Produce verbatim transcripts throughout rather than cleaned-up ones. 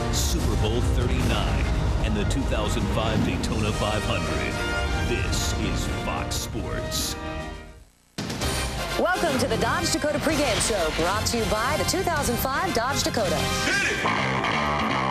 Super Bowl thirty-nine, and the two thousand five Daytona five hundred. This is Fox Sports. Welcome to the Dodge Dakota pregame show, brought to you by the two thousand five Dodge Dakota. Hit it!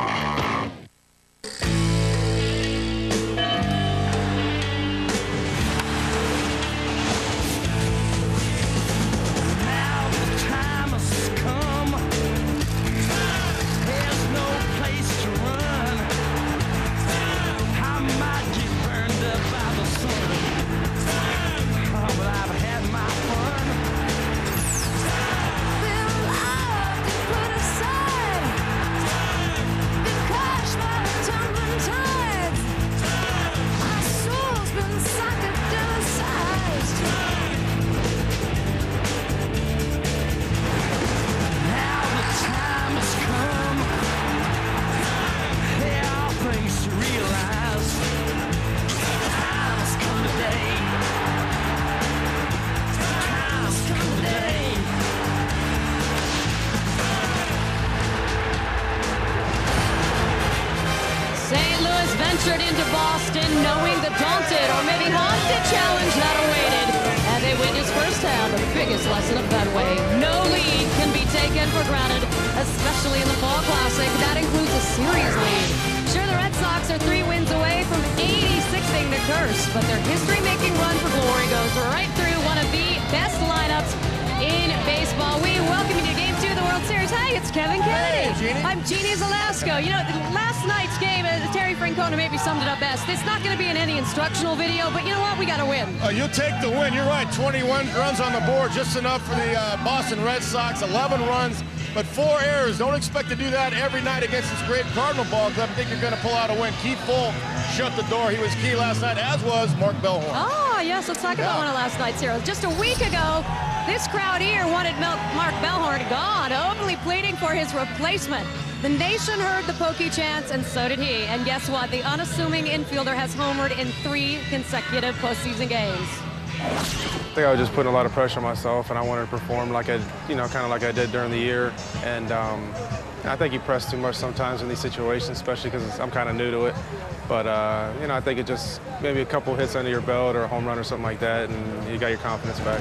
Ventured into Boston knowing the daunted or maybe haunted challenge that awaited. And they win his first half, the biggest lesson of Fenway. No lead can be taken for granted, especially in the Fall Classic. That includes a series lead. Sure, the Red Sox are three wins away from eighty-sixing the curse, but their history-making run for glory goes right through one of the best lineups in baseball. We welcome you to Game two of the World Series. Hey, it's Kevin Kennedy. Hey, Jeannie. I'm Jeannie Zelasco. You know, last night's game, uh, Terry Francona maybe summed it up best. It's not going to be in any instructional video, but you know what? We got to win. Uh, you take the win. You're right. twenty-one runs on the board, just enough for the uh, Boston Red Sox. eleven runs, but four errors. Don't expect to do that every night against this great Cardinal ball club. I think you're going to pull out a win. Keith Fulk shut the door. He was key last night, as was Mark Bellhorn. Oh, yes. Let's talk Yeah. about one of last night's heroes. Just a week ago, this crowd here wanted Mel Mark Bellhorn gone, openly pleading for his replacement. The nation heard the pokey chants, and so did he. And guess what? The unassuming infielder has homered in three consecutive postseason games. I think I was just putting a lot of pressure on myself, and I wanted to perform like I, you know, kind of like I did during the year. And um, I think you press too much sometimes in these situations, especially because I'm kind of new to it. But, uh, you know, I think it just maybe a couple hits under your belt or a home run or something like that, and you got your confidence back.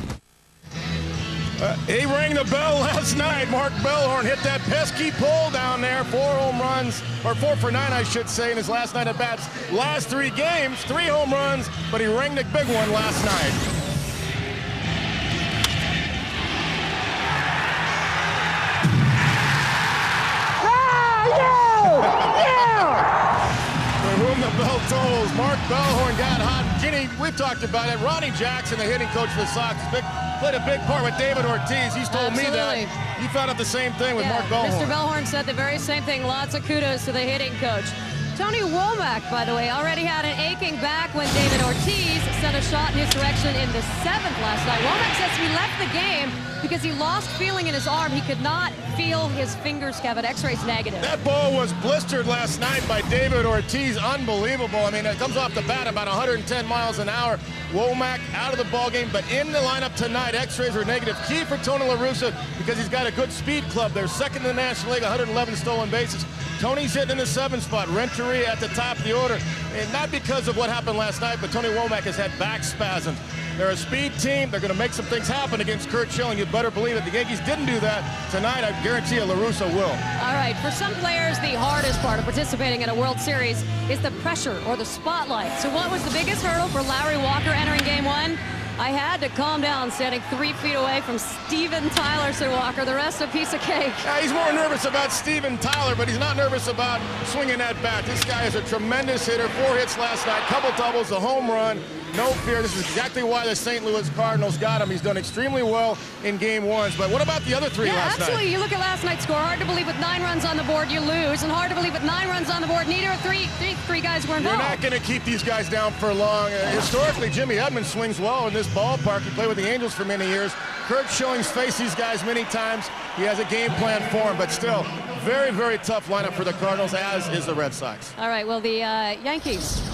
Uh, he rang the bell last night. Mark Bellhorn hit that pesky pole down there. Four home runs, or four for nine, I should say, in his last night at bats. Last three games, three home runs, but he rang the big one last night. For whom the bell tolls, Mark Bellhorn got hot. Ginny, we've talked about it. Ronnie Jackson, the hitting coach for the Sox, big, played a big part with David Ortiz. He's told Absolutely. me that. You found out the same thing with Yeah, Mark Bellhorn. Mister Bellhorn said the very same thing. Lots of kudos to the hitting coach. Tony Womack, by the way, already had an aching back when David Ortiz sent a shot in his direction in the seventh last night. Womack says he left the game because he lost feeling in his arm. He could not feel his fingers, Kevin. X-rays negative. That ball was blistered last night by David Ortiz. Unbelievable. I mean, it comes off the bat about one hundred ten miles an hour. Womack out of the ball game, but in the lineup tonight. X-rays were negative. Key for Tony La Russa because he's got a good speed club. They're second in the National League, one hundred eleven stolen bases. Tony's hitting in the seventh spot. Renteria at the top of the order. And not because of what happened last night, but Tony Womack has had back spasms. They're a speed team. They're going to make some things happen against Curt Schilling. You better believe it. The Yankees didn't do that tonight. I guarantee you La Russa will. All right, for some players, the hardest part of participating in a World Series is the pressure or the spotlight. So what was the biggest hurdle for Larry Walker entering game one? I had to calm down standing three feet away from Steven Tyler, said Walker. The rest a piece of cake. Yeah, he's more nervous about Steven Tyler, but he's not nervous about swinging that bat. This guy is a tremendous hitter. Four hits last night, couple doubles, a home run. No fear. This is exactly why the Saint Louis Cardinals got him. He's done extremely well in game ones. But what about the other three yeah, last absolutely. night? You look at last night's score. Hard to believe with nine runs on the board, you lose. And hard to believe with nine runs on the board, neither of three, three, three guys were involved. You're not going to keep these guys down for long. Uh, historically, Jimmy Edmonds swings well in this ballpark. He played with the Angels for many years. Curt Schilling's faced these guys many times. He has a game plan for him, but still, very, very tough lineup for the Cardinals, as is the Red Sox. All right, well, the uh, Yankees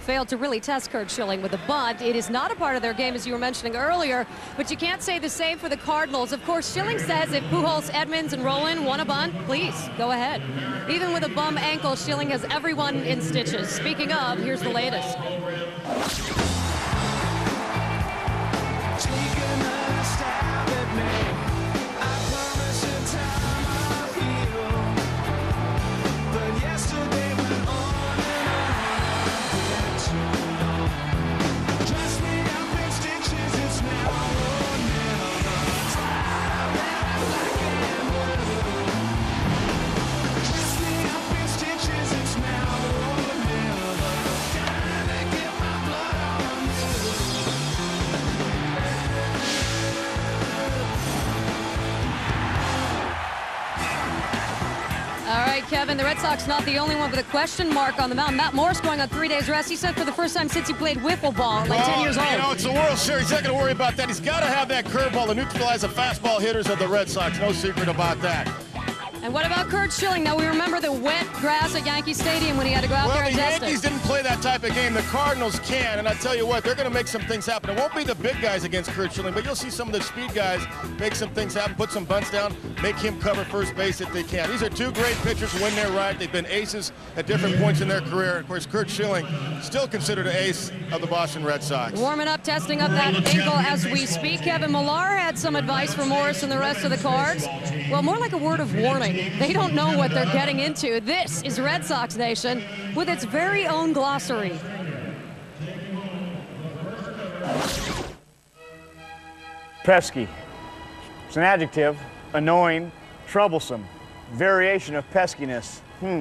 failed to really test Curt Schilling with a bunt. It is not a part of their game, as you were mentioning earlier, but you can't say the same for the Cardinals. Of course, Schilling says if Pujols, Edmonds, and Rowan want a bunt, please, go ahead. Even with a bum ankle, Schilling has everyone in stitches. Speaking of, here's the latest. All right, Kevin, the Red Sox not the only one with a question mark on the mound. Matt Morris going on three days rest. He said for the first time since he played wiffle ball, like well, ten years old. You know, it's the World Series. He's not going to worry about that. He's got to have that curveball to neutralize the fastball hitters of the Red Sox. No secret about that. And what about Curt Schilling? Now, we remember the wet grass at Yankee Stadium when he had to go out well, there and the test Yankees it. didn't play that type of game. The Cardinals can, and I tell you what, they're going to make some things happen. It won't be the big guys against Curt Schilling, but you'll see some of the speed guys make some things happen, put some bunts down, make him cover first base if they can. These are two great pitchers when they're right. They've been aces at different points in their career. Of course, Curt Schilling still considered an ace of the Boston Red Sox. Warming up, testing up that ankle as we speak. Kevin Millar had some advice for Morris and the rest of the Cards. Well, more like a word of warning. They don't know what they're getting into. This is Red Sox Nation with its very own glossary. Pesky. It's an adjective. Annoying, troublesome. Variation of peskiness. Hmm.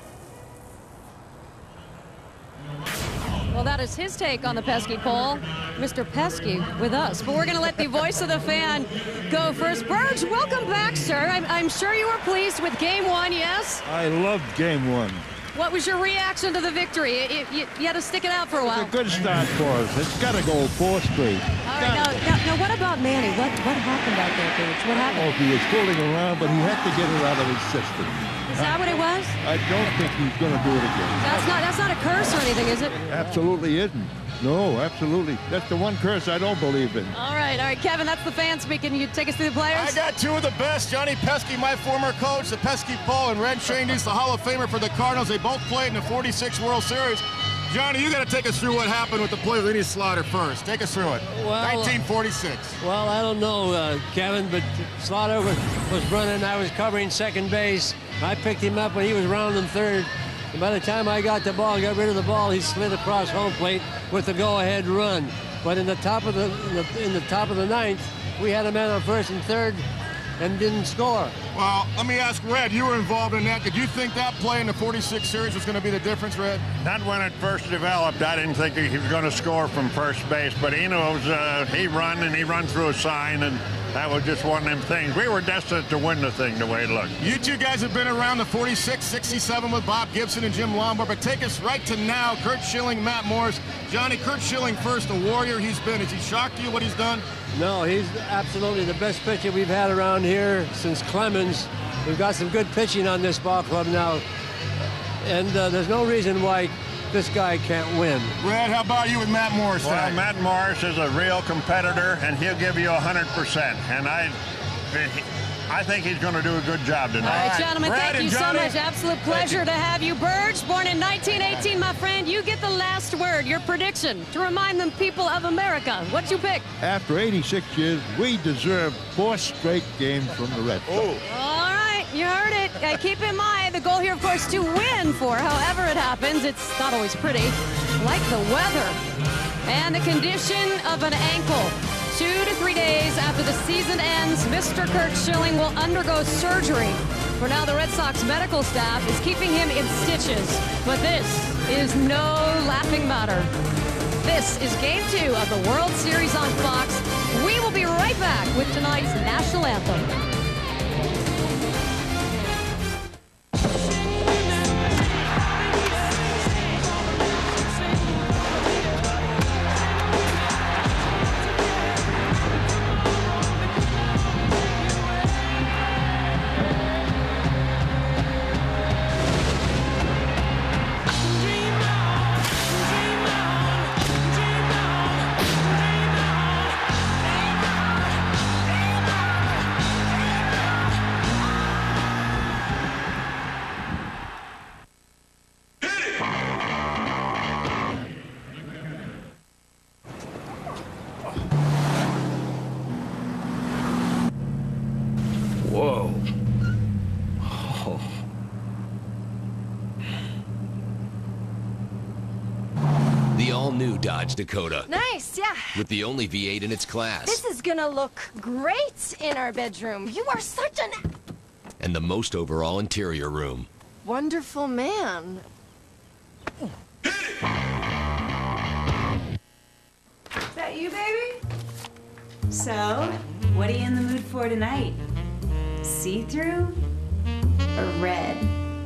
Well, that is his take on the pesky poll. Mister Pesky with us. But we're going to let the voice of the fan go first. Burge, welcome back, sir. I'm, I'm sure you were pleased with game one, yes? I loved game one. What was your reaction to the victory? It, you, you had to stick it out for a while. It's a good start for us. It's got to go four straight. All right, now, now, now what about Manny? What, what happened out there, Burge? What I don't know happened? if he was fooling around, but he had to get it out of his system. Is that what it was? I don't think he's going to do it again. That's not, that's not a curse or anything, is it? Absolutely isn't. No, absolutely. That's the one curse I don't believe in. All right, all right, Kevin, that's the fan speaking. You take us through the players? I got two of the best. Johnny Pesky, my former coach, the Pesky Paul, and Red Shane, the Hall of Famer for the Cardinals. They both played in the forty-six World Series. Johnny, you got to take us through what happened with the play of Lenny Slaughter first. Take us through it. Well, nineteen forty-six. Well, I don't know, uh, Kevin, but Slaughter was, was running. I was covering second base. I picked him up when he was rounding third. And by the time I got the ball, got rid of the ball, he slid across home plate with the go-ahead run. But in the top of the in, the in the top of the ninth, we had a man on first and third, and didn't score. Well, let me ask Red. You were involved in that. Did you think that play in the forty-six series was going to be the difference, Red? Not when it first developed. I didn't think he was going to score from first base, but he knows uh, he run and he run through a sign, and that was just one of them things. We were destined to win the thing the way it looked. You two guys have been around the forty-six, sixty-seven with Bob Gibson and Jim Lombard, but take us right to now. Curt Schilling, Matt Morris. Johnny, Curt Schilling first, the warrior he's been. Has he shocked you what he's done? No, he's absolutely the best pitcher we've had around here since Clemens. We've got some good pitching on this ball club now, and uh, there's no reason why this guy can't win. Red, how about you with Matt Morris? Well, tonight? Matt Morris is a real competitor, and he'll give you one hundred percent. And I, I think he's going to do a good job tonight. All right, gentlemen, Brad thank and you so Johnny. much. Absolute pleasure to have you. Burge, born in nineteen eighteen, my friend. You get the last word, your prediction, to remind the people of America. What'd you pick? After eighty-six years, we deserve four straight games from the Red Sox. Oh. All right, you heard it. Uh, keep in mind, the goal here, of course, to win for however it happens. It's not always pretty, like the weather and the condition of an ankle. Two to three days after the season ends, Mister Curt Schilling will undergo surgery. For now, the Red Sox medical staff is keeping him in stitches. But this is no laughing matter. This is game two of the World Series on Fox. We will be right back with tonight's national anthem. Whoa. Oh. The all-new Dodge Dakota. Nice, yeah. With the only V eight in its class. This is gonna look great in our bedroom. You are such an... And the most overall interior room. wonderful man. Is that you, baby? So, what are you in the mood for tonight? See-through or red?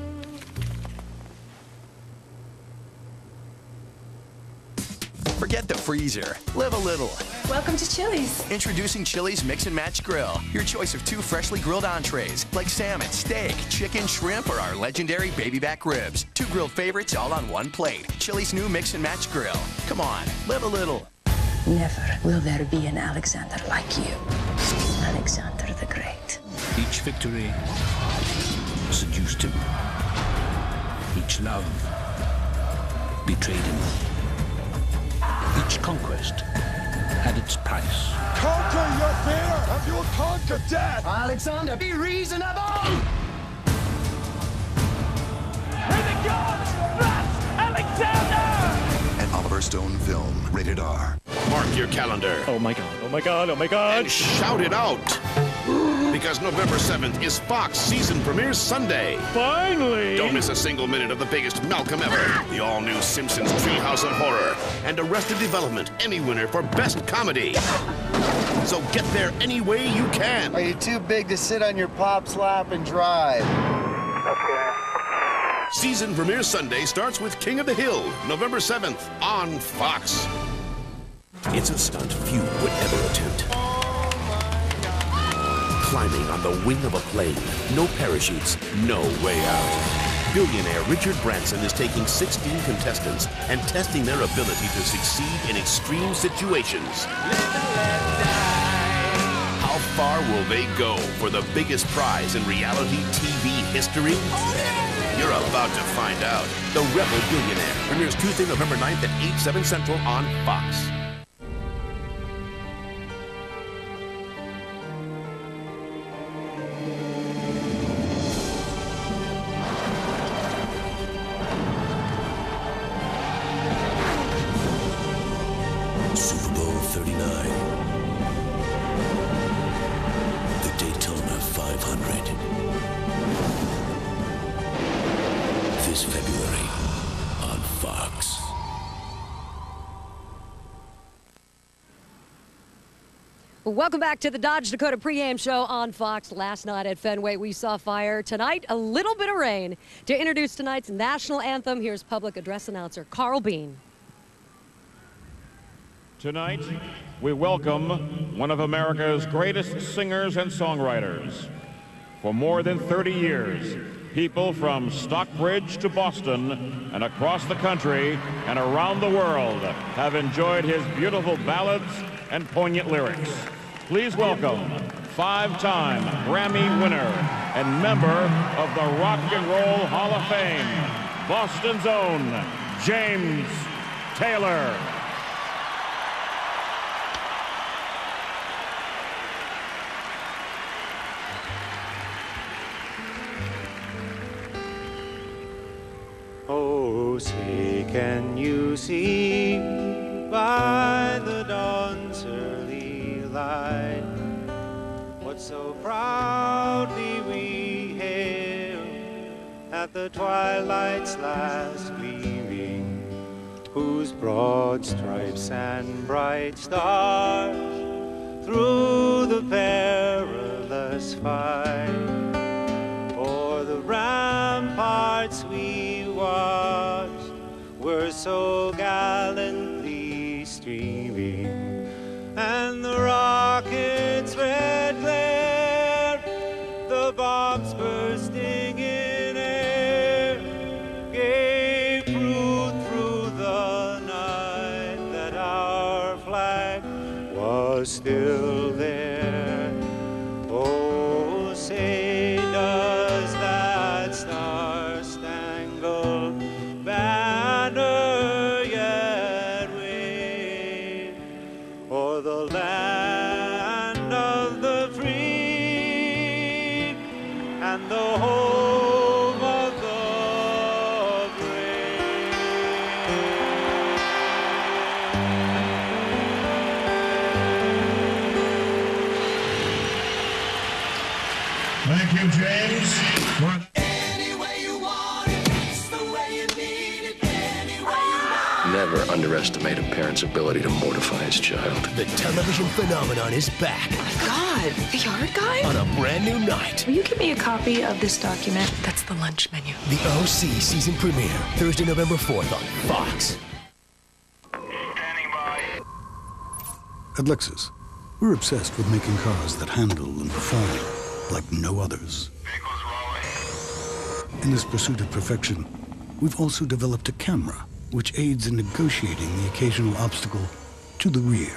Forget the freezer. Live a little. Welcome to Chili's. Introducing Chili's Mix and Match Grill. Your choice of two freshly grilled entrees, like salmon, steak, chicken, shrimp, or our legendary baby back ribs. Two grilled favorites all on one plate. Chili's new Mix and Match Grill. Come on, live a little. Never will there be an Alexander like you. Alexander the Great. Each victory seduced him. Each love betrayed him. Each conquest had its price. Conquer your fear, and you'll conquer death! Alexander, be reasonable! May the gods bless Alexander! An Oliver Stone film, rated R. Mark your calendar. Oh my god, oh my god, oh my god. And shout it out. Because November seventh is Fox Season Premiere Sunday. Finally! Don't miss a single minute of the biggest Malcolm ever, the all-new Simpsons Treehouse of Horror, and Arrested Development, Emmy winner for Best Comedy. So get there any way you can. Are you too big to sit on your pop's lap and drive? Okay. Season Premiere Sunday starts with King of the Hill, November seventh on Fox. It's a stunt few would ever attempt. Climbing on the wing of a plane, no parachutes, no way out. Billionaire Richard Branson is taking sixteen contestants and testing their ability to succeed in extreme situations. How far will they go for the biggest prize in reality T V history? You're about to find out. The Rebel Billionaire premieres Tuesday, November ninth at eight, seven Central on Fox. Super Bowl thirty-nine. The Daytona five hundred. This February on Fox. Welcome back to the Dodge Dakota pregame show on Fox. Last night at Fenway, we saw fire. Tonight, a little bit of rain. To introduce tonight's national anthem, here's public address announcer Carl Bean. Tonight, we welcome one of America's greatest singers and songwriters. For more than thirty years, people from Stockbridge to Boston and across the country and around the world have enjoyed his beautiful ballads and poignant lyrics. Please welcome five-time Grammy winner and member of the Rock and Roll Hall of Fame, Boston's own James Taylor. Oh, say, can you see by the dawn's early light what so proudly we hailed at the twilight's last gleaming, whose broad stripes and bright stars through the perilous fight o'er the ramparts we watched were so gallantly streaming, and the rockets' red glare, the bombs bursting in air, gave proof through the night that our flag was still there. Oh, say does that star-spangled banner yet wave o'er the land of the free? Thank you, James. Never underestimate a parent's ability to mortify his child. The television phenomenon is back. God, the yard guy? On a brand new night. Will you give me a copy of this document? That's the lunch menu. The O C season premiere, Thursday, November fourth on Fox. At Lexus, we're obsessed with making cars that handle and perform like no others. In this pursuit of perfection, we've also developed a camera which aids in negotiating the occasional obstacle to the rear.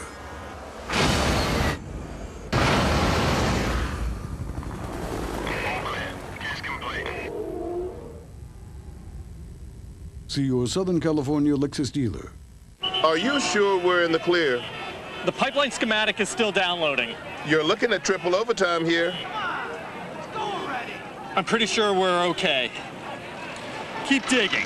See your Southern California Lexus dealer. Are you sure we're in the clear? The pipeline schematic is still downloading. You're looking at triple overtime here. I'm pretty sure we're okay. Keep digging.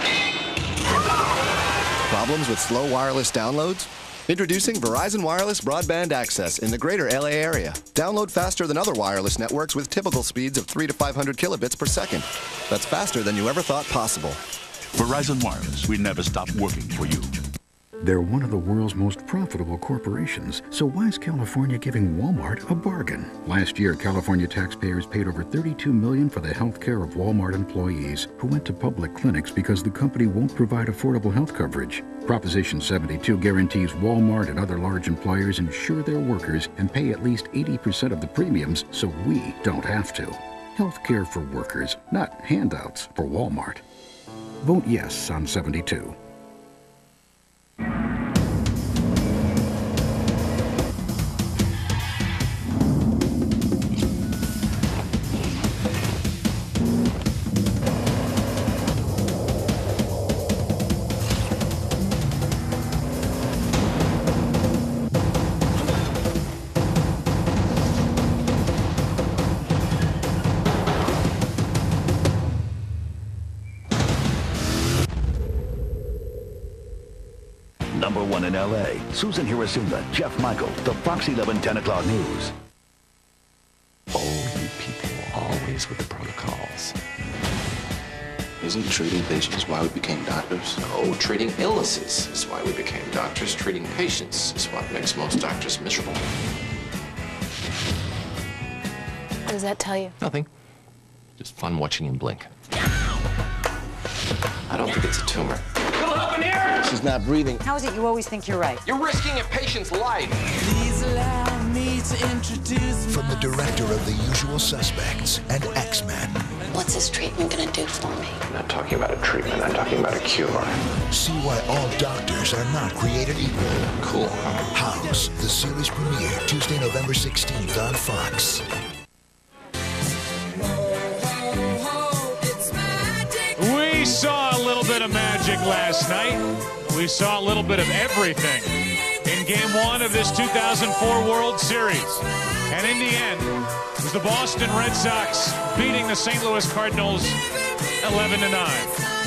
Problems with slow wireless downloads? Introducing Verizon Wireless Broadband Access in the greater L A area. Download faster than other wireless networks with typical speeds of three to five hundred kilobits per second. That's faster than you ever thought possible. Verizon Wireless, we never stop working for you. They're one of the world's most profitable corporations, so why is California giving Walmart a bargain? Last year, California taxpayers paid over thirty-two million dollars for the health care of Walmart employees who went to public clinics because the company won't provide affordable health coverage. Proposition seventy-two guarantees Walmart and other large employers insure their workers and pay at least eighty percent of the premiums so we don't have to. Health care for workers, not handouts for Walmart. Vote yes on seventy-two. Number one in L A, Susan Hirasuna, Jeff Michael, the Fox eleven ten o'clock news. Oh, you people always with the protocols. Isn't treating patients why we became doctors? No, treating illnesses is why we became doctors. Treating patients is what makes most doctors miserable. What does that tell you? Nothing. Just fun watching him blink. I don't think it's a tumor. Little help in here! She's not breathing. How is it you always think you're right? You're risking a patient's life. Please allow me to introduce From the director of The Usual Suspects and X-Men. What's this treatment gonna do for me? I'm not talking about a treatment, I'm talking about a cure. See why all doctors are not created equal. Cool. House, the series premiere, Tuesday, November sixteenth on Fox. We saw a little bit of magic last night. We saw a little bit of everything in game one of this two thousand four World Series. And in the end, it was the Boston Red Sox beating the Saint Louis Cardinals eleven to nine.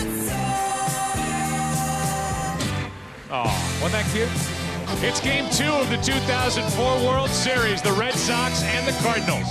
Oh, wasn't that cute? It's game two of the two thousand four World Series, the Red Sox and the Cardinals.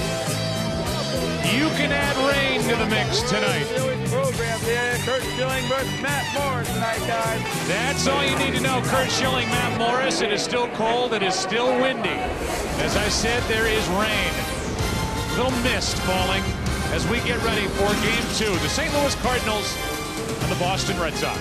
You can add rain to the mix tonight. Program here, Curt Schilling versus Matt Morris tonight, guys. That's all you need to know. Curt Schilling, Matt Morris. It is still cold. It is still windy. As I said, there is rain. A little mist falling as we get ready for game two. The Saint Louis Cardinals and the Boston Red Sox.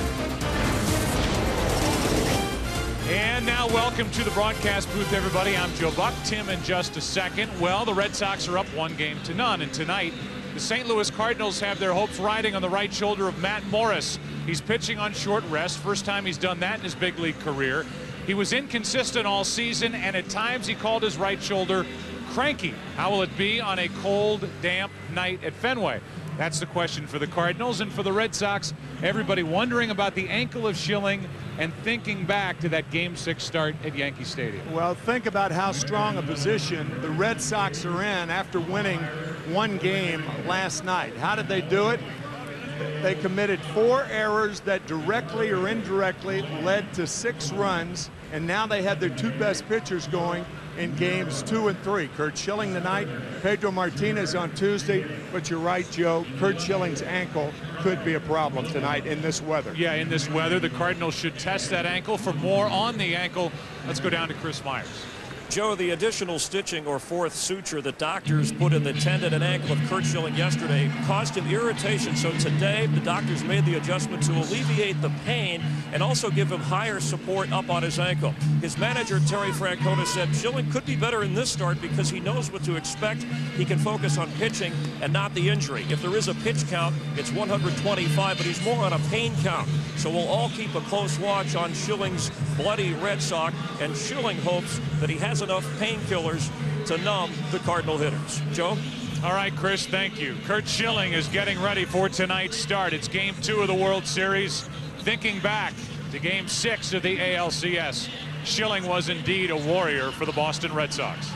And now welcome to the broadcast booth, everybody. I'm Joe Buck. Tim in just a second. Well, the Red Sox are up one game to none. And tonight, the Saint Louis Cardinals have their hopes riding on the right shoulder of Matt Morris. He's pitching on short rest. First time he's done that in his big league career. He was inconsistent all season, and at times he called his right shoulder cranky. How will it be on a cold, damp night at Fenway? That's the question for the Cardinals. And for the Red Sox, everybody wondering about the ankle of Schilling and thinking back to that game six start at Yankee Stadium. Well, think about how strong a position the Red Sox are in after winning one game last night. How did they do it? They committed four errors that directly or indirectly led to six runs, and now they had their two best pitchers going in games two and three. Curt Schilling tonight, Pedro Martinez on Tuesday. But you're right, Joe, Curt Schilling's ankle could be a problem tonight in this weather. Yeah, in this weather, the Cardinals should test that ankle. For more on the ankle, let's go down to Chris Myers. Joe, the additional stitching or fourth suture that doctors put in the tendon and ankle of Curt Schilling yesterday caused him irritation. So today, the doctors made the adjustment to alleviate the pain and also give him higher support up on his ankle. His manager, Terry Francona, said Schilling could be better in this start because he knows what to expect. He can focus on pitching and not the injury. If there is a pitch count, it's one hundred twenty-five, but he's more on a pain count. So we'll all keep a close watch on Schilling's bloody Red Sox, and Schilling hopes that he has enough painkillers to numb the Cardinal hitters. Joe? All right, Chris, thank you. Curt Schilling is getting ready for tonight's start. It's game two of the World Series. Thinking back to game six of the A L C S, Schilling was indeed a warrior for the Boston Red Sox.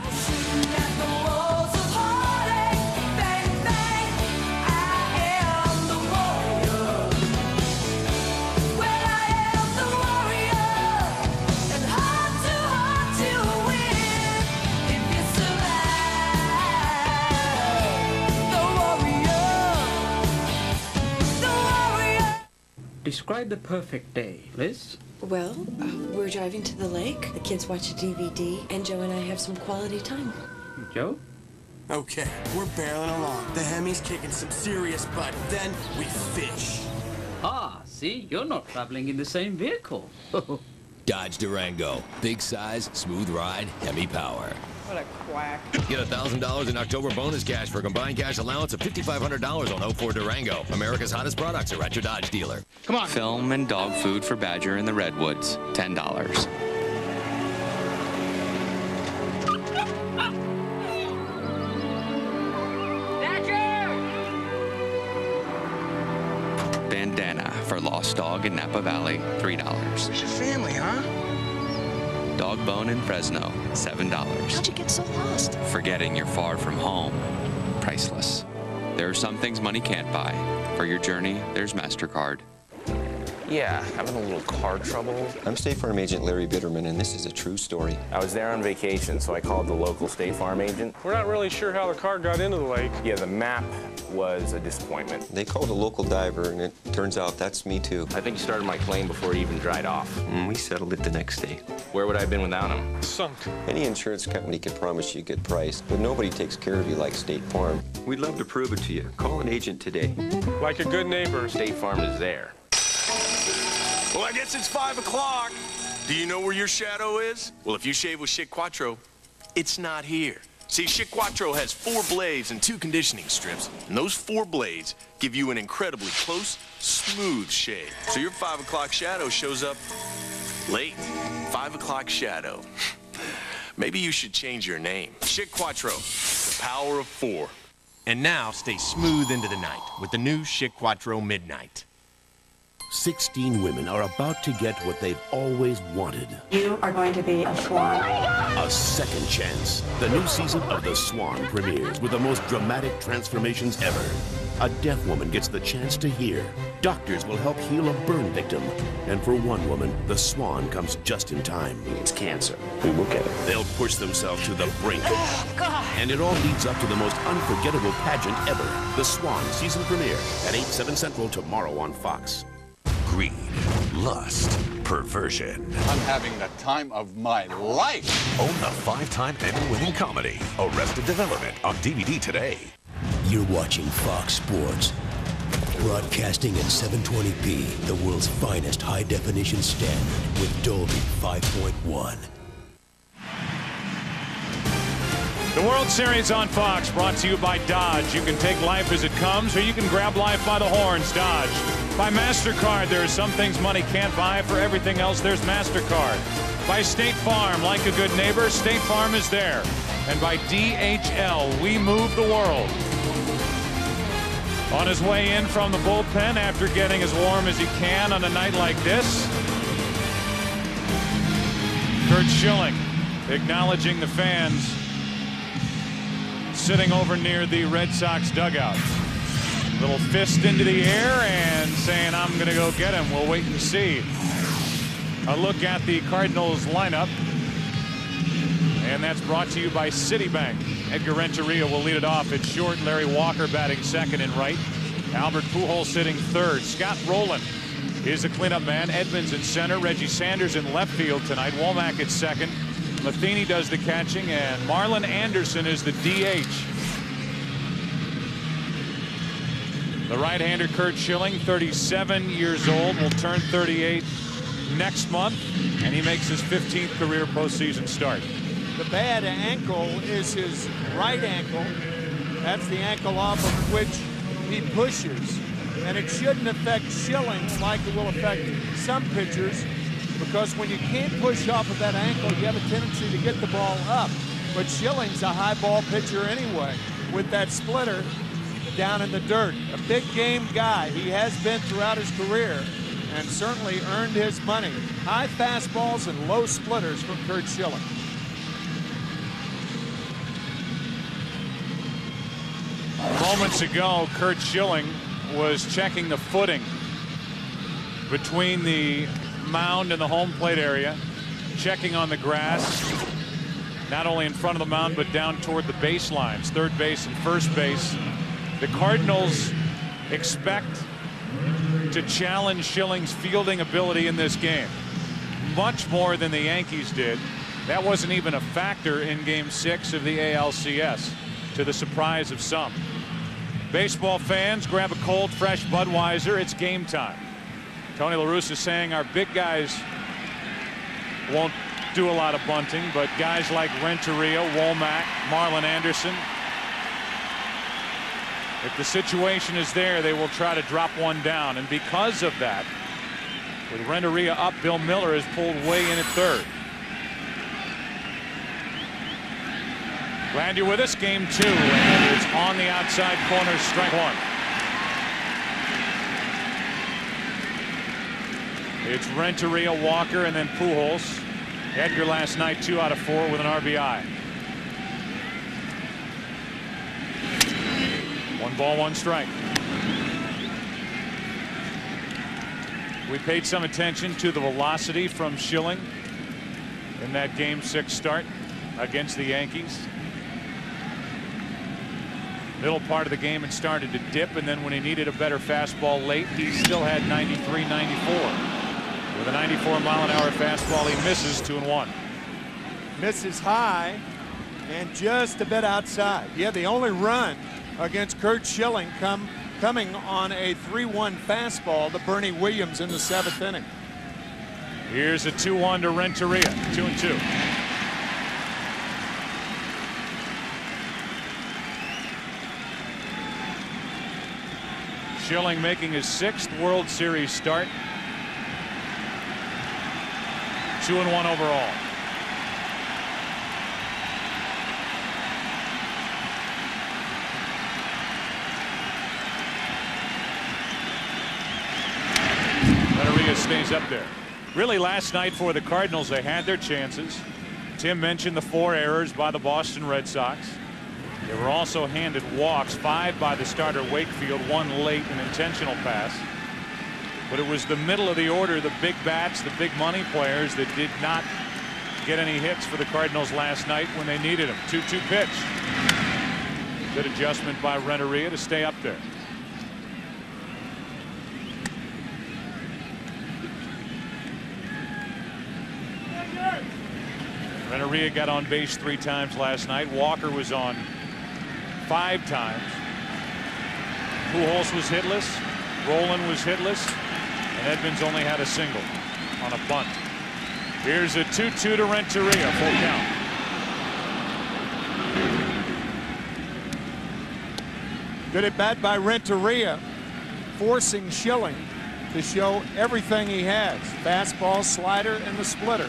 Describe the perfect day, Liz. Well, uh, we're driving to the lake. The kids watch a D V D, and Joe and I have some quality time. Joe? Okay, we're barreling along. The Hemi's kicking some serious butt. Then we fish. Ah, see, you're not traveling in the same vehicle. Dodge Durango. Big size, smooth ride, Hemi power. What a quack. Get one thousand dollars in October bonus cash for a combined cash allowance of five thousand five hundred dollars on oh four Durango. America's hottest products are at your Dodge dealer. Come on. Film and dog food for Badger in the Redwoods, ten dollars. Bandana for Lost Dog in Napa Valley, three dollars. It's your family, huh? Dog bone in Fresno, seven dollars. How'd you get so lost? Forgetting you're far from home, priceless. There are some things money can't buy. For your journey, there's MasterCard. Yeah, having a little car trouble. I'm State Farm Agent Larry Bitterman, and this is a true story. I was there on vacation, so I called the local State Farm agent. We're not really sure how the car got into the lake. Yeah, the map was a disappointment. They called a local diver, and it turns out that's me too. I think he started my claim before it even dried off. And we settled it the next day. Where would I have been without him? Sunk. Any insurance company can promise you a good price, but nobody takes care of you like State Farm. We'd love to prove it to you. Call an agent today. Like a good neighbor. State Farm is there. Well, I guess it's five o'clock. Do you know where your shadow is? Well, if you shave with Schick Quattro, it's not here. See, Schick Quattro has four blades and two conditioning strips, and those four blades give you an incredibly close, smooth shave. So your five o'clock shadow shows up late. Five o'clock shadow. Maybe you should change your name. Schick Quattro, the power of four. And now stay smooth into the night with the new Schick Quattro Midnight. sixteen women are about to get what they've always wanted. You are going to be a swan. A second chance. The new season of The Swan premieres with the most dramatic transformations ever. A deaf woman gets the chance to hear. Doctors will help heal a burn victim. And for one woman, the swan comes just in time. It's cancer. We will get it. They'll push themselves to the brink. Oh, God. And it all leads up to the most unforgettable pageant ever. The Swan season premiere at eight, seven Central tomorrow on Fox. Greed, lust, perversion. I'm having the time of my life. Own the five-time Emmy-winning comedy, Arrested Development, on D V D today. You're watching Fox Sports. Broadcasting at seven twenty p, the world's finest high-definition standard with Dolby five point one. The World Series on Fox, brought to you by Dodge. You can take life as it comes, or you can grab life by the horns. Dodge. By MasterCard, there are some things money can't buy. For everything else, there's MasterCard. By State Farm, like a good neighbor, State Farm is there. And by D H L, we move the world. On his way in from the bullpen after getting as warm as he can on a night like this, Curt Schilling acknowledging the fans sitting over near the Red Sox dugout. Little fist into the air and saying, I'm going to go get him. We'll wait and see. A look at the Cardinals lineup. And that's brought to you by Citibank. Edgar Renteria will lead it off at short. Larry Walker batting second and right. Albert Pujols sitting third. Scott Rowland is the cleanup man. Edmonds in center. Reggie Sanders in left field tonight. Womack at second. Matheny does the catching, and Marlon Anderson is the D H. The right-hander Curt Schilling, thirty-seven years old, will turn thirty-eight next month, and he makes his fifteenth career postseason start. The bad ankle is his right ankle. That's the ankle off of which he pushes, and it shouldn't affect Schilling like it will affect some pitchers, because when you can't push off of that ankle, you have a tendency to get the ball up. But Schilling's a high ball pitcher anyway, with that splitter down in the dirt. A big game guy. He has been throughout his career and certainly earned his money. High fastballs and low splitters from Curt Schilling. Moments ago, Curt Schilling was checking the footing between the mound and the home plate area, checking on the grass, not only in front of the mound but down toward the baselines, third base and first base. The Cardinals expect to challenge Schilling's fielding ability in this game much more than the Yankees did. That wasn't even a factor in game six of the A L C S, to the surprise of some. Baseball fans, grab a cold fresh Budweiser. It's game time. Tony La Russa saying our big guys won't do a lot of bunting, but guys like Renteria, Womack, Marlon Anderson, if the situation is there, they will try to drop one down. And because of that, with Renteria up, Bill Miller is pulled way in at third. Glad you're with us. Game two, and it's on the outside corner, strike one. It's Renteria, Walker, and then Pujols. Edgar last night, two out of four with an R B I. One ball, one strike. We paid some attention to the velocity from Schilling in that game six start against the Yankees. Middle part of the game it started to dip, and then when he needed a better fastball late, he still had ninety-three ninety-four. With a ninety-four mile an hour fastball, he misses two and one. Misses high and just a bit outside. Yeah, the only run against Curt Schilling come coming on a three one fastball to Bernie Williams in the seventh inning. Here's a two one to Renteria, two and two. Schilling making his sixth World Series start. Two and one overall. Renteria stays up there. Really, last night for the Cardinals, they had their chances. Tim mentioned the four errors by the Boston Red Sox. They were also handed walks, five by the starter Wakefield, one late, an intentional pass. But it was the middle of the order, the big bats, the big money players, that did not get any hits for the Cardinals last night when they needed them. two two pitch. Good adjustment by Renteria to stay up there. Renteria got on base three times last night. Walker was on five times. Pujols was hitless. Rowland was hitless. And Edmonds only had a single on a bunt. Here's a two two to Renteria, full count. Good at bat by Renteria, forcing Schilling to show everything he has. Fastball, slider, and the splitter.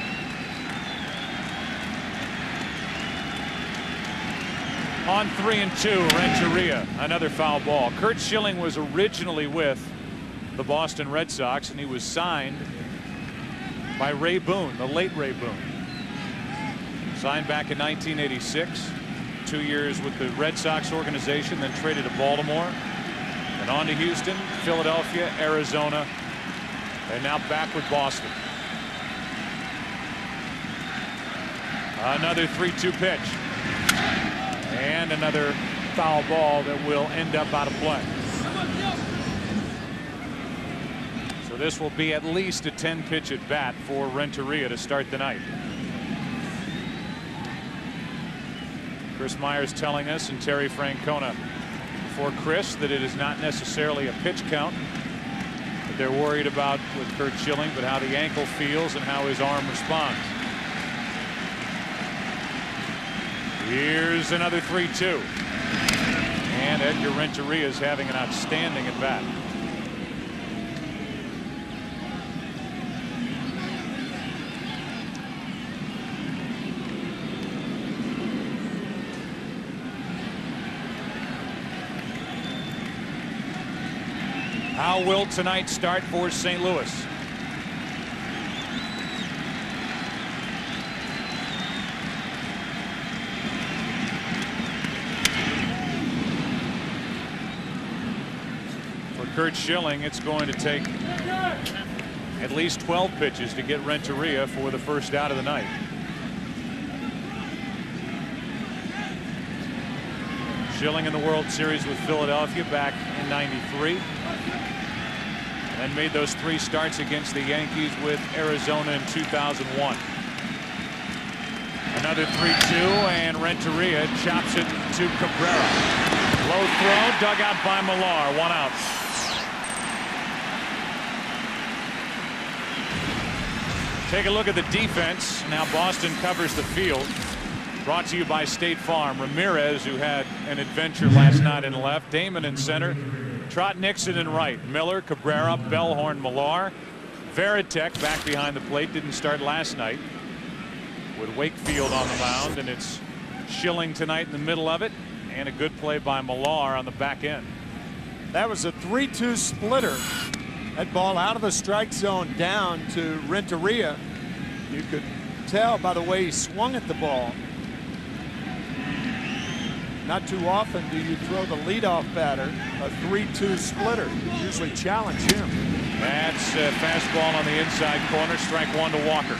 On three and two, Renteria, another foul ball. Curt Schilling was originally with the Boston Red Sox, and he was signed by Ray Boone, the late Ray Boone. Signed back in nineteen eighty-six. Two years with the Red Sox organization, then traded to Baltimore, and on to Houston, Philadelphia, Arizona, and now back with Boston. Another three two pitch. And another foul ball that will end up out of play. So this will be at least a ten pitch at bat for Renteria to start the night. Chris Myers telling us, and Terry Francona for Chris, that it is not necessarily a pitch count that they're worried about with Curt Schilling, but how the ankle feels and how his arm responds. Here's another three two. And Edgar Renteria is having an outstanding at bat. How will tonight start for Saint Louis? For Curt Schilling, it's going to take at least twelve pitches to get Renteria for the first out of the night. Schilling in the World Series with Philadelphia back in ninety-three. And made those three starts against the Yankees with Arizona in two thousand one. Another three two, and Renteria chops it to Cabrera. Low throw, dug out by Millar. One out. Take a look at the defense. Now Boston covers the field. Brought to you by State Farm. Ramirez, who had an adventure last night in left. Damon in center. Trot Nixon in right. Miller, Cabrera, Bellhorn, Millar. Veritek back behind the plate. Didn't start last night. With Wakefield on the mound, and it's Schilling tonight in the middle of it. And a good play by Millar on the back end. That was a three two splitter. That ball out of the strike zone down to Renteria. You could tell by the way he swung at the ball. Not too often do you throw the leadoff batter a three two splitter. You usually challenge him. That's a fastball on the inside corner. Strike one to Walker.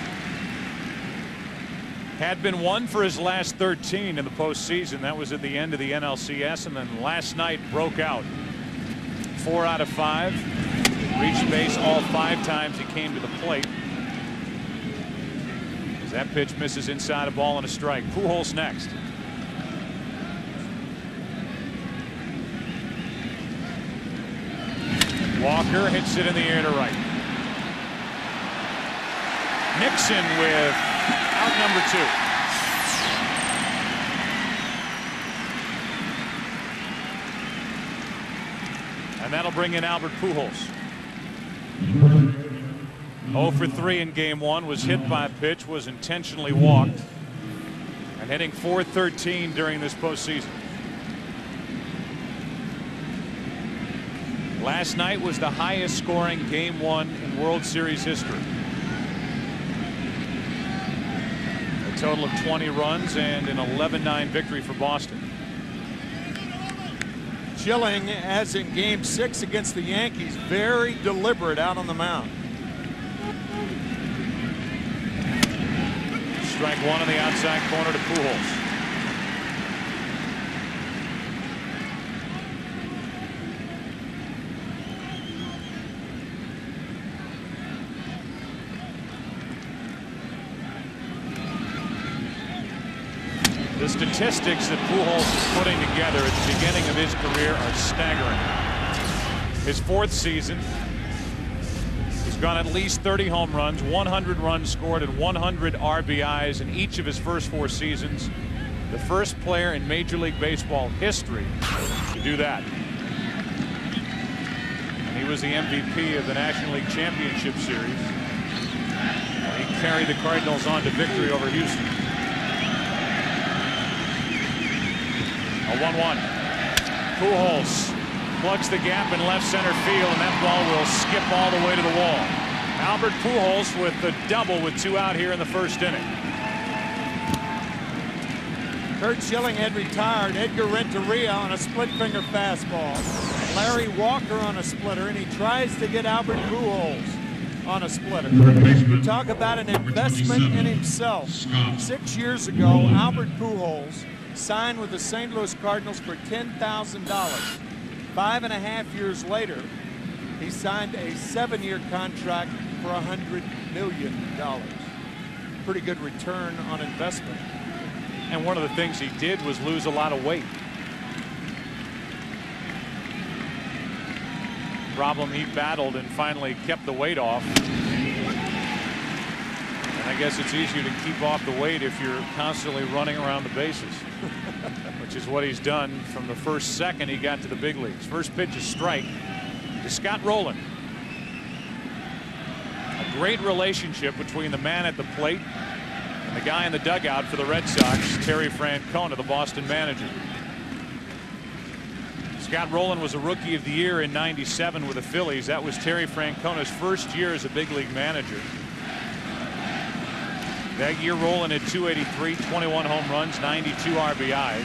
Had been one for his last thirteen in the postseason. That was at the end of the N L C S, and then last night broke out. Four out of five. Reached base all five times he came to the plate. As that pitch misses inside, a ball and a strike. Pujols next. Walker hits it in the air to right. Nixon with out number two. And that'll bring in Albert Pujols. oh for three in game one. Was hit by a pitch. Was intentionally walked. And hitting four thirteen during this postseason. Last night was the highest scoring game one in World Series history. A total of twenty runs and an eleven nine victory for Boston. Schilling, as in game six against the Yankees, very deliberate out on the mound. Strike one on the outside corner to Pujols. The statistics that Pujols is putting together at the beginning of his career are staggering. His fourth season, he's gone at least thirty home runs, one hundred runs scored, and one hundred R B Is in each of his first four seasons. The first player in Major League Baseball history to do that. And he was the M V P of the National League Championship Series. He carried the Cardinals on to victory over Houston. A one one. Pujols plugs the gap in left center field, and that ball will skip all the way to the wall. Albert Pujols with the double with two out here in the first inning. Curt Schilling had retired. Edgar Renteria on a split finger fastball. Larry Walker on a splitter, and he tries to get Albert Pujols. on a splitter. Talk about an investment in himself. Six years ago, Albert Pujols signed with the Saint Louis Cardinals for ten thousand dollars. Five and a half years later, he signed a seven-year contract for one hundred million dollars. Pretty good return on investment. And one of the things he did was lose a lot of weight. Problem he battled and finally kept the weight off. And I guess it's easier to keep off the weight if you're constantly running around the bases, which is what he's done from the first second he got to the big leagues. First pitch is strike to Scott Rowland. A great relationship between the man at the plate and the guy in the dugout for the Red Sox, Terry Francona, the Boston manager. Scott Rowland was a Rookie of the Year in ninety-seven with the Phillies. That was Terry Francona's first year as a big league manager. That year, Rowland had two eighty-three, twenty-one home runs, ninety-two R B Is.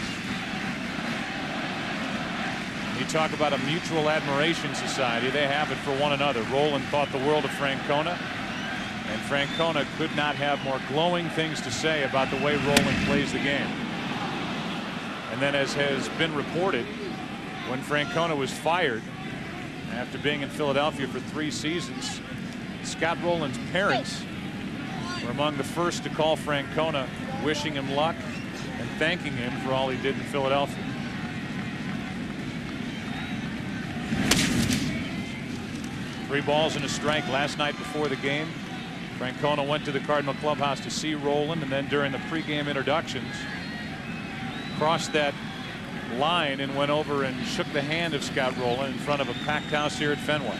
You talk about a mutual admiration society. They have it for one another. Rowland thought the world of Francona, and Francona could not have more glowing things to say about the way Rowland plays the game. And then, as has been reported, when Francona was fired after being in Philadelphia for three seasons, Scott Rowland's parents were among the first to call Francona, wishing him luck and thanking him for all he did in Philadelphia. Three balls and a strike last night before the game. Francona went to the Cardinal clubhouse to see Rowland, and then during the pregame introductions crossed that line and went over and shook the hand of Scott Rowland in front of a packed house here at Fenway.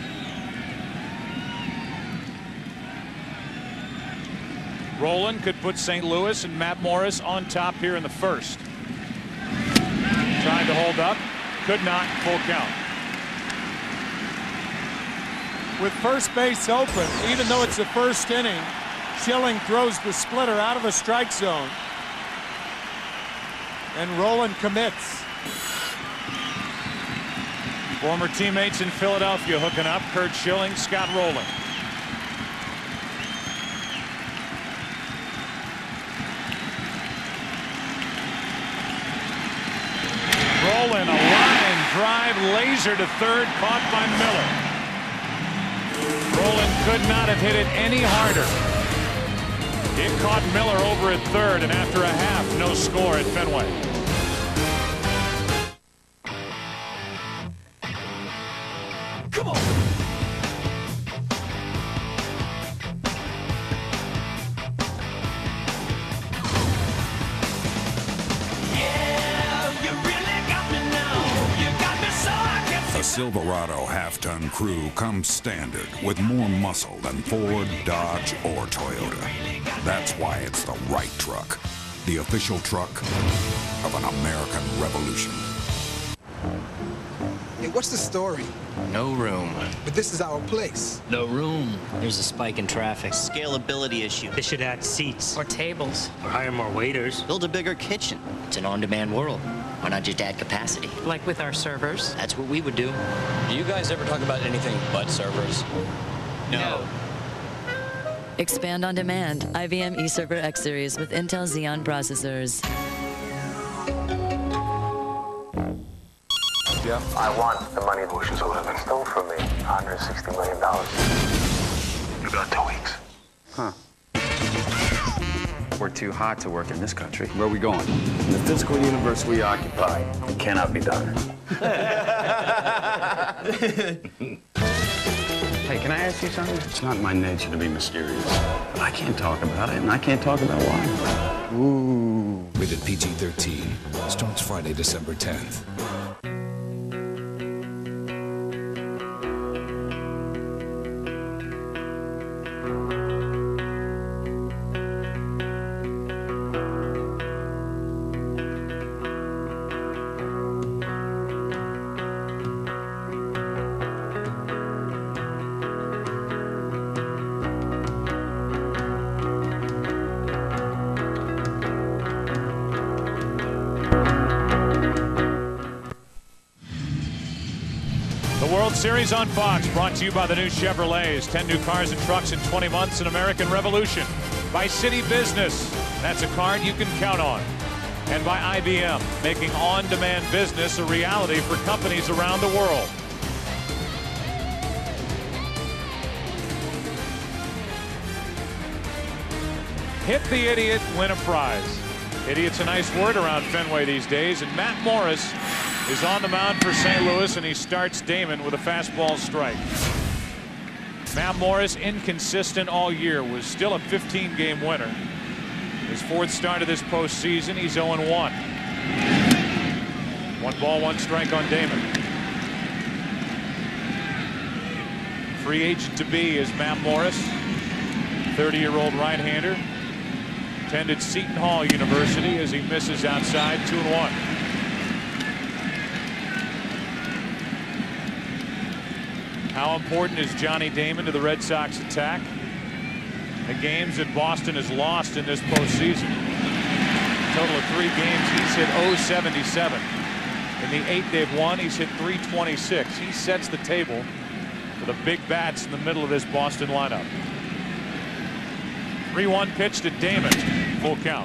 Rowland could put Saint Louis and Matt Morris on top here in the first. Trying to hold up, could not, full count. With first base open, even though it's the first inning, Schilling throws the splitter out of the strike zone, and Rowland commits. Former teammates in Philadelphia hooking up. Curt Schilling, Scott Rowland. Rowland, a line drive, laser to third, caught by Miller. Rowland could not have hit it any harder. It caught Miller over at third, and after a half, no score at Fenway. Come on. The Silverado half-ton crew comes standard with more muscle than Ford, Dodge, or Toyota. That's why it's the right truck. The official truck of an American revolution. Hey, what's the story? No room. But this is our place. No room. There's a spike in traffic. Scalability issue. They should add seats. Or tables. Or hire more waiters. Build a bigger kitchen. It's an on-demand world. Why not just add capacity? Like with our servers? That's what we would do. Do you guys ever talk about anything but servers? No. Expand on demand. I B M eServer X Series with Intel Xeon processors. Yeah. I want the money Ocean's Eleven stole from me. one hundred sixty million dollars. You got two weeks. Huh. We're too hot to work in this country. Where are we going? In the physical universe we occupy, it cannot be done. Hey, can I ask you something? It's not my nature to be mysterious. But I can't talk about it, and I can't talk about why. Ooh. Rated P G thirteen. Starts Friday, December tenth. World Series on Fox, brought to you by the new Chevrolets. ten new cars and trucks in twenty months, an American revolution. By City Business, that's a card you can count on. And by I B M, making on-demand business a reality for companies around the world. Hit the idiot, win a prize. Idiot's a nice word around Fenway these days, and Matt Morris is on the mound for Saint Louis, and he starts Damon with a fastball strike. Matt Morris, inconsistent all year, was still a fifteen game winner. His fourth start of this postseason, he's oh and one. One ball, one strike on Damon. Free agent to be is Matt Morris, thirty year old right-hander. Attended Seton Hall University as he misses outside, two and one. How important is Johnny Damon to the Red Sox attack? The games that Boston has lost in this postseason. Total of three games, he's hit oh seventy-seven. In the eight they've won, he's hit three twenty-six. He sets the table for the big bats in the middle of this Boston lineup. three one pitch to Damon. Full count.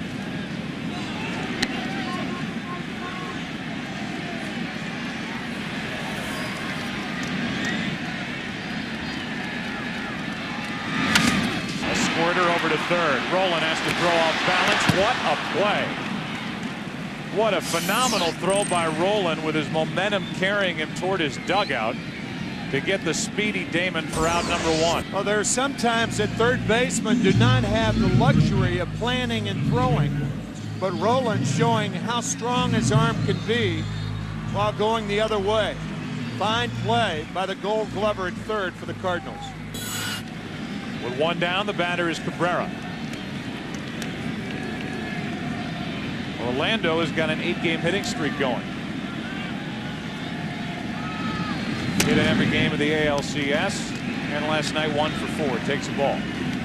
A squirter over to third. Rolen has to throw off balance. What a play. What a phenomenal throw by Rolen, with his momentum carrying him toward his dugout to get the speedy Damon for out number one. Well, there are some times that third basemen do not have the luxury of planning and throwing, but Rolen showing how strong his arm can be while going the other way. Fine play by the Gold Glover at third for the Cardinals. With one down, the batter is Cabrera. Orlando has got an eight game hitting streak going. Hit in every game of the A L C S, and last night one for four. Takes a ball.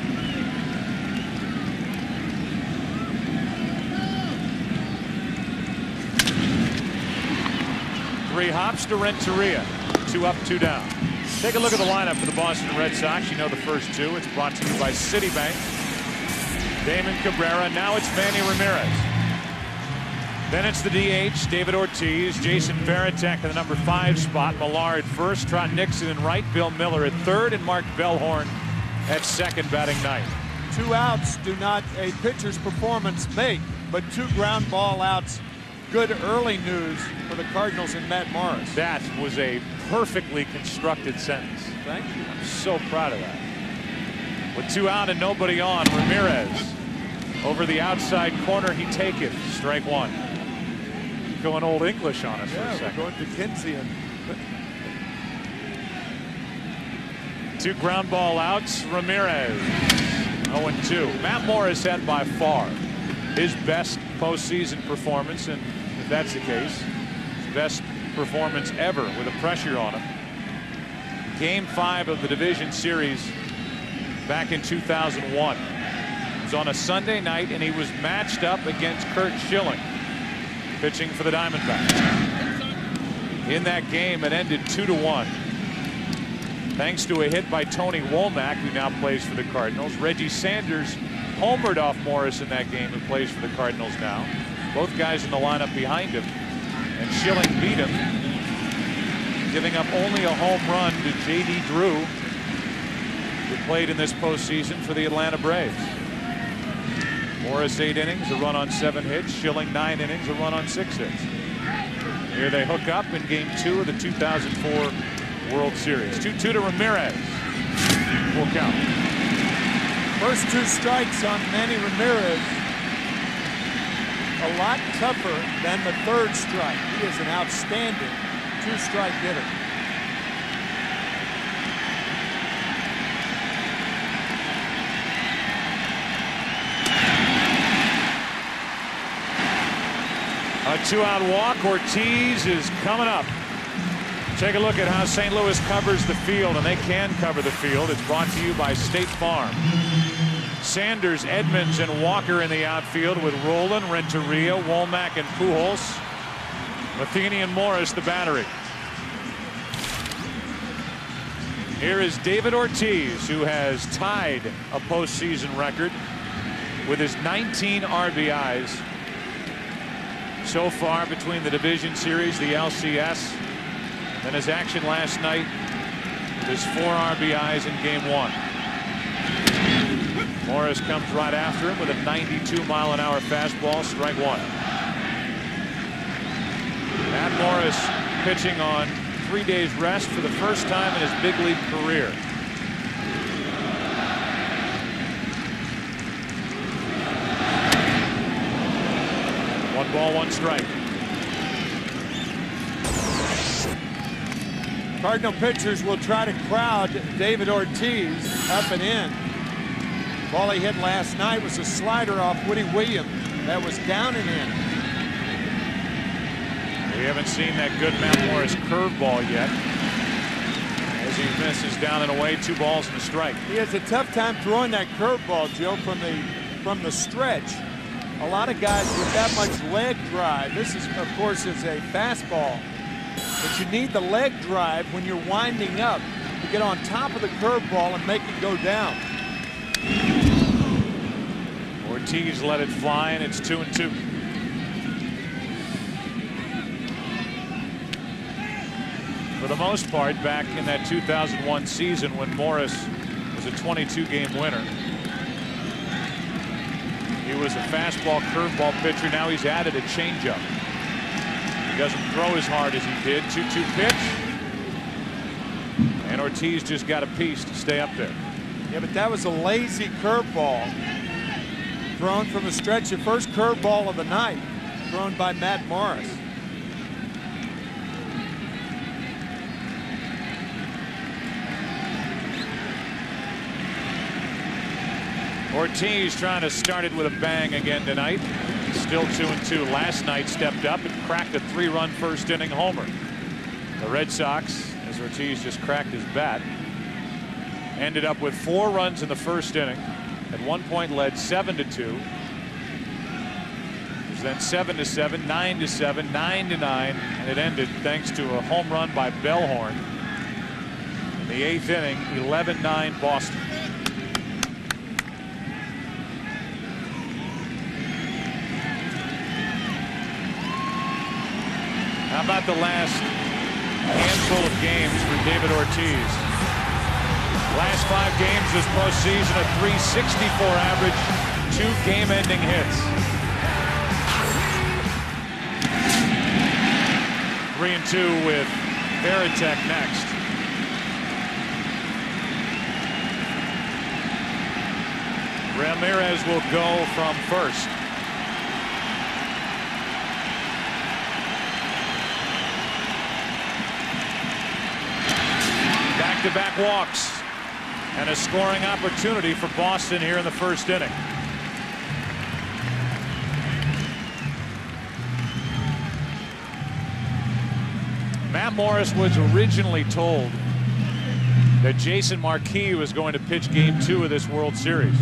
Three hops to Renteria. Two up, two down. Take a look at the lineup for the Boston Red Sox. You know the first two. It's brought to you by Citibank. Damon Cabrera. Now it's Manny Ramirez. Then it's the D H, David Ortiz, Jason Varitek in the number five spot, Millard first, Trot Nixon in right, Bill Miller at third, and Mark Bellhorn at second, batting ninth. Two outs do not a pitcher's performance make, but two ground ball outs. Good early news for the Cardinals and Matt Morris. That was a perfectly constructed sentence. Thank you. I'm so proud of that. With two out and nobody on, Ramirez over the outside corner, he take it, strike one. Going old English on us yeah, for a second. We're going Dickensian. Two ground ball outs. Ramirez oh and two. Matt Morris had by far his best postseason performance, and if that's the case, his best performance ever with a pressure on him. Game five of the division series back in two thousand one. It was on a Sunday night, and he was matched up against Curt Schilling, pitching for the Diamondbacks. In that game, it ended two to one. Thanks to a hit by Tony Womack, who now plays for the Cardinals. Reggie Sanders homered off Morris in that game, who plays for the Cardinals now. Both guys in the lineup behind him. And Schilling beat him, giving up only a home run to J D Drew, who played in this postseason for the Atlanta Braves. Morris eight innings, a run on seven hits. Schilling nine innings, a run on six hits. Here they hook up in game two of the two thousand four World Series. two two to Ramirez. Full count. First two strikes on Manny Ramirez. A lot tougher than the third strike. He is an outstanding two-strike hitter. A two-out walk. Ortiz is coming up. Take a look at how Saint Louis covers the field, and they can cover the field. It's brought to you by State Farm. Sanders, Edmonds, and Walker in the outfield with Rolen, Renteria, Womack, and Pujols. Matheny and Morris the battery. Here is David Ortiz, who has tied a postseason record with his nineteen R B Is so far between the division series, the L C S, and his action last night with his four R B Is in game one. Morris comes right after him with a ninety-two mile an hour fastball, strike one. Matt Morris pitching on three days rest for the first time in his big league career. One ball, one strike. Cardinal pitchers will try to crowd David Ortiz up and in. Ball he hit last night was a slider off Woody Williams that was down and in. We haven't seen that good Matt Morris curveball yet, as he misses down and away, two balls and a strike. He has a tough time throwing that curveball, Joe, from the from the stretch. A lot of guys with that much leg drive. This is, of course, is a fastball, but you need the leg drive when you're winding up to get on top of the curveball and make it go down. Ortiz let it fly, and it's two and two. For the most part, back in that two thousand one season when Morris was a twenty-two game winner, he was a fastball curveball pitcher. Now he's added a changeup. He doesn't throw as hard as he did. two two pitch. And Ortiz just got a piece to stay up there. Yeah, but that was a lazy curveball thrown from the stretch. The first curveball of the night thrown by Matt Morris. Ortiz trying to start it with a bang again tonight. Still two and two. Last night stepped up and cracked a three-run first inning homer. The Red Sox, as Ortiz just cracked his bat, ended up with four runs in the first inning. At one point led seven to two. It was then seven to seven, nine to seven, nine to nine, and it ended thanks to a home run by Bellhorn in the eighth inning. eleven nine Boston. How about the last handful of games for David Ortiz? Last five games this postseason, a three sixty-four average, two game-ending hits. Three and two with Veritek next. Ramirez will go from first. Back-to-back walks and a scoring opportunity for Boston here in the first inning. Matt Morris was originally told that Jason Marquis was going to pitch game two of this World Series.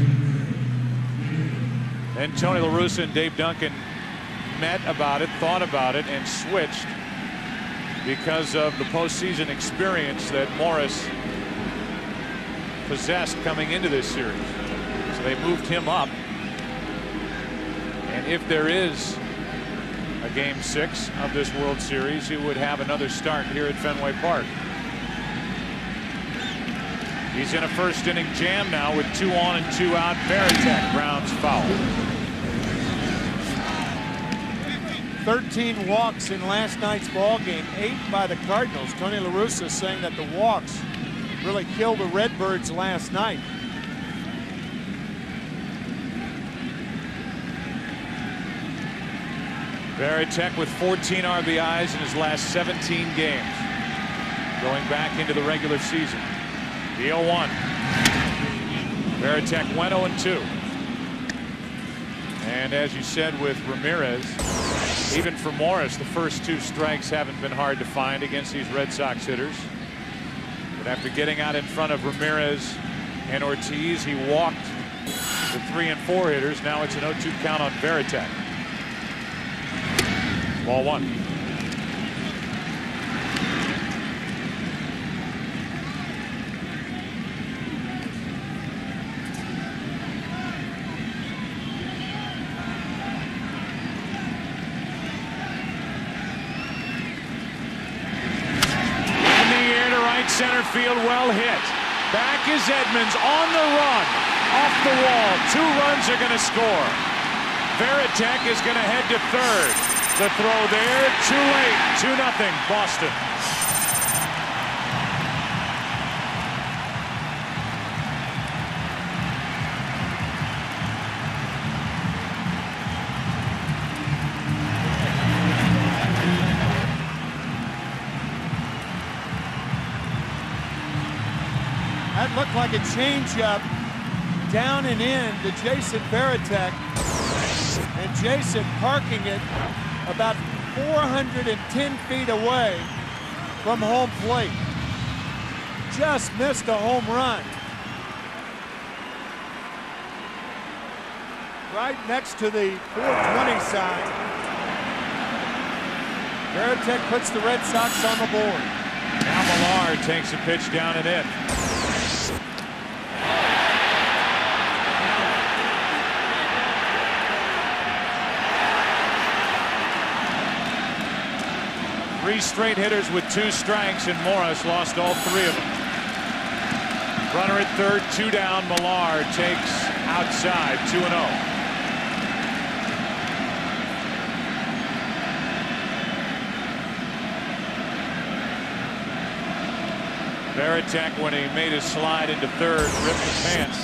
Then Tony La Russa and Dave Duncan met about it, thought about it, and switched because of the postseason experience that Morris possessed coming into this series. So they moved him up. And if there is a game six of this World Series, he would have another start here at Fenway Park. He's in a first inning jam now with two on and two out. Veritek grounds foul. thirteen walks in last night's ball game, eight by the Cardinals. Tony La Russa saying that the walks really killed the Redbirds last night. Veritek with fourteen R B Is in his last seventeen games, going back into the regular season. The oh one. Veritek went oh and two. And as you said with Ramirez, even for Morris, the first two strikes haven't been hard to find against these Red Sox hitters. But after getting out in front of Ramirez and Ortiz, he walked the three and four hitters. Now it's an oh two count on Veritek. Ball one. center field, well hit. Back is Edmonds on the run. Off the wall. Two runs are going to score. Varitek is going to head to third. The throw there, too late. two nothing Boston. That looked like a changeup down and in to Jason Varitek. And Jason parking it about four hundred ten feet away from home plate. Just missed a home run. Right next to the four twenty sign. Varitek puts the Red Sox on the board. Now Millar takes a pitch down and in. Three straight hitters with two strikes, and Morris lost all three of them. Runner at third, two down. Millar takes outside, two and oh. Varitek, when he made his slide into third, ripped the pants.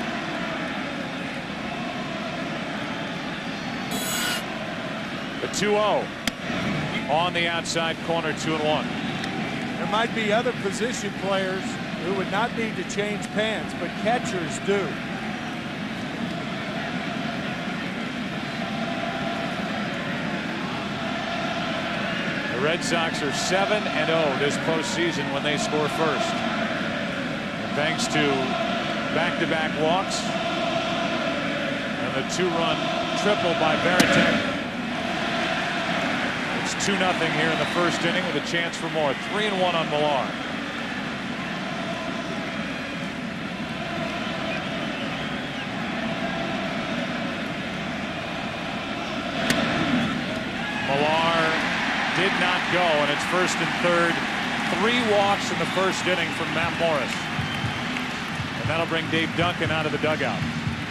The two oh. On the outside corner, two and one. There might be other position players who would not need to change pants, but catchers do. The Red Sox are seven and oh this postseason when they score first. And thanks to back-to-back walks and the two-run triple by Varitek. two nothing here in the first inning with a chance for more. three and one on Millar. Millar did not go, and it's first and third. Three walks in the first inning from Matt Morris. And that'll bring Dave Duncan out of the dugout.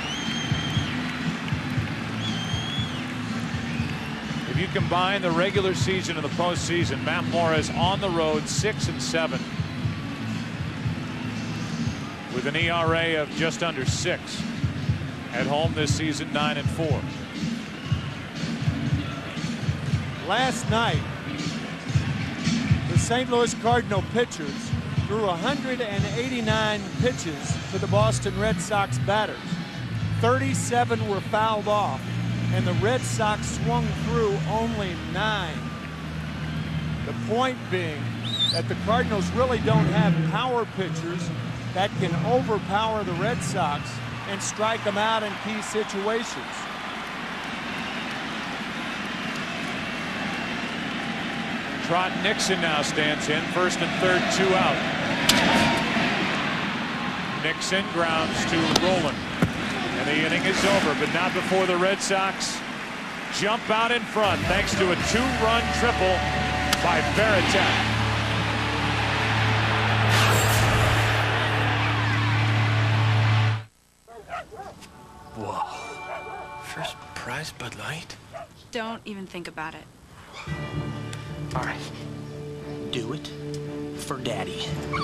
If you combine the regular season and the postseason, Matt Morris on the road six and seven with an E R A of just under six. At home this season, nine and four. Last night, the Saint Louis Cardinal pitchers threw one hundred eighty-nine pitches to the Boston Red Sox batters. thirty-seven were fouled off, and the Red Sox swung through only nine. The point being that the Cardinals really don't have power pitchers that can overpower the Red Sox and strike them out in key situations. Trot Nixon now stands in. First and third, two out. Nixon grounds to Roland. And the inning is over, but not before the Red Sox jump out in front thanks to a two-run triple by Varitek. Whoa. First prize Bud Light? Don't even think about it. All right. Do it for Daddy.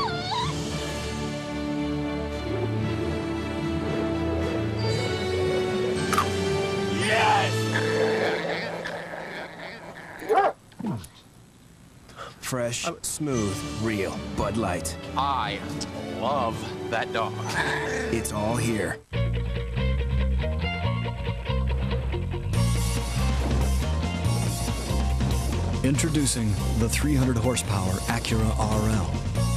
Fresh, smooth, real Bud Light. I love that dog. It's all here. Introducing the three hundred horsepower Acura R L.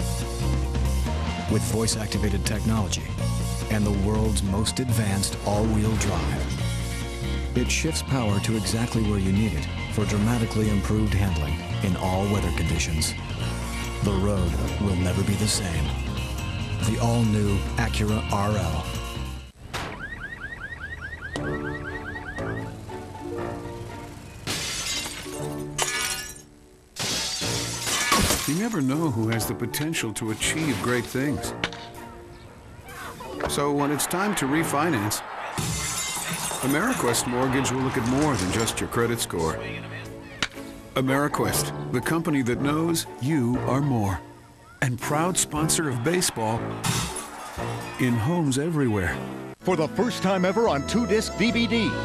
With voice-activated technology and the world's most advanced all-wheel drive. It shifts power to exactly where you need it for dramatically improved handling in all weather conditions. The road will never be the same. The all-new Acura R L. You never know who has the potential to achieve great things. So when it's time to refinance, AmeriQuest Mortgage will look at more than just your credit score. AmeriQuest, the company that knows you are more. And proud sponsor of baseball in homes everywhere. For the first time ever on two-disc D V D.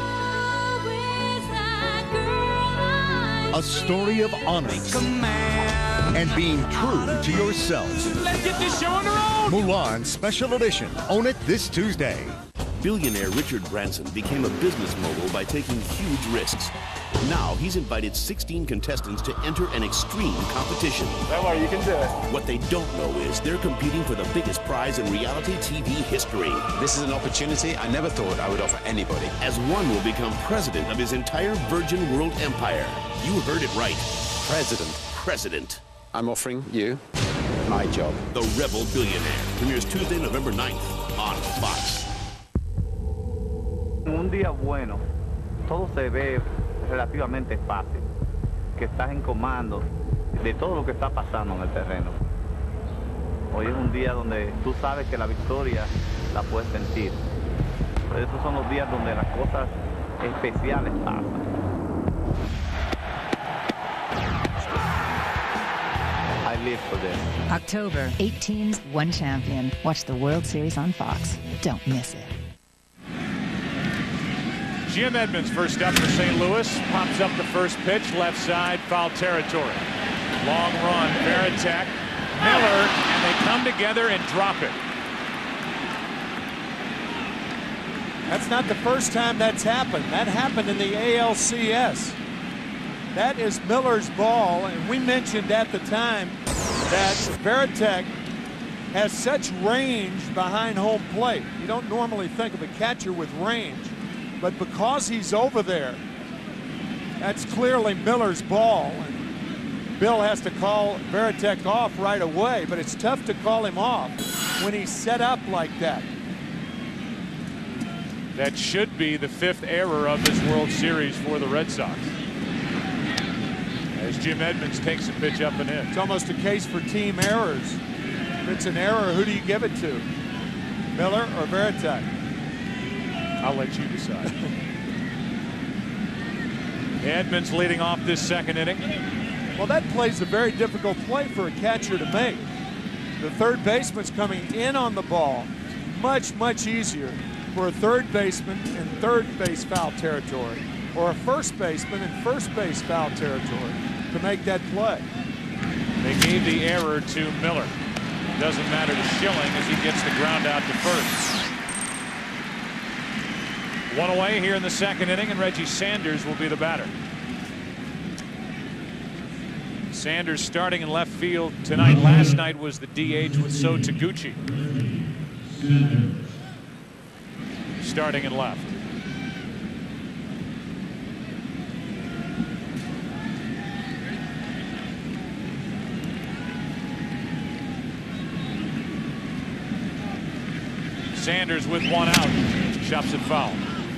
A story of honesty and being true to yourself. Let's get this show on the road! Mulan Special Edition. Own it this Tuesday. Billionaire Richard Branson became a business mogul by taking huge risks. Now he's invited sixteen contestants to enter an extreme competition. Come on, you can do it. What they don't know is they're competing for the biggest prize in reality T V history. This is an opportunity I never thought I would offer anybody. As one will become president of his entire Virgin World empire. You heard it right. President. President. I'm offering you my job. The Rebel Billionaire premieres Tuesday, November ninth on Fox. Un día bueno, todo se ve relativamente fácil, que estás en comando de todo lo que está pasando en el terreno. Hoy es un día donde tú sabes que la victoria la puedes sentir. Pero esos son los días donde las cosas especiales pasan. I live for this. October, eight teams, one champion. Watch the World Series on Fox. Don't miss it. Jim Edmonds first up for Saint Louis. Pops up the first pitch, left side, foul territory. Long run, Veritek, Miller, and they come together and drop it. That's not the first time that's happened. That happened in the A L C S. That is Miller's ball, and we mentioned at the time that Veritek has such range behind home plate. You don't normally think of a catcher with range. But because he's over there, that's clearly Miller's ball. And Bill has to call Veritek off right away, but it's tough to call him off when he's set up like that. That should be the fifth error of this World Series for the Red Sox. As Jim Edmonds takes a pitch up and in. It's almost a case for team errors. If it's an error, who do you give it to? Miller or Veritek? I'll let you decide. Edmonds leading off this second inning. Well, that play's a very difficult play for a catcher to make. The third baseman's coming in on the ball. Much, much easier for a third baseman in third base foul territory or a first baseman in first base foul territory to make that play. They gave the error to Miller. Doesn't matter to Schilling as he gets the ground out to first. One away here in the second inning, and Reggie Sanders will be the batter. Sanders starting in left field tonight. Last night was the D H with So Taguchi. Starting in left. Sanders with one out. Chops it foul.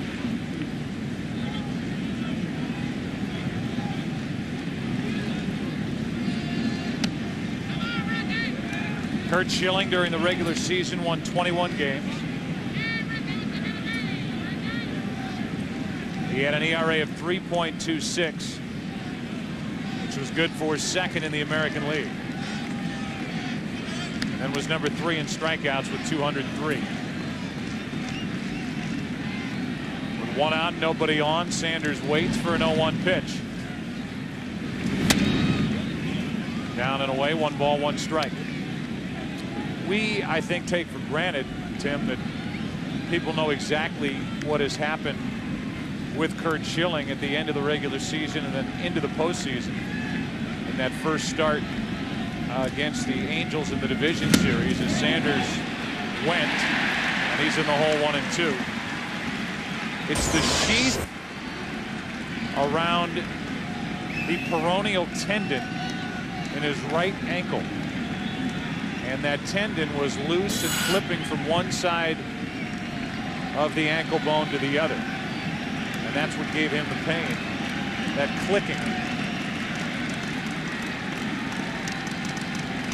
Curt Schilling during the regular season won twenty-one games. He had an E R A of three point two six, which was good for second in the American League, and was number three in strikeouts with two hundred three. With one out, nobody on, Sanders waits for an oh one pitch. Down and away, one ball, one strike. We, I think, take for granted, Tim, that people know exactly what has happened with Curt Schilling at the end of the regular season and then into the postseason. In that first start uh, against the Angels in the division series, as Sanders went, and he's in the hole one and two. It's the sheath around the peroneal tendon in his right ankle. And that tendon was loose and flipping from one side of the ankle bone to the other. And that's what gave him the pain, that clicking.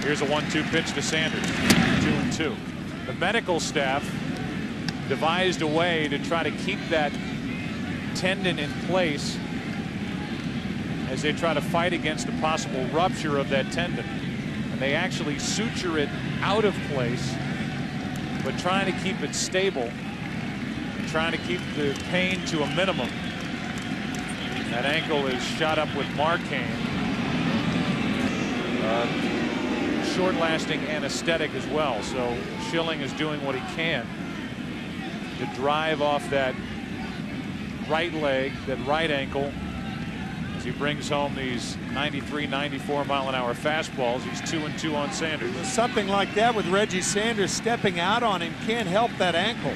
Here's a one two pitch to Sanders. Two and two. The medical staff devised a way to try to keep that tendon in place as they try to fight against a possible rupture of that tendon. And they actually suture it out of place, but trying to keep it stable, trying to keep the pain to a minimum. That ankle is shot up with Marcaine. Uh, short-lasting anesthetic as well. So Schilling is doing what he can to drive off that right leg, that right ankle, as he brings home these ninety-three, ninety-four mile an hour fastballs. He's two and two on Sanders. Something like that with Reggie Sanders stepping out on him can't help that ankle.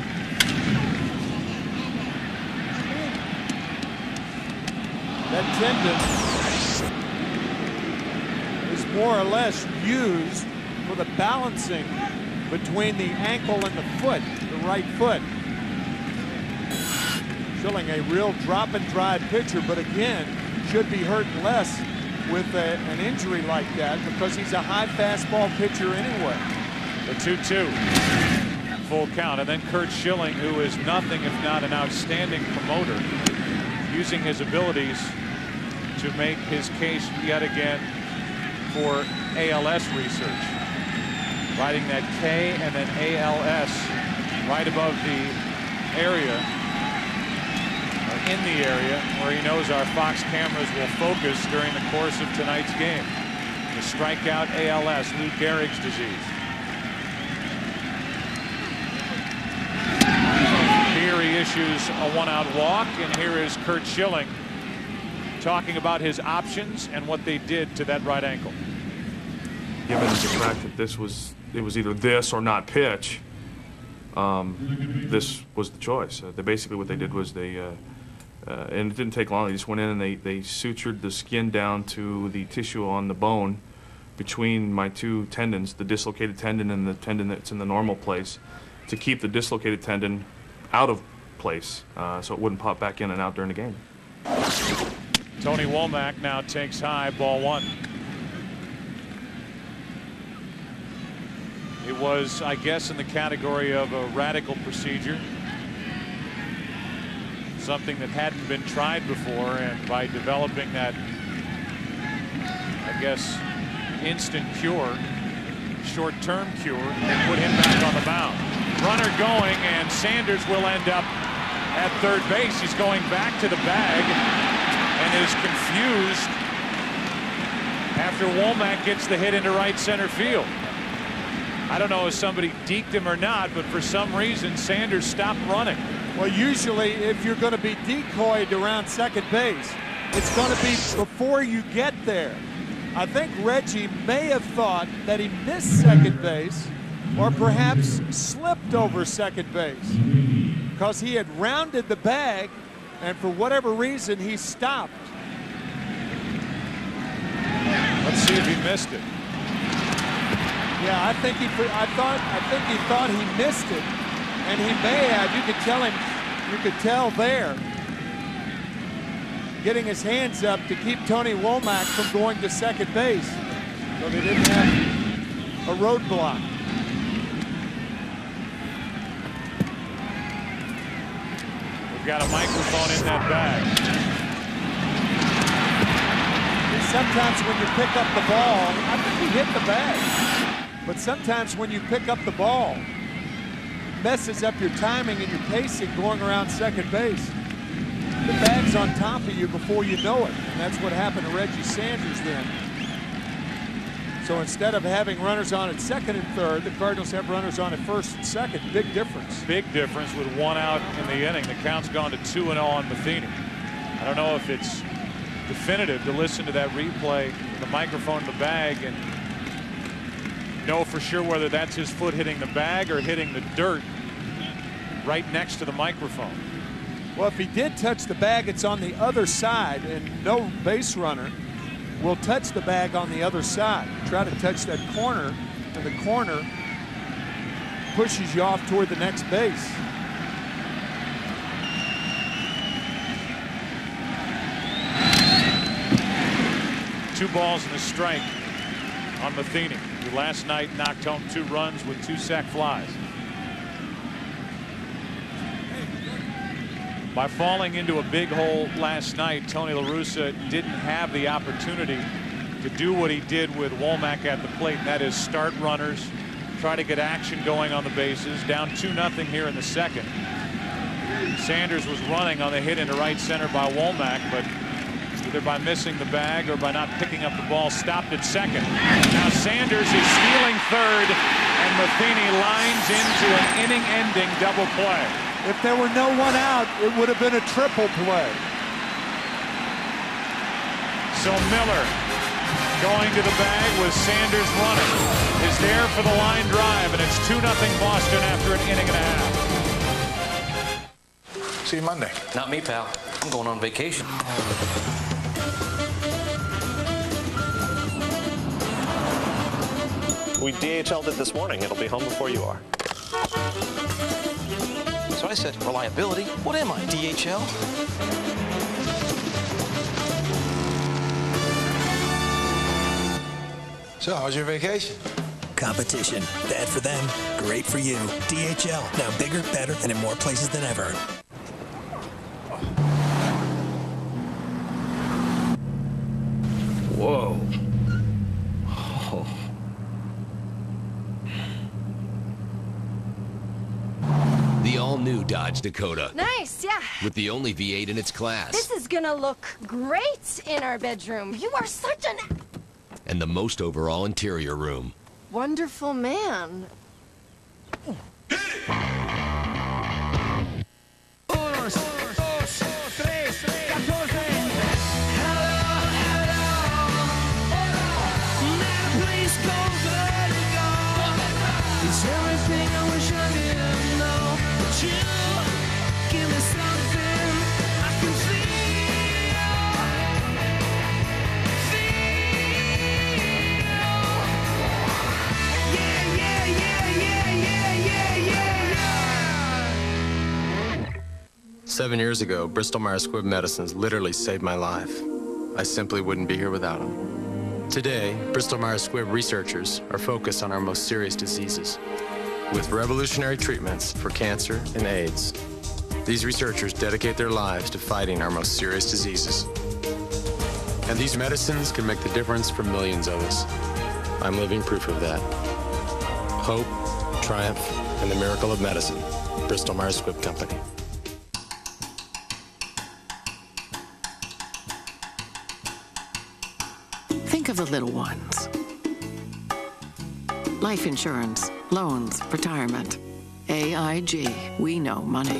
That tendon is more or less used for the balancing between the ankle and the foot, the right foot. Schilling, a real drop and drive pitcher, but again, should be hurting less with a, an injury like that because he's a high fastball pitcher anyway. The two two. Full count. And then Curt Schilling, who is nothing if not an outstanding promoter, using his abilities to make his case yet again for A L S research. Writing that K and then A L S right above the area, or in the area where he knows our Fox cameras will focus during the course of tonight's game. The strikeout A L S, Lou Gehrig's disease. Here he issues a one-out walk, and here is Curt Schilling talking about his options and what they did to that right ankle. Given the fact that this was, it was either this or not pitch, um, this was the choice. Uh, they basically what they did was they, uh, uh, and it didn't take long. They just went in and they they sutured the skin down to the tissue on the bone between my two tendons, the dislocated tendon and the tendon that's in the normal place, to keep the dislocated tendon out of place, uh, so it wouldn't pop back in and out during the game. Tony Womack now takes high, ball one. It was, I guess, in the category of a radical procedure. Something that hadn't been tried before, and by developing that, I guess, instant cure, short-term cure, they put him back on the mound. Runner going, and Sanders will end up at third base. He's going back to the bag and is confused after Womack gets the hit into right center field. I don't know if somebody deked him or not, but for some reason Sanders stopped running. Well, usually if you're going to be decoyed around second base, it's going to be before you get there. I think Reggie may have thought that he missed second base or perhaps slipped over second base because he had rounded the bag, and for whatever reason he stopped. Let's see if he missed it. Yeah, I think he. I thought. I think he thought he missed it, and he may have. You could tell him. You could tell there, getting his hands up to keep Tony Womack from going to second base, so they didn't have a roadblock. We've got a microphone in that bag. And sometimes when you pick up the ball, I think he hit the bag. But sometimes when you pick up the ball, it messes up your timing and your pacing going around second base. The bag's on top of you before you know it, and that's what happened to Reggie Sanders then. So instead of having runners on at second and third, the Cardinals have runners on at first and second. Big difference. Big difference with one out in the inning. The count's gone to two and oh on Matheny. I don't know if it's definitive to listen to that replay with the microphone in the bag and know for sure whether that's his foot hitting the bag or hitting the dirt right next to the microphone. Well, if he did touch the bag, it's on the other side, and no base runner will touch the bag on the other side. Try to touch that corner, and the corner pushes you off toward the next base. Two balls and a strike on Matheny, who last night knocked home two runs with two sac flies. By falling into a big hole last night, Tony La Russa didn't have the opportunity to do what he did with Womack at the plate, and that is start runners, try to get action going on the bases. Down two nothing here in the second. Sanders was running on the hit into right center by Womack, but either by missing the bag or by not picking up the ball, stopped at second. Now Sanders is stealing third, and Matheny lines into an inning-ending double play. If there were no one out, it would have been a triple play. So Miller, going to the bag with Sanders running, is there for the line drive, and it's two nothing Boston after an inning and a half. See you Monday. Not me, pal. I'm going on vacation. We D H L'd it this morning. It'll be home before you are. So I said, reliability? What am I, D H L? So, how was your vacation? Competition. Bad for them, great for you. D H L. Now bigger, better, and in more places than ever. Whoa. Oh. The all-new Dodge Dakota. Nice, yeah. With the only V eight in its class. This is gonna look great in our bedroom. You are such an... And the most overall interior room. wonderful man. Seven years ago, Bristol Myers Squibb medicines literally saved my life. I simply wouldn't be here without them. Today, Bristol Myers Squibb researchers are focused on our most serious diseases, with revolutionary treatments for cancer and AIDS. These researchers dedicate their lives to fighting our most serious diseases. And these medicines can make the difference for millions of us. I'm living proof of that. Hope, triumph, and the miracle of medicine. Bristol Myers Squibb Company. Think of the little ones. Life insurance, loans, retirement. A I G, we know money.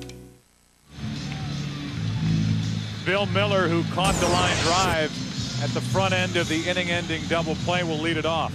Bill Miller, who caught the line drive at the front end of the inning-ending double play, will lead it off.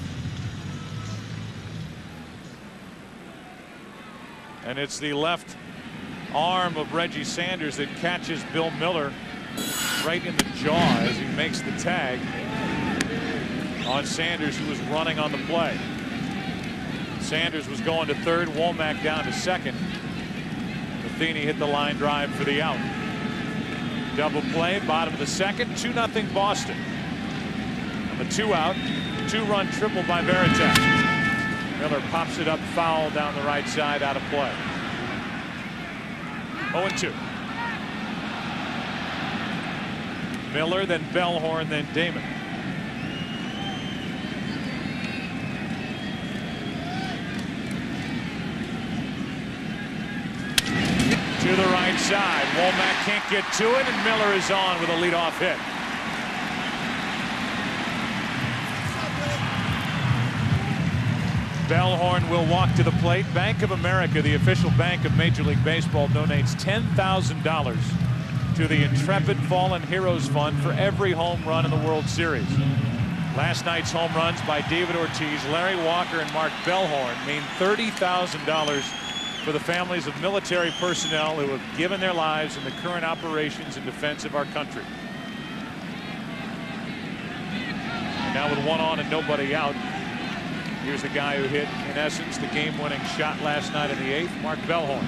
And it's the left arm of Reggie Sanders that catches Bill Miller right in the jaw as he makes the tag on Sanders, who was running on the play. Sanders was going to third, Womack down to second. Matheny hit the line drive for the out. Double play, bottom of the second, two nothing Boston. On the two out, two-run triple by Veritek. Miller pops it up foul down the right side, out of play. oh and two. Miller, then Bellhorn, then Damon. To the right side. Womack can't get to it, and Miller is on with a leadoff hit. Bellhorn will walk to the plate. Bank of America, the official bank of Major League Baseball, donates ten thousand dollars to the Intrepid Fallen Heroes Fund for every home run in the World Series. Last night's home runs by David Ortiz, Larry Walker, and Mark Bellhorn mean thirty thousand dollars for the families of military personnel who have given their lives in the current operations in defense of our country. Now with one on and nobody out, here's the guy who hit, in essence, the game-winning shot last night in the eighth, Mark Bellhorn.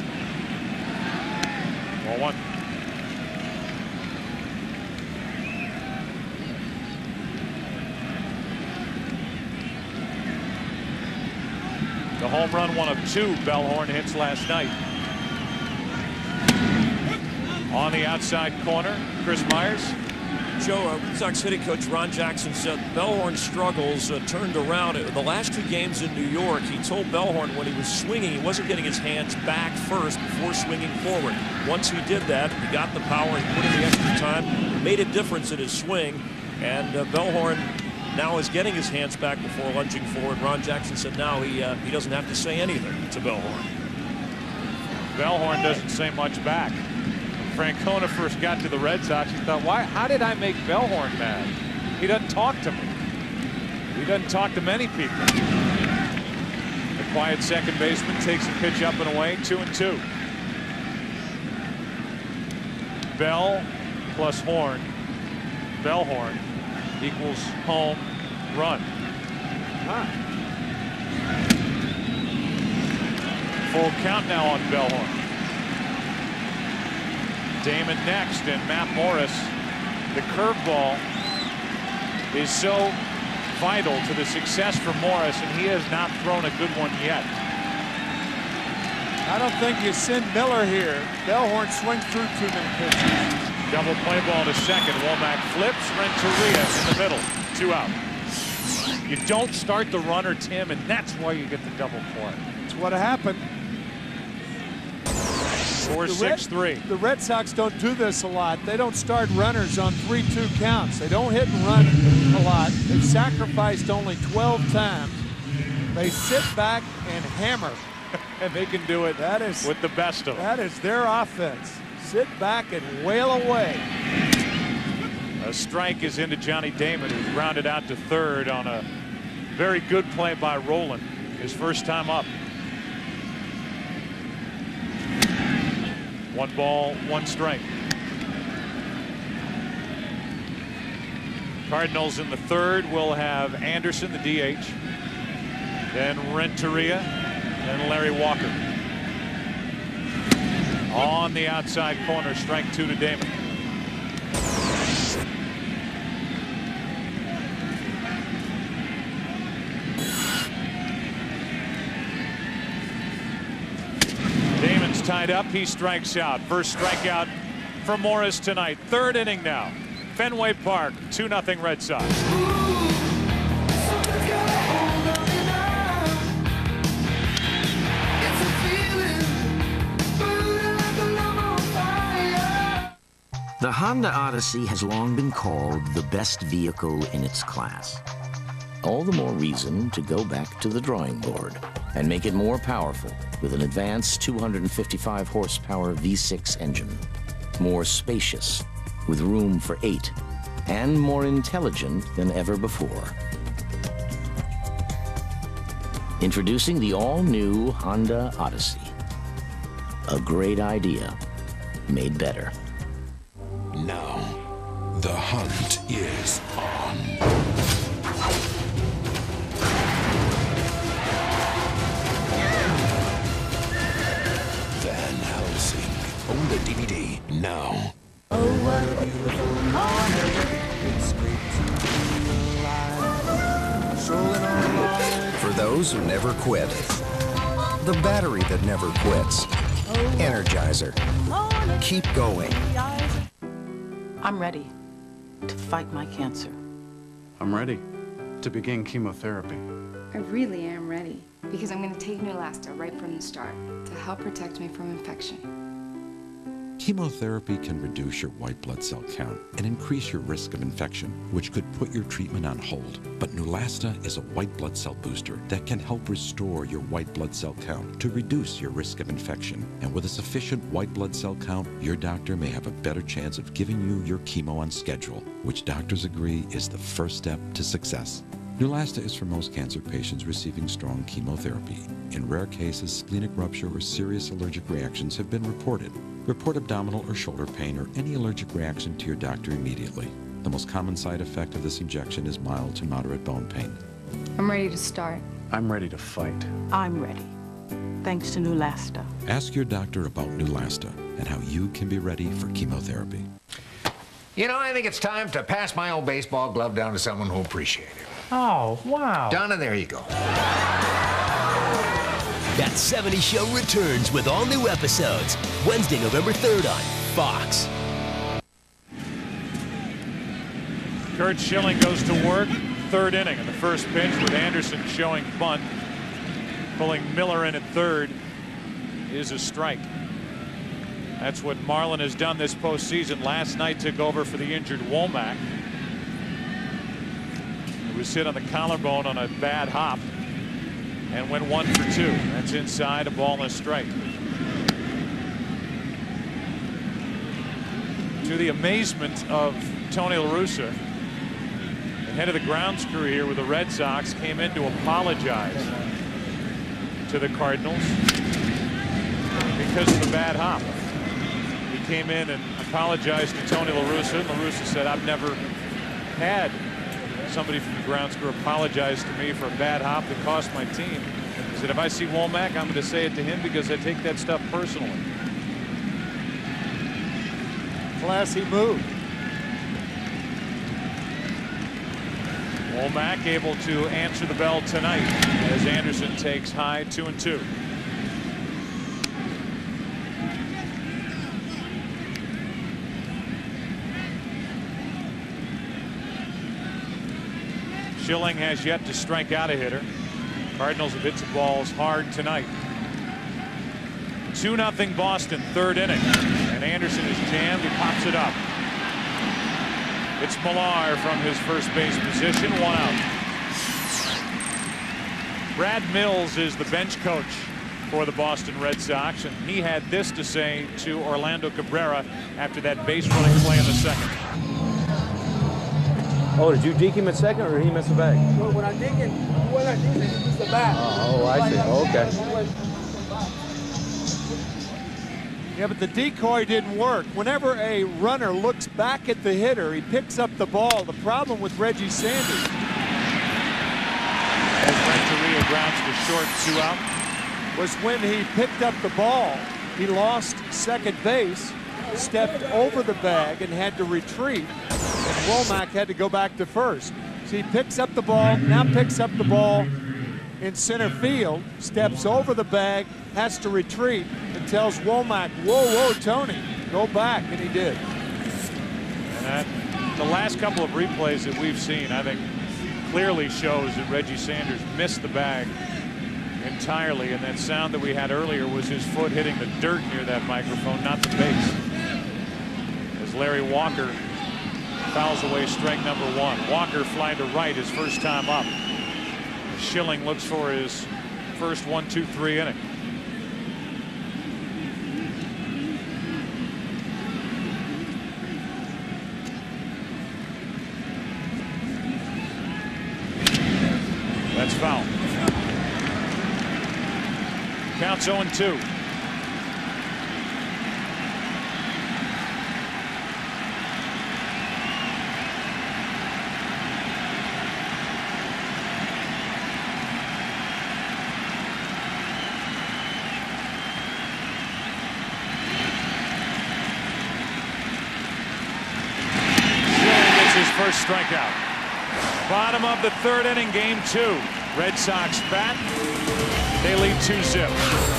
ball one. home run, one of two Bellhorn hits last night. On the outside corner, Chris Myers. Joe, uh, Red Sox hitting coach Ron Jackson said Bellhorn's struggles uh, turned around. In the last two games in New York, he told Bellhorn when he was swinging, he wasn't getting his hands back first before swinging forward. Once he did that, he got the power, he put in the extra time, made a difference in his swing, and uh, Bellhorn now is getting his hands back before lunging forward. Ron Jackson said now he, uh, he doesn't have to say anything to Bellhorn. Bellhorn doesn't say much back. Francona first got to the Red Sox, he thought, why, how did I make Bellhorn mad? He doesn't talk to me. He doesn't talk to many people. The quiet second baseman takes a pitch up and away, two and two. Bell plus Horn, Bellhorn equals home run. Huh. Full count now on Bellhorn. Damon next, and Matt Morris. The curveball is so vital to the success for Morris, and he has not thrown a good one yet. I don't think you send Miller here. Bellhorn swings through too many pitches. Double play ball to second. Womack flips. Renteria in the middle. Two out. You don't start the runner, Tim, and that's why you get the double play. That's what happened. four six three. The Red Sox don't do this a lot. They don't start runners on three two counts. They don't hit and run a lot. They've sacrificed only twelve times. They sit back and hammer. And they can do it that is, with the best of them. That is their offense. Sit back and wail away. A strike is into Johnny Damon, who's rounded out to third on a very good play by Rowland. His first time up. One ball, one strike. Cardinals in the third will have Anderson, the D H, then Renteria, and Larry Walker. On the outside corner, strike two to Damon. Damon's tied up. He strikes out. First strikeout for Morris tonight. Third inning now. Fenway Park, two nothing Red Sox. The Honda Odyssey has long been called the best vehicle in its class. All the more reason to go back to the drawing board and make it more powerful with an advanced two hundred fifty-five horsepower V six engine, more spacious with room for eight, and more intelligent than ever before. Introducing the all-new Honda Odyssey. A great idea made better. Now, the hunt is on. Van Helsing. Own the D V D now. Oh, what a beautiful morning. It's great to be alive. For those who never quit, the battery that never quits. Energizer. Keep going. I'm ready to fight my cancer. I'm ready to begin chemotherapy. I really am ready because I'm going to take Neulasta right from the start to help protect me from infection. Chemotherapy can reduce your white blood cell count and increase your risk of infection, which could put your treatment on hold. But Neulasta is a white blood cell booster that can help restore your white blood cell count to reduce your risk of infection. And with a sufficient white blood cell count, your doctor may have a better chance of giving you your chemo on schedule, which doctors agree is the first step to success. Neulasta is for most cancer patients receiving strong chemotherapy. In rare cases, splenic rupture or serious allergic reactions have been reported. Report abdominal or shoulder pain or any allergic reaction to your doctor immediately. The most common side effect of this injection is mild to moderate bone pain. I'm ready to start. I'm ready to fight. I'm ready, thanks to Neulasta. Ask your doctor about Neulasta and how you can be ready for chemotherapy. You know, I think it's time to pass my old baseball glove down to someone who appreciates it. Oh, wow. Donna, there you go. That seventies Show returns with all new episodes Wednesday, November third on Fox. Curt Schilling goes to work, third inning, in the first pitch with Anderson showing bunt. Pulling Miller in at third is a strike. That's what Marlin has done this postseason. Last night took over for the injured Womack. He was hit on the collarbone on a bad hop and went one for two. That's inside, a ball and a strike. To the amazement of Tony La Russa, the head of the grounds crew here with the Red Sox came in to apologize to the Cardinals because of the bad hop. He came in and apologized to Tony La Russa, and La Russa said, I've never had somebody from the grounds crew apologize to me for a bad hop that cost my team. He said, if I see Womack, I'm going to say it to him because I take that stuff personally. Classy move. Womack able to answer the bell tonight as Anderson takes high, two and two. Schilling has yet to strike out a hitter. Cardinals have hit the balls hard tonight. two nothing Boston, third inning. And Anderson is jammed. He pops it up. It's Millar from his first base position, one out. Brad Mills is the bench coach for the Boston Red Sox, and he had this to say to Orlando Cabrera after that base running play in the second. Oh, did you deke him at second, or did he miss the bag? Well, when I dig it, when I dig it, it's the back. Oh, oh I see. Oh, okay. Yeah, but the decoy didn't work. Whenever a runner looks back at the hitter, he picks up the ball. The problem with Reggie Sanders. As Renteria grounds to short, two out. Was when he picked up the ball, he lost second base, stepped over the bag, and had to retreat. And Womack had to go back to first. So he picks up the ball, now picks up the ball in center field, steps over the bag, has to retreat, and tells Womack, whoa, whoa, Tony, go back, and he did. And that, the last couple of replays that we've seen, I think, clearly shows that Reggie Sanders missed the bag entirely, and that sound that we had earlier was his foot hitting the dirt near that microphone, not the base. As Larry Walker fouls away strike number one. Walker flying to right his first time up. Schilling looks for his first one, two, three inning. That's foul. Counts oh and two. First strikeout. Bottom of the third inning, game two. Red Sox bat. They lead two zip.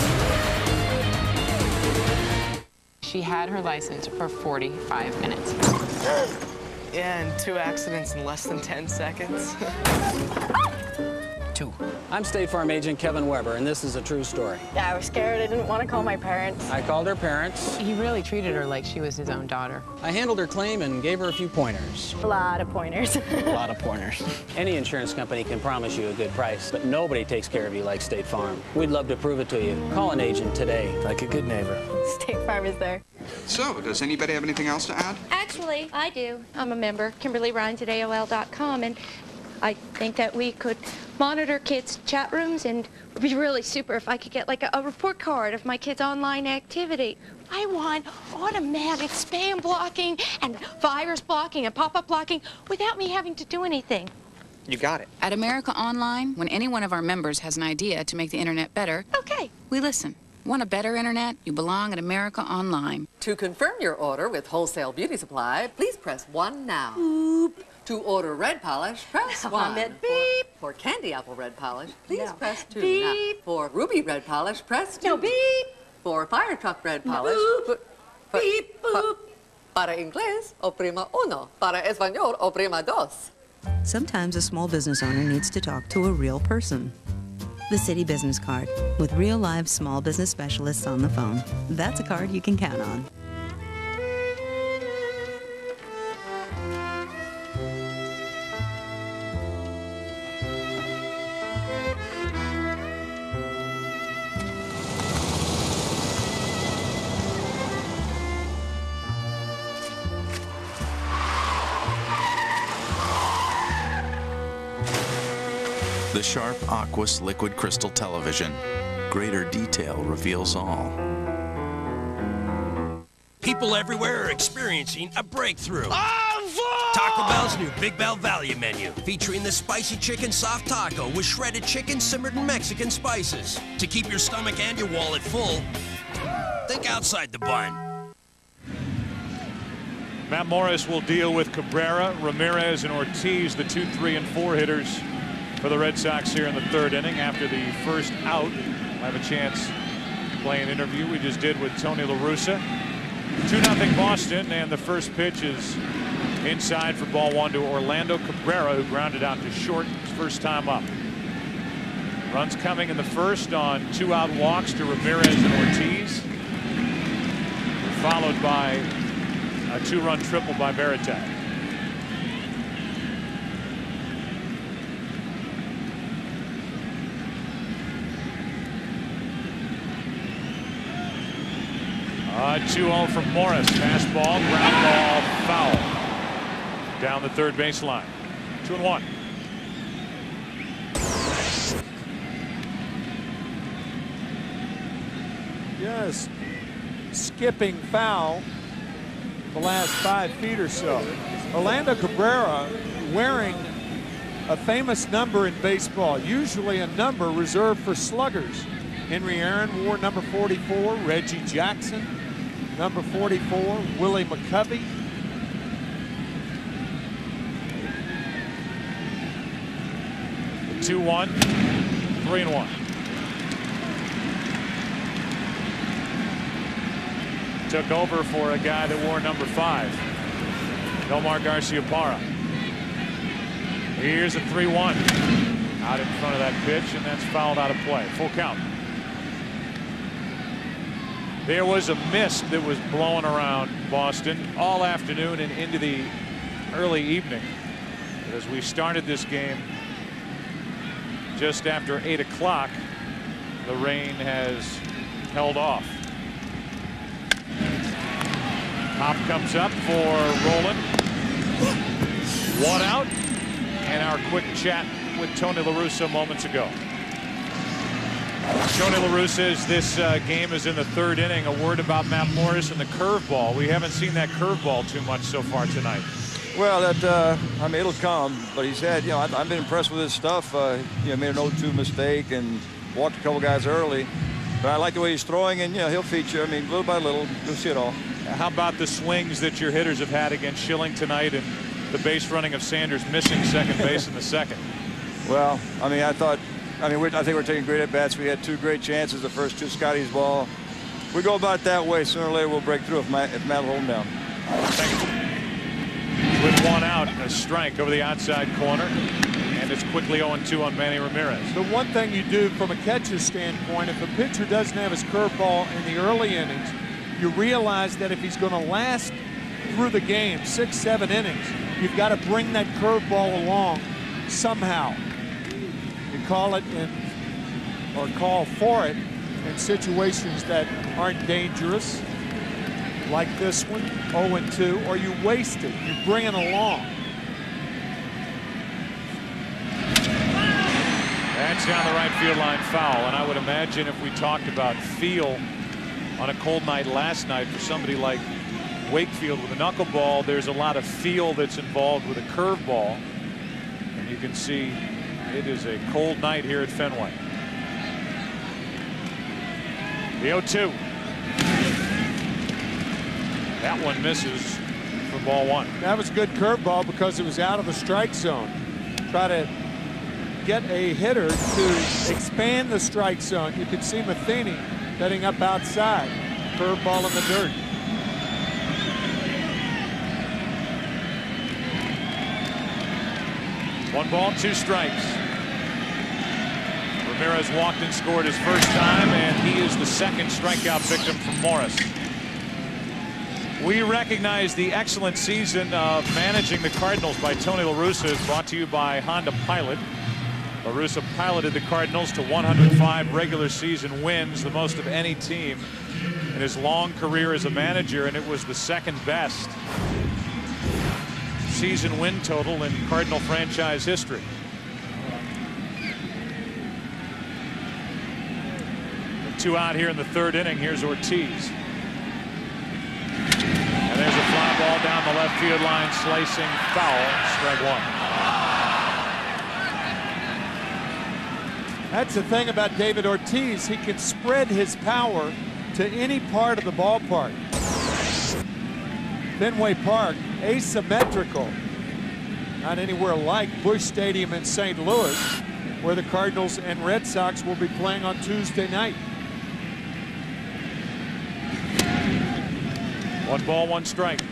She had her license for forty-five minutes. Yeah, and two accidents in less than ten seconds. Two. I'm State Farm Agent Kevin Weber, and this is a true story. Yeah, I was scared. I didn't want to call my parents. I called her parents. He really treated her like she was his own daughter. I handled her claim and gave her a few pointers. A lot of pointers. A lot of pointers. Any insurance company can promise you a good price, but nobody takes care of you like State Farm. We'd love to prove it to you. Call an agent today. Like a good neighbor. State Farm is there. So, does anybody have anything else to add? Actually, I do. I'm a member, Kimberly Rhines at A O L dot com, and I think that we could monitor kids' chat rooms, and it would be really super if I could get like a, a report card of my kids' online activity. I want automatic spam blocking and virus blocking and pop-up blocking without me having to do anything. You got it. At America Online, when any one of our members has an idea to make the internet better, okay, we listen. Want a better internet? You belong at America Online. To confirm your order with wholesale beauty supply, please press one now. Boop. To order red polish, press one. Beep. For candy apple red polish, please No. press two. Beep. Now, for ruby red polish, press two. No, beep. For fire truck red polish, Boop. pr- Beep, boop. Para inglés, oprima uno. Para español, oprima dos. Sometimes a small business owner needs to talk to a real person. The City Business Card, with real live small business specialists on the phone. That's a card you can count on. The Sharp Aquas Liquid Crystal Television. Greater detail reveals all. People everywhere are experiencing a breakthrough. Taco Bell's new Big Bell Value Menu, featuring the spicy chicken soft taco with shredded chicken simmered in Mexican spices. To keep your stomach and your wallet full, think outside the bun. Matt Morris will deal with Cabrera, Ramirez, and Ortiz, the two, three, and four hitters for the Red Sox here in the third inning. After the first out, we'll have a chance to play an interview we just did with Tony La Russa. two nothing Boston, and the first pitch is inside for ball one to Orlando Cabrera, who grounded out to short his first time up. Runs coming in the first on two out walks to Ramirez and Ortiz, followed by a two-run triple by Veritek. Uh, two oh from Morris. Fastball, ground ball, foul. Down the third baseline. Two and one. Yes, skipping foul the last five feet or so. Orlando Cabrera wearing a famous number in baseball, usually a number reserved for sluggers. Henry Aaron wore number forty-four, Reggie Jackson number forty-four, Willie McCovey. two one, three and one. Took over for a guy that wore number five, Nomar Garciaparra. Here's a three one. Out in front of that pitch, and that's fouled out of play. Full count. There was a mist that was blowing around Boston all afternoon and into the early evening. But as we started this game just after eight o'clock, the rain has held off. Hop comes up for Roland. One out, and our quick chat with Tony La Russa moments ago. Tony La Russa, as this uh, game is in the third inning, a word about Matt Morris and the curveball. We haven't seen that curveball too much so far tonight. Well, that uh, I mean, it'll come, but he's had, you know, I've, I've been impressed with his stuff. Uh, you know, made an oh two mistake and walked a couple guys early, but I like the way he's throwing, and you know, he'll feature. I mean, little by little, you'll see it all. How about the swings that your hitters have had against Schilling tonight, and the base running of Sanders missing second base in the second? Well, I mean, I thought, I mean, we're, I think we're taking great at bats. We had two great chances. The first two, Scotty's ball. We go about it that way. Sooner or later, we'll break through if Matt, if Matt will hold him down. Thank you. With one out, a strike over the outside corner, and it's quickly oh and two on Manny Ramirez. The one thing you do from a catcher's standpoint, if a pitcher doesn't have his curveball in the early innings, you realize that if he's going to last through the game, six, seven innings, you've got to bring that curveball along somehow. You call it in, or call for it in situations that aren't dangerous, like this one, oh and two, or you waste it. You bring it along. That's down the right field line, foul. And I would imagine if we talked about feel on a cold night last night for somebody like Wakefield with a knuckleball, there's a lot of feel that's involved with a curveball. And you can see it is a cold night here at Fenway. The oh two. That one misses for ball one. That was a good curveball because it was out of the strike zone. Try to get a hitter to expand the strike zone. You can see Matheny heading up outside. Curveball in the dirt. One ball, two strikes. Ramirez walked and scored his first time, and he is the second strikeout victim from Morris. We recognize the excellent season of managing the Cardinals by Tony La Russa, is brought to you by Honda Pilot. La Russa piloted the Cardinals to one hundred five regular season wins, the most of any team in his long career as a manager, and it was the second best season win total in Cardinal franchise history. Two out here in the third inning. Here's Ortiz. And there's a fly ball down the left field line, slicing foul. Strike one. That's the thing about David Ortiz. He can spread his power to any part of the ballpark. Fenway Park, asymmetrical. Not anywhere like Busch Stadium in Saint Louis, where the Cardinals and Red Sox will be playing on Tuesday night. One ball, one strike.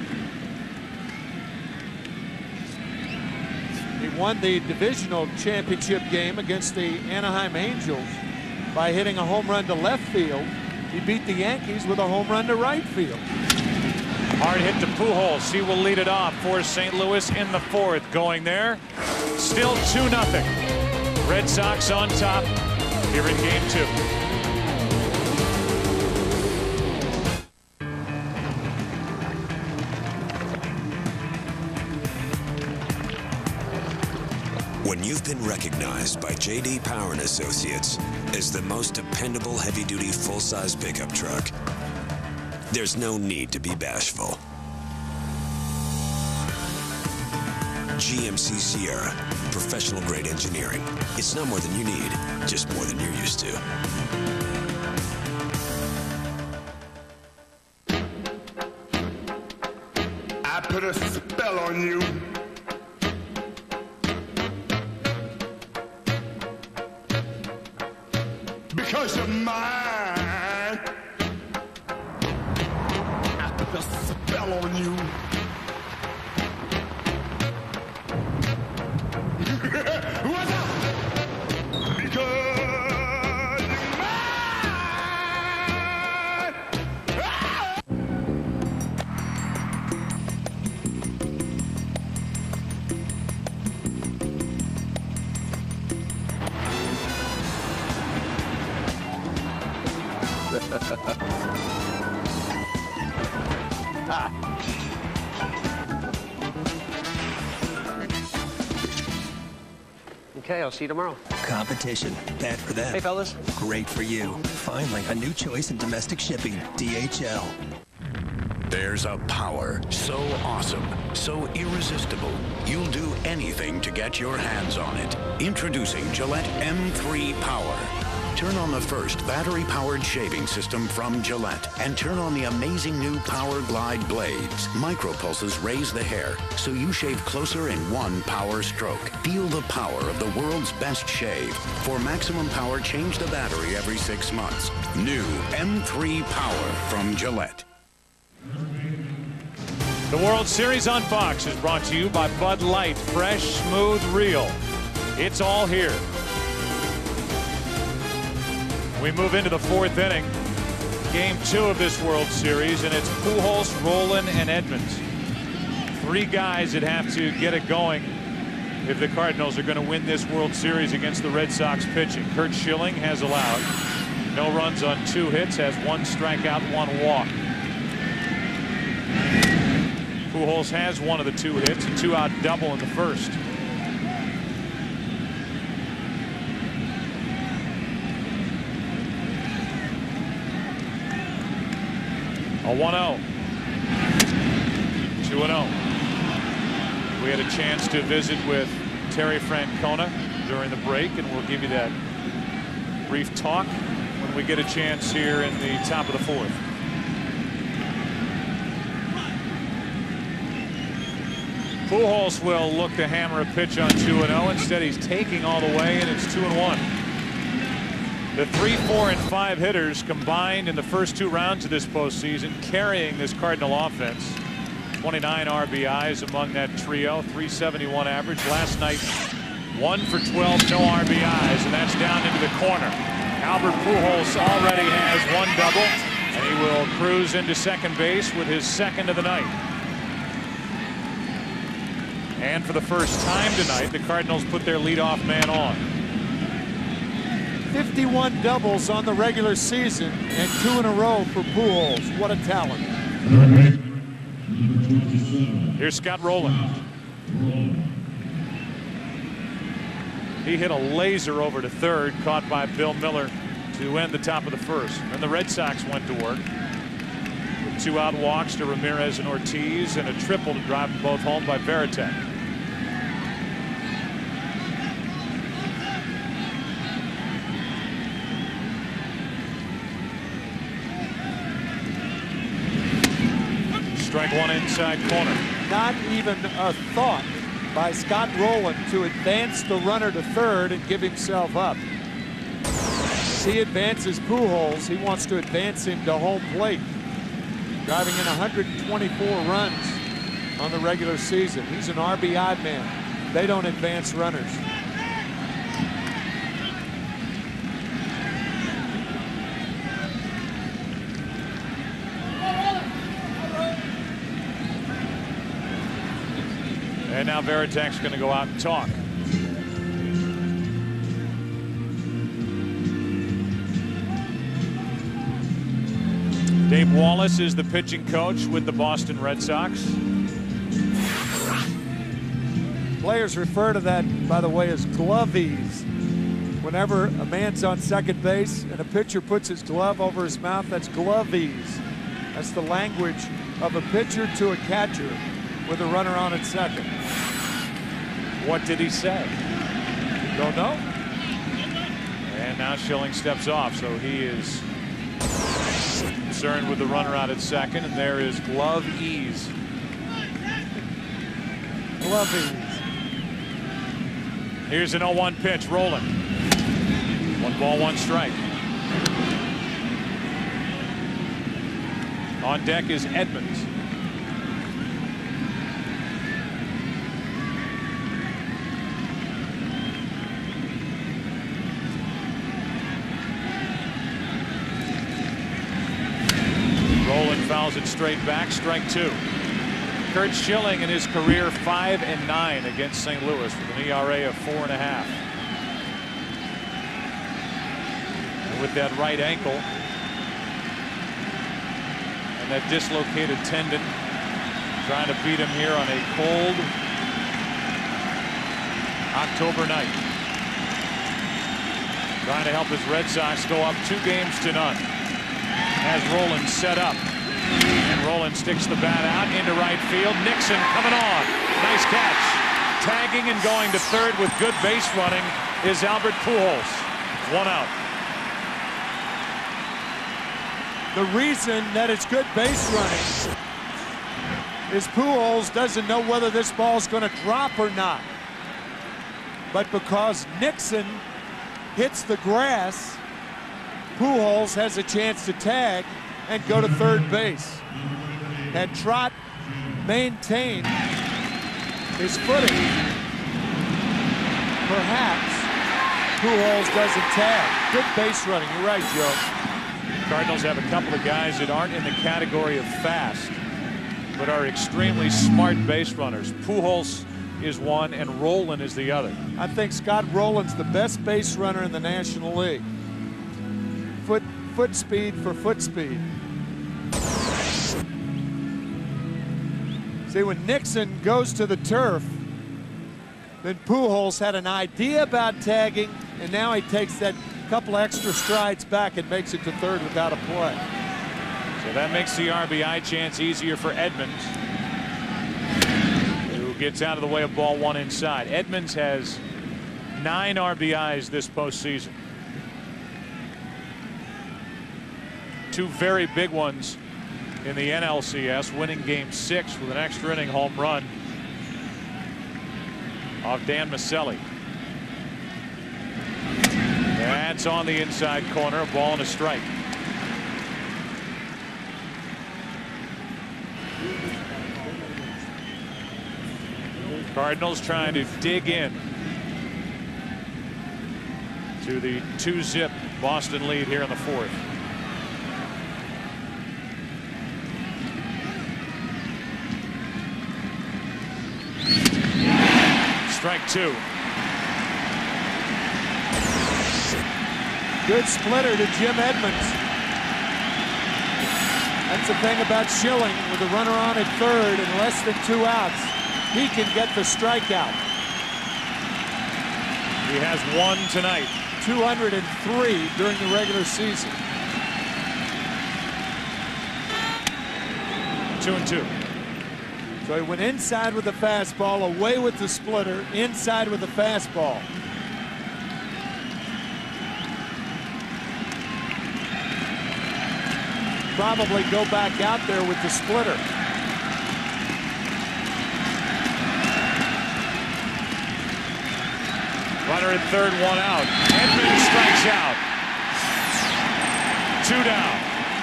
He won the divisional championship game against the Anaheim Angels by hitting a home run to left field. He beat the Yankees with a home run to right field. Hard hit to Pujols. He will lead it off for Saint Louis in the fourth. Going there. Still two nothing. Red Sox on top here in game two. When you've been recognized by J D Power and Associates as the most dependable heavy-duty full-size pickup truck, there's no need to be bashful. G M C Sierra, professional grade engineering. It's not more than you need, just more than you're used to. I put a spell on you. Because you're mine. I put a spell on you. What's up? Because you're mine. Okay, I'll see you tomorrow. Competition. Bad for them. Hey, fellas. Great for you. Finally, a new choice in domestic shipping. D H L. There's a power so awesome, so irresistible, you'll do anything to get your hands on it. Introducing Gillette M three Power. Turn on the first battery-powered shaving system from Gillette and turn on the amazing new Power Glide blades. Micropulses raise the hair so you shave closer in one power stroke. Feel the power of the world's best shave. For maximum power, change the battery every six months. New M three Power from Gillette. The World Series on Fox is brought to you by Bud Light. Fresh, smooth, real. It's all here. We move into the fourth inning. Game two of this World Series, and it's Pujols, Rolen, and Edmonds. Three guys that have to get it going if the Cardinals are going to win this World Series against the Red Sox pitching. Curt Schilling has allowed no runs on two hits, has one strikeout, one walk. Pujols has one of the two hits, a two-out double in the first. A one oh. two and oh. We had a chance to visit with Terry Francona during the break, and we'll give you that brief talk when we get a chance here in the top of the fourth. Pujols will look to hammer a pitch on two and oh. Instead, he's taking all the way, and it's two and one. The three, four, and five hitters combined in the first two rounds of this postseason, carrying this Cardinal offense. twenty-nine R B Is among that trio, three seventy-one average. Last night, one for twelve, no R B Is, and that's down into the corner. Albert Pujols already has one double, and he will cruise into second base with his second of the night. And for the first time tonight, the Cardinals put their leadoff man on. fifty-one doubles on the regular season and two in a row for Pujols. What a talent. Here's Scott Rowland. He hit a laser over to third, caught by Bill Miller to end the top of the first. And the Red Sox went to work with two out walks to Ramirez and Ortiz and a triple to drive them both home by Veritek. Strike one inside corner. Not even a thought by Scott Rowland to advance the runner to third and give himself up. As he advances Pujols, he wants to advance him to home plate, driving in one hundred twenty-four runs on the regular season. He's an R B I man. They don't advance runners. And now Veritek's going to go out and talk. Dave Wallace is the pitching coach with the Boston Red Sox. Players refer to that, by the way, as glovies. Whenever a man's on second base and a pitcher puts his glove over his mouth, that's glovies. That's the language of a pitcher to a catcher with a runner on at second. What did he say? Don't know. And now Schilling steps off, so he is concerned with the runner out at second, and there is glove ease. Glove ease. Here's an oh one pitch, rolling. One ball, one strike. On deck is Edmonds. Rowland fouls it straight back, strike two. Curt Schilling in his career five and nine against Saint Louis with an E R A of four and a half. And with that right ankle and that dislocated tendon, trying to beat him here on a cold October night. Trying to help his Red Sox go up two games to none. Has Rowland set up, and Rowland sticks the bat out into right field. Nixon coming on. Nice catch. Tagging and going to third with good base running is Albert Pujols. One out. The reason that it's good base running is Pujols doesn't know whether this ball's going to drop or not. But because Nixon hits the grass, Pujols has a chance to tag and go to third base. Had Trott maintained his footing, perhaps Pujols doesn't tag. Good base running. You're right, Joe. Cardinals have a couple of guys that aren't in the category of fast, but are extremely smart base runners. Pujols is one, and Rowland is the other. I think Scott Rowland's the best base runner in the National League. Foot, foot speed for foot speed. See, when Nixon goes to the turf, then Pujols had an idea about tagging, and now he takes that couple extra strides back and makes it to third without a play. So that makes the R B I chance easier for Edmonds, who gets out of the way of ball one inside. Edmonds has nine R B Is this postseason. Two very big ones in the N L C S, winning game six with an extra inning home run of Dan Maselli. That's on the inside corner, a ball and a strike. Cardinals trying to dig in to the two zip Boston lead here in the fourth. Strike two. Good splitter to Jim Edmonds. That's the thing about Schilling, with a runner on at third and less than two outs. He can get the strikeout. He has one tonight. two hundred three during the regular season. Two and two. So he went inside with the fastball, away with the splitter, inside with the fastball. Probably go back out there with the splitter. Runner at third, one out. Edmonds strikes out. Two down.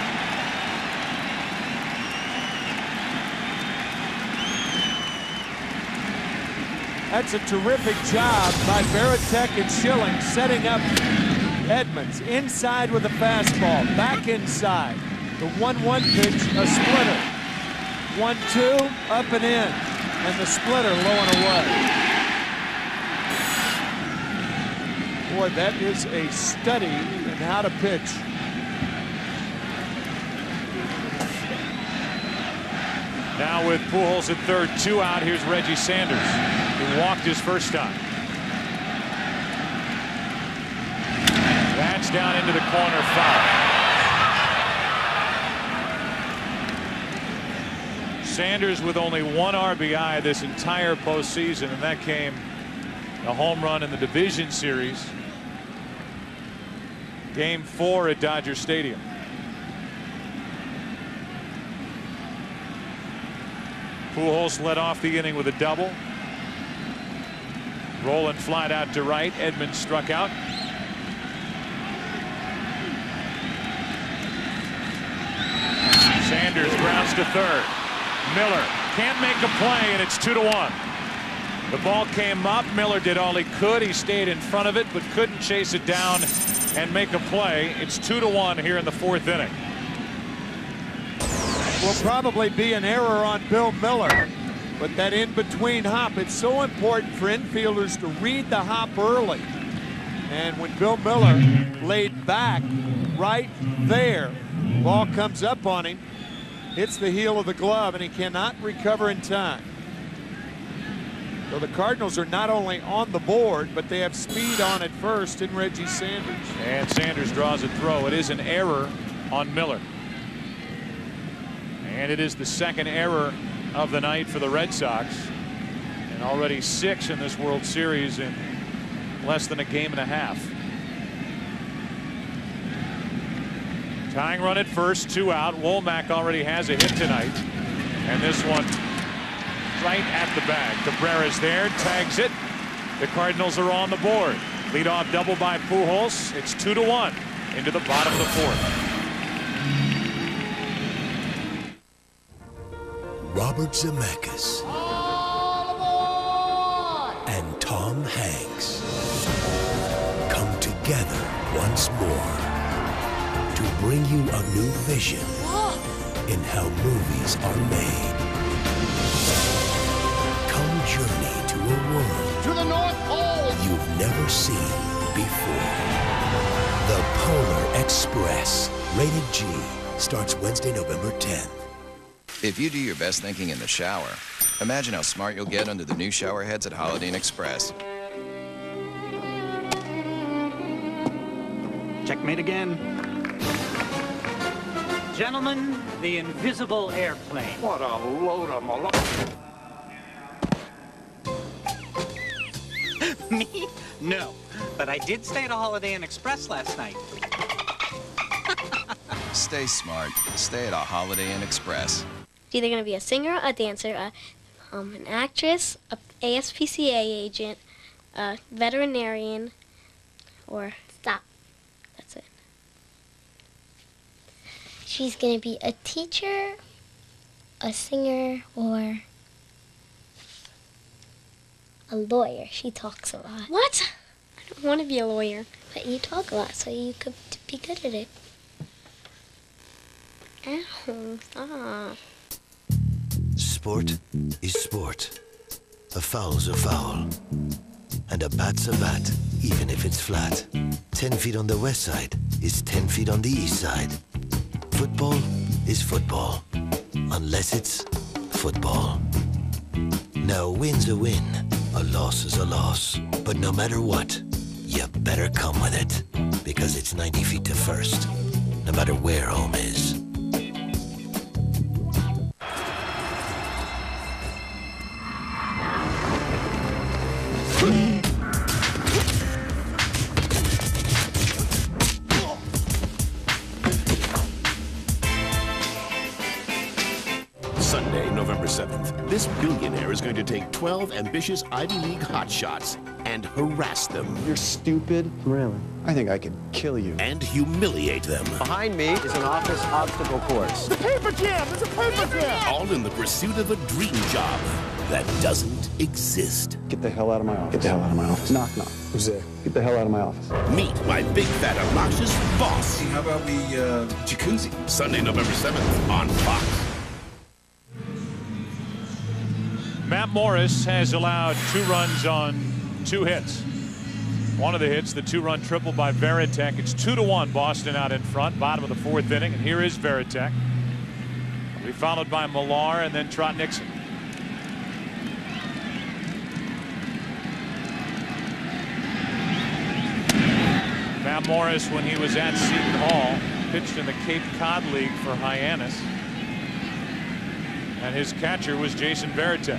That's a terrific job by Baratek and Schilling, setting up Edmonds inside with a fastball, back inside. The one one pitch, a splitter. one two, up and in, and the splitter low and away. Boy, that is a study in how to pitch. Now with Pujols at third, two out, here's Reggie Sanders, who walked his first time. That's down into the corner, foul. Sanders with only one R B I this entire postseason, and that came a home run in the division series. Game four at Dodger Stadium. Pujols led off the inning with a double. Rolling flied out to right. Edmonds struck out. Sanders grounds to third. Miller can't make a play, and it's two to one. The ball came up. Miller did all he could. He stayed in front of it, but couldn't chase it down and make a play. It's two to one here in the fourth inning. Will probably be an error on Bill Miller, but that in-between hop, it's so important for infielders to read the hop early. And when Bill Miller laid back right there, ball comes up on him, hits the heel of the glove, and he cannot recover in time. So the Cardinals are not only on the board, but they have speed on at first in Reggie Sanders. And Sanders draws a throw. It is an error on Miller. And it is the second error of the night for the Red Sox. And already six in this World Series in less than a game and a half. Tying run at first, two out. Womack already has a hit tonight. And this one right at the bag. Cabrera's there, tags it. The Cardinals are on the board. Leadoff double by Pujols. It's two to one into the bottom of the fourth. Robert Zemeckis and Tom Hanks come together once more to bring you a new vision in how movies are made. Come journey to a world To the North Pole! you've never seen before. The Polar Express, rated G, starts Wednesday, November tenth. If you do your best thinking in the shower, imagine how smart you'll get under the new shower heads at Holiday Inn Express. Checkmate again. Gentlemen, the invisible airplane. What a load of malarkey. Me? No. But I did stay at a Holiday Inn Express last night. Stay smart. Stay at a Holiday Inn Express. It's either going to be a singer, a dancer, a, um, an actress, a A S P C A agent, a veterinarian, or stop. That's it. She's going to be a teacher, a singer, or a lawyer. She talks a lot. What? I don't want to be a lawyer. But you talk a lot, so you could be good at it. Ow, stop. Sport is sport. A foul's a foul. And a bat's a bat, even if it's flat. Ten feet on the west side is ten feet on the east side. Football is football, unless it's football. Now a win's a win, a loss is a loss. But no matter what, you better come with it, because it's ninety feet to first, no matter where home is. Sunday, November seventh, this billionaire is going to take twelve ambitious Ivy League hotshots and harass them. You're stupid. Really? I think I could kill you. And humiliate them. Behind me is an office obstacle course. The paper jam! It's a paper jam! All in the pursuit of a dream job that doesn't exist. Get the hell out of my office. Get the hell out of my office. Knock, knock. Who's there? Get the hell out of my office. Meet my big, fat, obnoxious boss. How about we, uh, jacuzzi? Sunday, November seventh on Fox. Matt Morris has allowed two runs on two hits. One of the hits, the two-run triple by Veritek. It's two to one, Boston out in front, bottom of the fourth inning, and here is Veritek. Will be followed by Millar and then Trot Nixon. Matt Morris, when he was at Seton Hall, pitched in the Cape Cod League for Hyannis, and his catcher was Jason Veritek.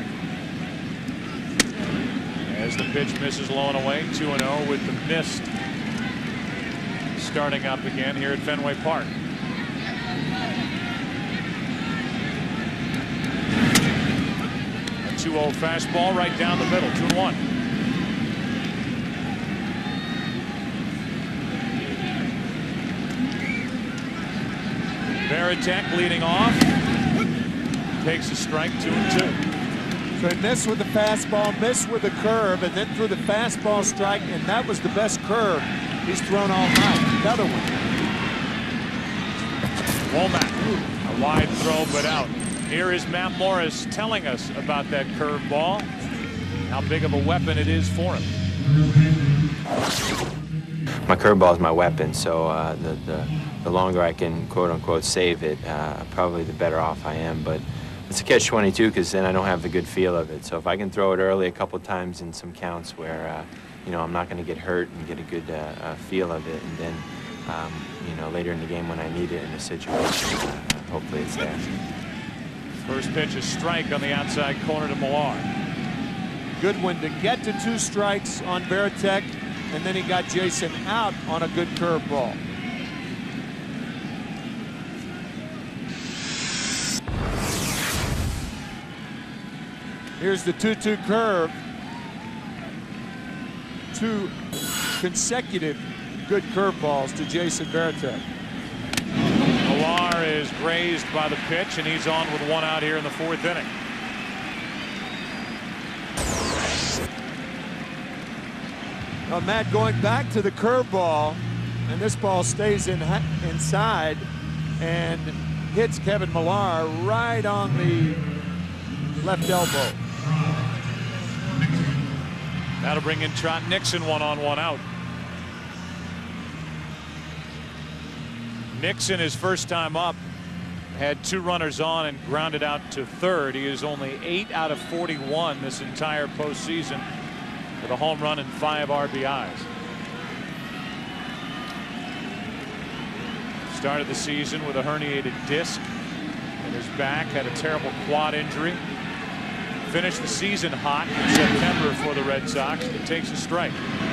As the pitch misses low and away, two and oh with the mist starting up again here at Fenway Park. A two oh fastball right down the middle, two and one. Veritek leading off, takes a strike, two and two. So he missed with the fastball, missed with the curve, and then threw the fastball strike, and that was the best curve he's thrown all night. Another one. Womack, a wide throw, but out. Here is Matt Morris telling us about that curve ball, how big of a weapon it is for him. My curveball is my weapon, so uh, the, the, the longer I can quote-unquote save it, uh, probably the better off I am. But it's a catch twenty-two because then I don't have the good feel of it. So if I can throw it early a couple times in some counts where, uh, you know, I'm not going to get hurt and get a good uh, uh, feel of it, and then, um, you know, later in the game when I need it in a situation, uh, hopefully it's there. First pitch is strike on the outside corner to Millar. Good one to get to two strikes on Veritek, and then he got Jason out on a good curveball. Here's the two two curve. Two consecutive good curveballs to Jason Veritek. Millar is grazed by the pitch, and he's on with one out here in the fourth inning. Now Matt going back to the curveball, and this ball stays in inside and hits Kevin Millar right on the left elbow. That'll bring in Trot Nixon, one on, one out. Nixon, his first time up, had two runners on and grounded out to third. He is only eight out of forty-one this entire postseason with a home run and five R B Is. Started the season with a herniated disc in his back, had a terrible quad injury. Finished the season hot in September for the Red Sox. It takes a strike.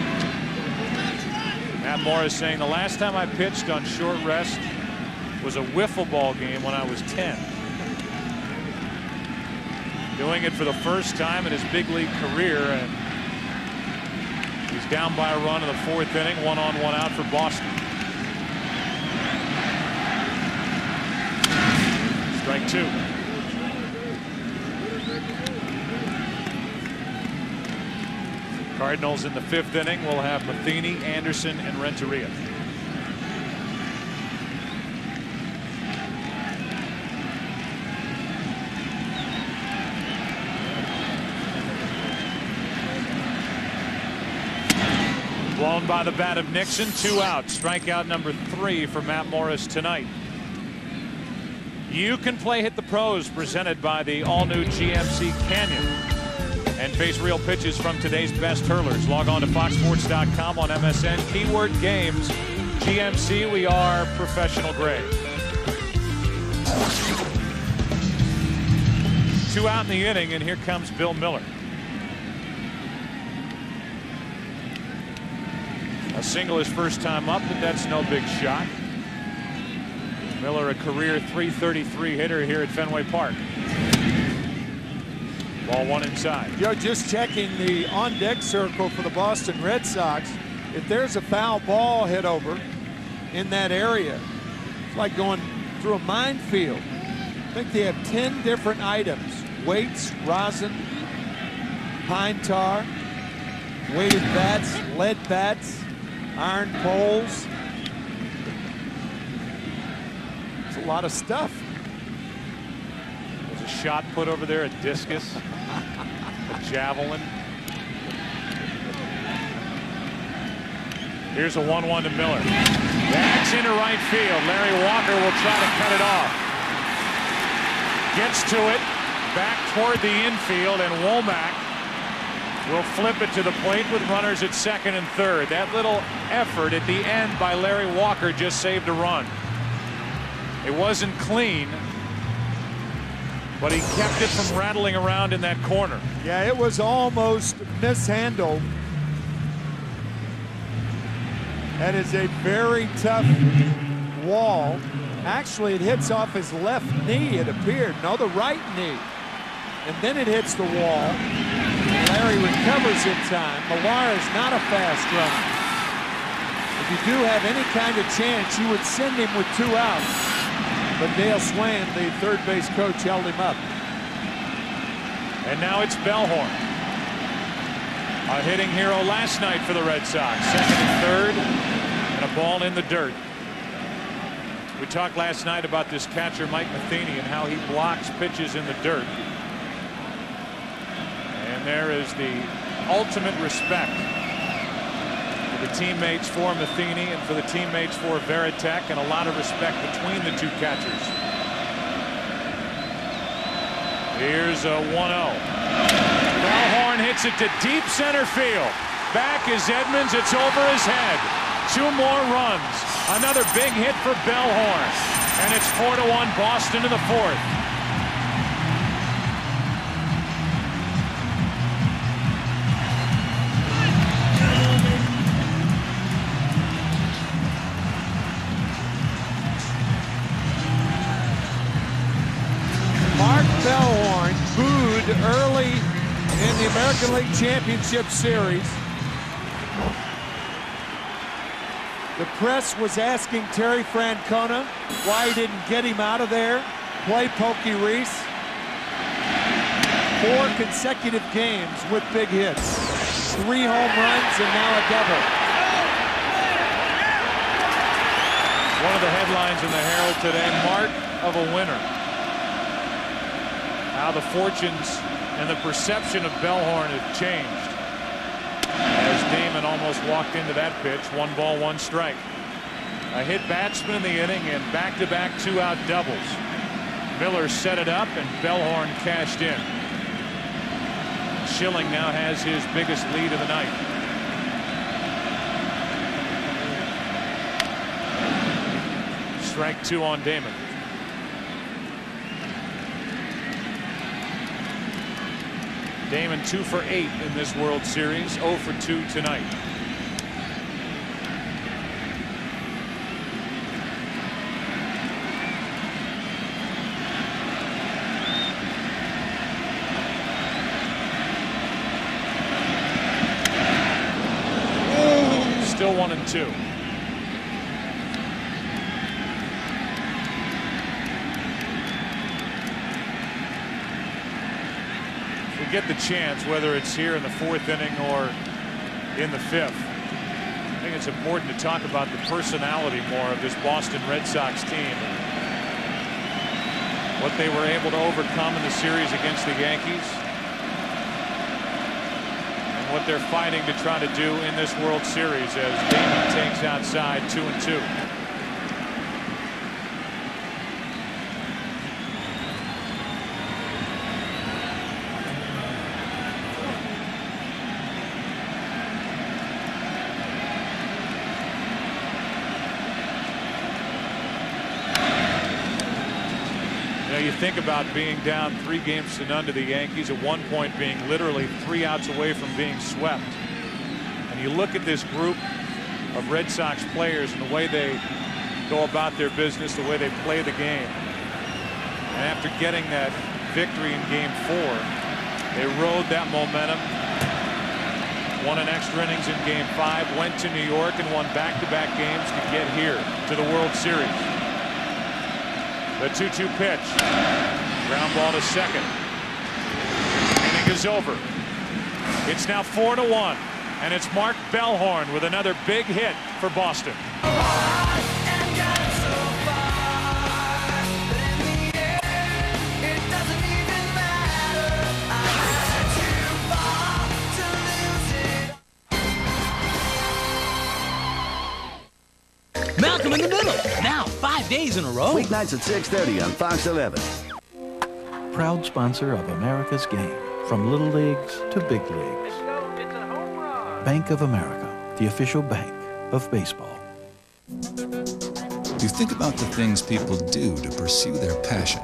Matt Morris saying the last time I pitched on short rest was a wiffle ball game when I was ten. doing it for the first time in his big league career, and he's down by a run in the fourth inning. One on, one out for Boston. Strike two. Cardinals in the fifth inning will have Matheny, Anderson, and Renteria. Blown by the bat of Nixon. Two out. Strikeout number three for Matt Morris tonight. You can play Hit the Pros, presented by the all-new G M C Canyon, and face real pitches from today's best hurlers. Log on to fox sports dot com on M S N. Keyword games. G M C, we are professional grade. Two out in the inning, and here comes Bill Miller. A single his first time up, but that's no big shot. Miller, a career three thirty-three hitter here at Fenway Park. Ball one inside. You're just checking the on-deck circle for the Boston Red Sox. If there's a foul ball hit over in that area, it's like going through a minefield. I think they have ten different items: weights, rosin, pine tar, weighted bats, lead bats, iron poles. It's a lot of stuff. There's a shot put over there, a discus, a javelin. Here's a one one to Miller. That's into right field. Larry Walker will try to cut it off. Gets to it, back toward the infield, and Womack will flip it to the plate with runners at second and third. That little effort at the end by Larry Walker just saved a run. It wasn't clean, but he kept it from rattling around in that corner. Yeah, it was almost mishandled. That is a very tough wall. Actually, it hits off his left knee, it appeared. No, the right knee. And then it hits the wall. Larry recovers in time. Millar is not a fast runner. If you do have any kind of chance, you would send him with two outs. But Dale Swain, the third base coach, held him up. And now it's Bellhorn. A hitting hero last night for the Red Sox. Second and third, and a ball in the dirt. We talked last night about this catcher, Mike Matheny, and how he blocks pitches in the dirt. And there is the ultimate respect for the teammates for Matheny and for the teammates for Veritek, and a lot of respect between the two catchers. Here's a one oh. Bellhorn hits it to deep center field. Back is Edmonds. It's over his head. Two more runs. Another big hit for Bellhorn. And it's four to one Boston in the fourth. Mark Bellhorn booed early in the American League Championship Series. The press was asking Terry Francona why he didn't get him out of there, play Pokey Reese. Four consecutive games with big hits. Three home runs and now a double. One of the headlines in the Herald today, mark of a winner. How the fortunes and the perception of Bellhorn have changed as Damon almost walked into that pitch. One ball, one strike. A hit batsman in the inning and back-to-back two-out doubles. Miller set it up and Bellhorn cashed in. Schilling now has his biggest lead of the night. Strike two on Damon. Damon two for eight in this World Series, oh for two tonight. still one and two. If we get the chance, whether it's here in the fourth inning or in the fifth, I think it's important to talk about the personality more of this Boston Red Sox team. What they were able to overcome in the series against the Yankees. And what they're fighting to try to do in this World Series as Damon takes outside two and two. You think about being down three games to none to the Yankees, at one point being literally three outs away from being swept. And you look at this group of Red Sox players and the way they go about their business, the way they play the game. And after getting that victory in game four, they rode that momentum, won an extra innings in game five, went to New York and won back-to-back games to get here to the World Series. The two two pitch. Ground ball to second. Inning is over. It's now four to one. And it's Mark Bellhorn with another big hit for Boston. Malcolm in the Middle, now five days in a row. Weeknights at six thirty on Fox eleven. Proud sponsor of America's game, from little leagues to big leagues. Bank of America, the official bank of baseball. You think about the things people do to pursue their passion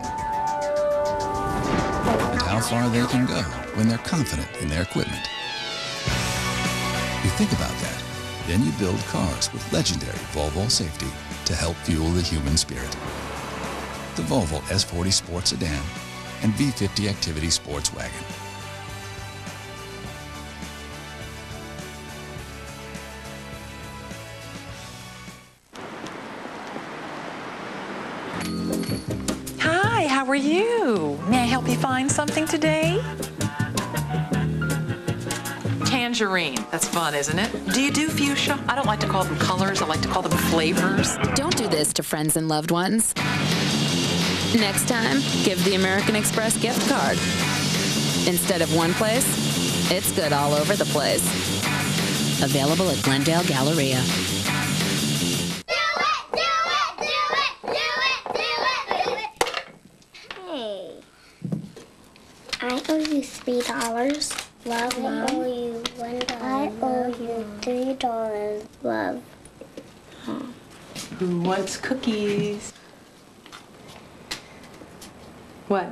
and how far they can go when they're confident in their equipment. You think about that. Then you build cars with legendary Volvo safety to help fuel the human spirit. The Volvo S forty Sport Sedan and V fifty Activity Sports Wagon. Hi, how are you? May I help you find something today? Tangerine. That's fun, isn't it? Do you do fuchsia? I don't like to call them colors. I like to call them flavors. Don't do this to friends and loved ones. Next time, give the American Express gift card. Instead of one place, it's good all over the place. Available at Glendale Galleria. Hey, I owe you three dollars. Love, Mom. I owe you one dollar. I owe you three dollars. Love. Mom. Who wants cookies? What?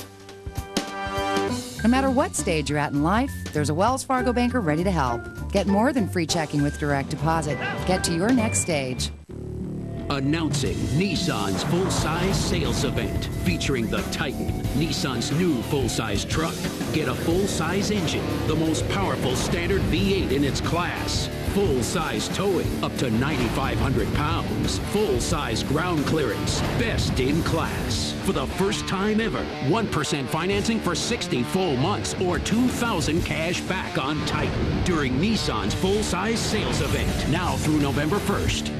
No matter what stage you're at in life, there's a Wells Fargo banker ready to help. Get more than free checking with direct deposit. Get to your next stage. Announcing Nissan's full-size sales event featuring the Titan, Nissan's new full-size truck. Get a full-size engine, the most powerful standard V eight in its class. Full-size towing up to ninety-five hundred pounds. Full-size ground clearance, best in class. For the first time ever, one percent financing for sixty full months or two thousand cash back on Titan during Nissan's full-size sales event, now through November first.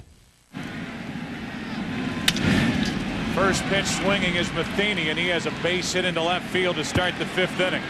First pitch swinging is Matheny, and he has a base hit into left field to start the fifth inning.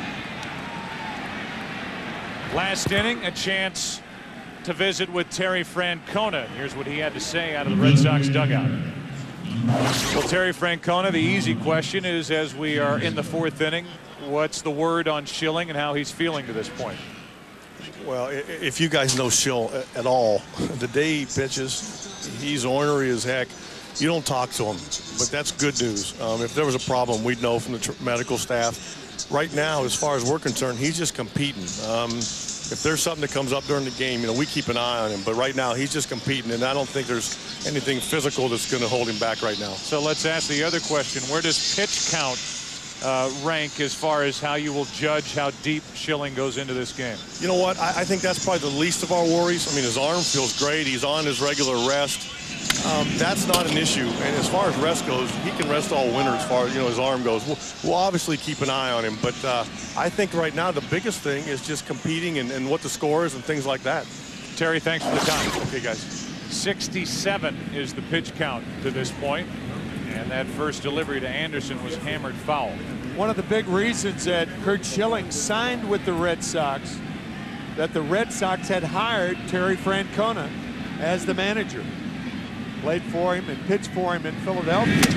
Last inning, a chance to visit with Terry Francona. Here's what he had to say out of the Red Sox dugout. Well, Terry Francona, the easy question is, as we are in the fourth inning, what's the word on Schilling and how he's feeling to this point? Well, if you guys know Schill at all, the day he pitches, he's ornery as heck. You don't talk to him, but that's good news. Um, if there was a problem, we'd know from the tr medical staff. Right now, as far as we're concerned, he's just competing. Um, if there's something that comes up during the game, you know, we keep an eye on him. But right now, he's just competing, and I don't think there's anything physical that's going to hold him back right now. So let's ask the other question. Where does pitch count uh, rank as far as how you will judge how deep Schilling goes into this game? You know what? I, I think that's probably the least of our worries. I mean, his arm feels great. He's on his regular rest. Um, that's not an issue. And as far as rest goes, he can rest all winter as far as, you know, his arm goes. We'll, we'll obviously keep an eye on him. But uh, I think right now the biggest thing is just competing and, and what the score is and things like that. Terry, thanks for the time. Okay, guys. sixty-seven is the pitch count to this point. And that first delivery to Anderson was hammered foul. One of the big reasons that Curt Schilling signed with the Red Sox, that the Red Sox had hired Terry Francona as the manager. Played for him and pitched for him in Philadelphia.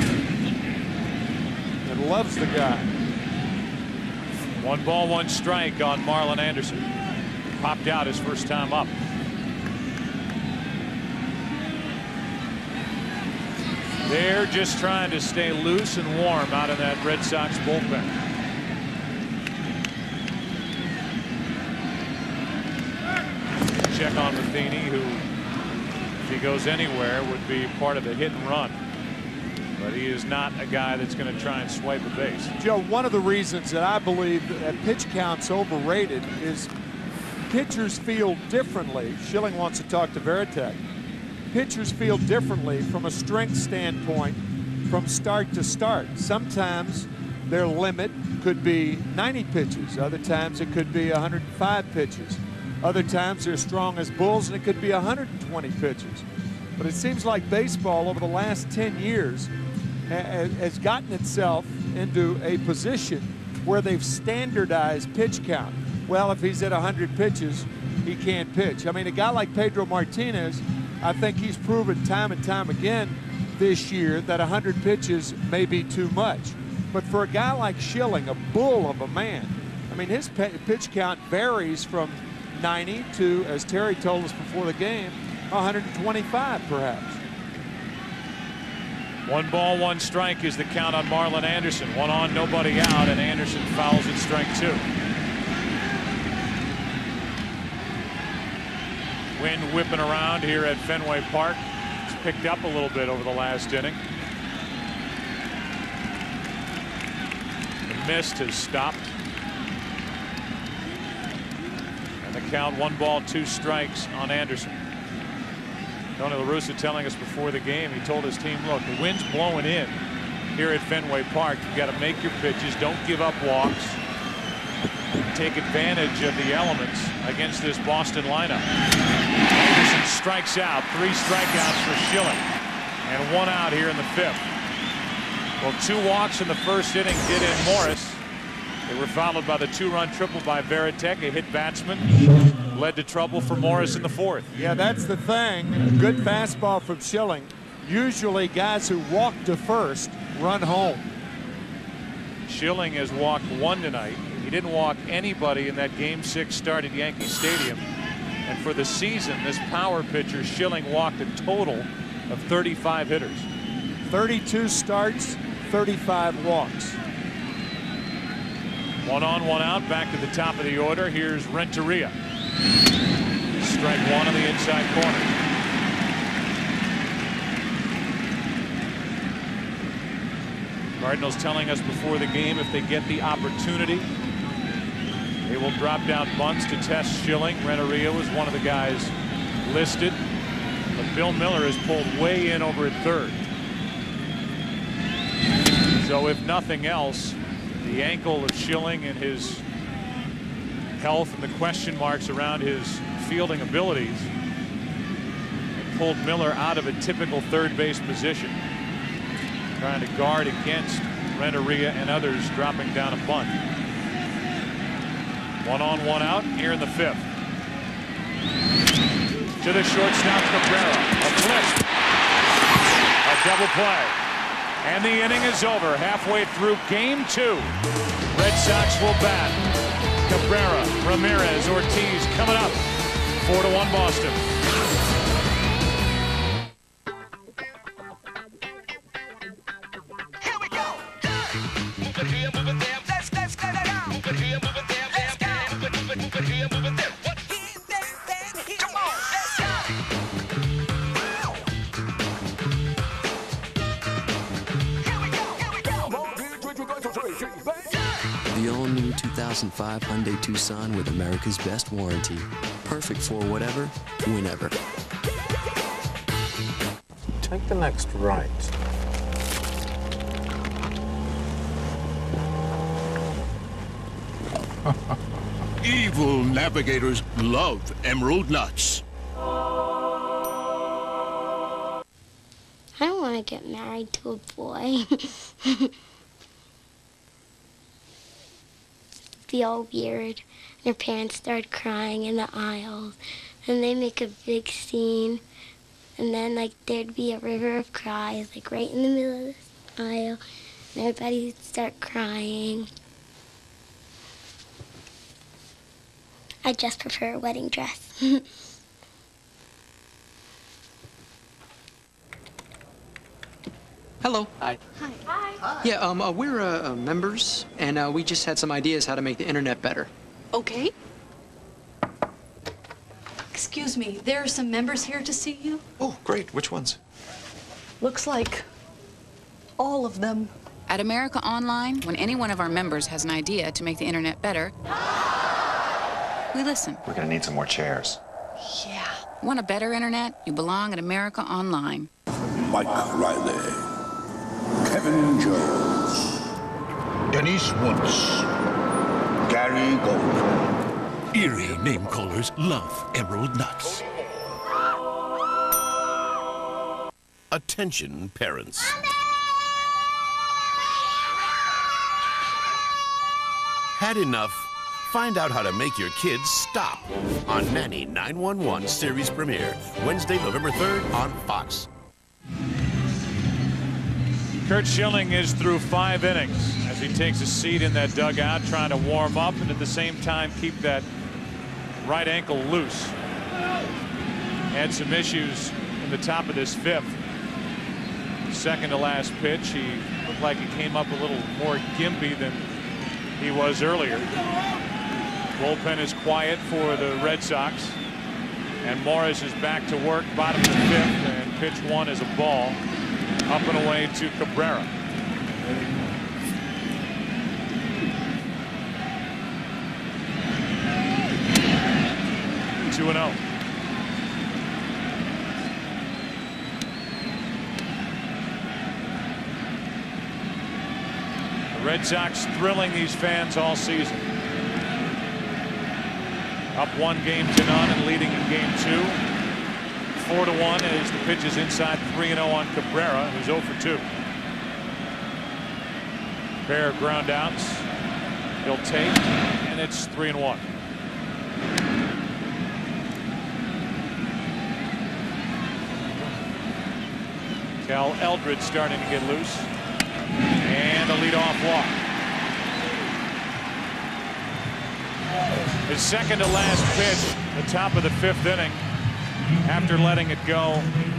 And loves the guy. One ball, one strike on Marlon Anderson. Popped out his first time up. They're just trying to stay loose and warm out in that Red Sox bullpen. Check on Matheny, who, if he goes anywhere, would be part of the hit and run. But he is not a guy that's going to try and swipe a base. Joe, one of the reasons that I believe that pitch count's overrated is pitchers feel differently. Schilling wants to talk to Veritek. Pitchers feel differently from a strength standpoint from start to start. Sometimes their limit could be ninety pitches. Other times it could be one hundred five pitches. Other times they're strong as bulls and it could be one hundred twenty pitches. But it seems like baseball over the last ten years has gotten itself into a position where they've standardized pitch count. Well, if he's at one hundred pitches, he can't pitch. I mean, a guy like Pedro Martinez, I think he's proven time and time again this year that one hundred pitches may be too much. But for a guy like Schilling, a bull of a man, I mean, his pitch count varies from ninety to, as Terry told us before the game, one hundred twenty-five perhaps. One ball, one strike is the count on Marlon Anderson. One on, nobody out, and Anderson fouls at strike two. Wind whipping around here at Fenway Park. It's picked up a little bit over the last inning. The mist has stopped. And the count one ball, two strikes on Anderson. Tony La Russa telling us before the game, he told his team, look, the wind's blowing in here at Fenway Park. You've got to make your pitches. Don't give up walks. Take advantage of the elements against this Boston lineup. Anderson strikes out. Three strikeouts for Schilling. And one out here in the fifth. Well, two walks in the first inning did in Morris. They were followed by the two-run triple by Veritek, a hit batsman. Led to trouble for Morris in the fourth. Yeah, that's the thing. A good fastball from Schilling. Usually guys who walk to first run home. Schilling has walked one tonight. He didn't walk anybody in that game six start at Yankee Stadium. And for the season, this power pitcher, Schilling, walked a total of thirty-five hitters. thirty-two starts, thirty-five walks. One on, one out, back to the top of the order. Here's Renteria. Strike one on the inside corner. Cardinals telling us before the game, if they get the opportunity, they will drop down bunts to test Schilling. Renteria was one of the guys listed, but Bill Miller has pulled way in over at third. So if nothing else, the ankle of Schilling and his health and the question marks around his fielding abilities pulled Miller out of a typical third base position, trying to guard against Renteria and others dropping down a bunt. One on, one out here in the fifth. To the shortstop, Cabrera. A flip. A double play. And the inning is over. Halfway through game two. Red Sox will bat. Cabrera, Ramirez, Ortiz coming up. Four to one Boston. two thousand five Hyundai Tucson with America's best warranty. Perfect for whatever, whenever. Take the next right. Evil navigators love emerald nuts. I don't want to get married to a boy. Be all weird. Their parents start crying in the aisles, and they make a big scene, and then like there'd be a river of cries, like right in the middle of the aisle, and everybody would start crying. I just prefer a wedding dress. Hello. Hi. Hi. Hi. Yeah, um, uh, we're uh, uh, members, and uh, we just had some ideas how to make the internet better. Okay. Excuse me, there are some members here to see you. Oh, great. Which ones? Looks like all of them. At America Online, when any one of our members has an idea to make the internet better, we listen. We're gonna need some more chairs. Yeah. Want a better internet? You belong at America Online. Mike Riley, Kevin Jones, Denise Woods, Gary Gold. Eerie name callers love emerald nuts. Attention, parents. Had enough? Find out how to make your kids stop on Nanny nine one one series premiere, Wednesday, November third on Fox. Curt Schilling is through five innings as he takes a seat in that dugout, trying to warm up and at the same time keep that right ankle loose. Had some issues in the top of this fifth. Second to last pitch, he looked like he came up a little more gimpy than he was earlier. Bullpen is quiet for the Red Sox, and Morris is back to work, bottom of the fifth, and pitch one is a ball up and away to Cabrera. two and oh. The Red Sox thrilling these fans all season. Up one game to none and leading in game two. Four to one as the pitch is inside. Three and zero on Cabrera, who's zero for two. Pair of ground outs. He'll take, and it's three and one. Cal Eldred starting to get loose, and a leadoff walk. His second to last pitch, the top of the fifth inning. After letting it go,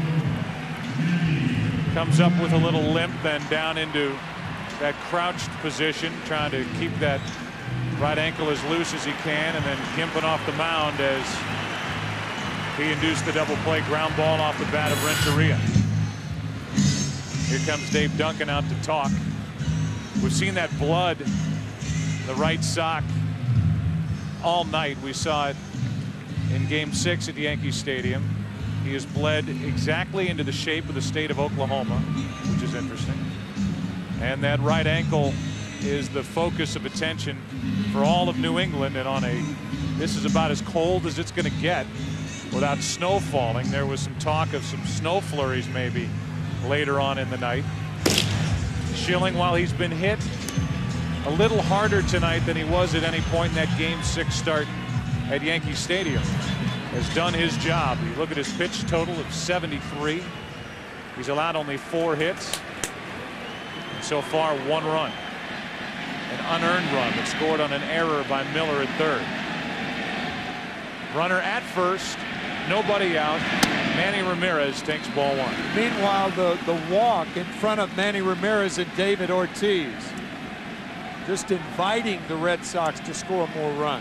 comes up with a little limp, then down into that crouched position, trying to keep that right ankle as loose as he can, and then gimping off the mound as he induced the double play ground ball off the bat of Renteria. Here comes Dave Duncan out to talk. We've seen that blood, the right sock, all night. We saw it in game six at Yankee Stadium. He has bled exactly into the shape of the state of Oklahoma, which is interesting. And that right ankle is the focus of attention for all of New England. And on a, this is about as cold as it's going to get without snow falling. There was some talk of some snow flurries maybe later on in the night. Schilling, while he's been hit a little harder tonight than he was at any point in that game six start at Yankee Stadium, has done his job. You look at his pitch total of seventy-three. He's allowed only four hits. And so far, one run. An unearned run that scored on an error by Miller at third. Runner at first, nobody out. Manny Ramirez takes ball one. Meanwhile, the, the walk in front of Manny Ramirez and David Ortiz, just inviting the Red Sox to score more runs.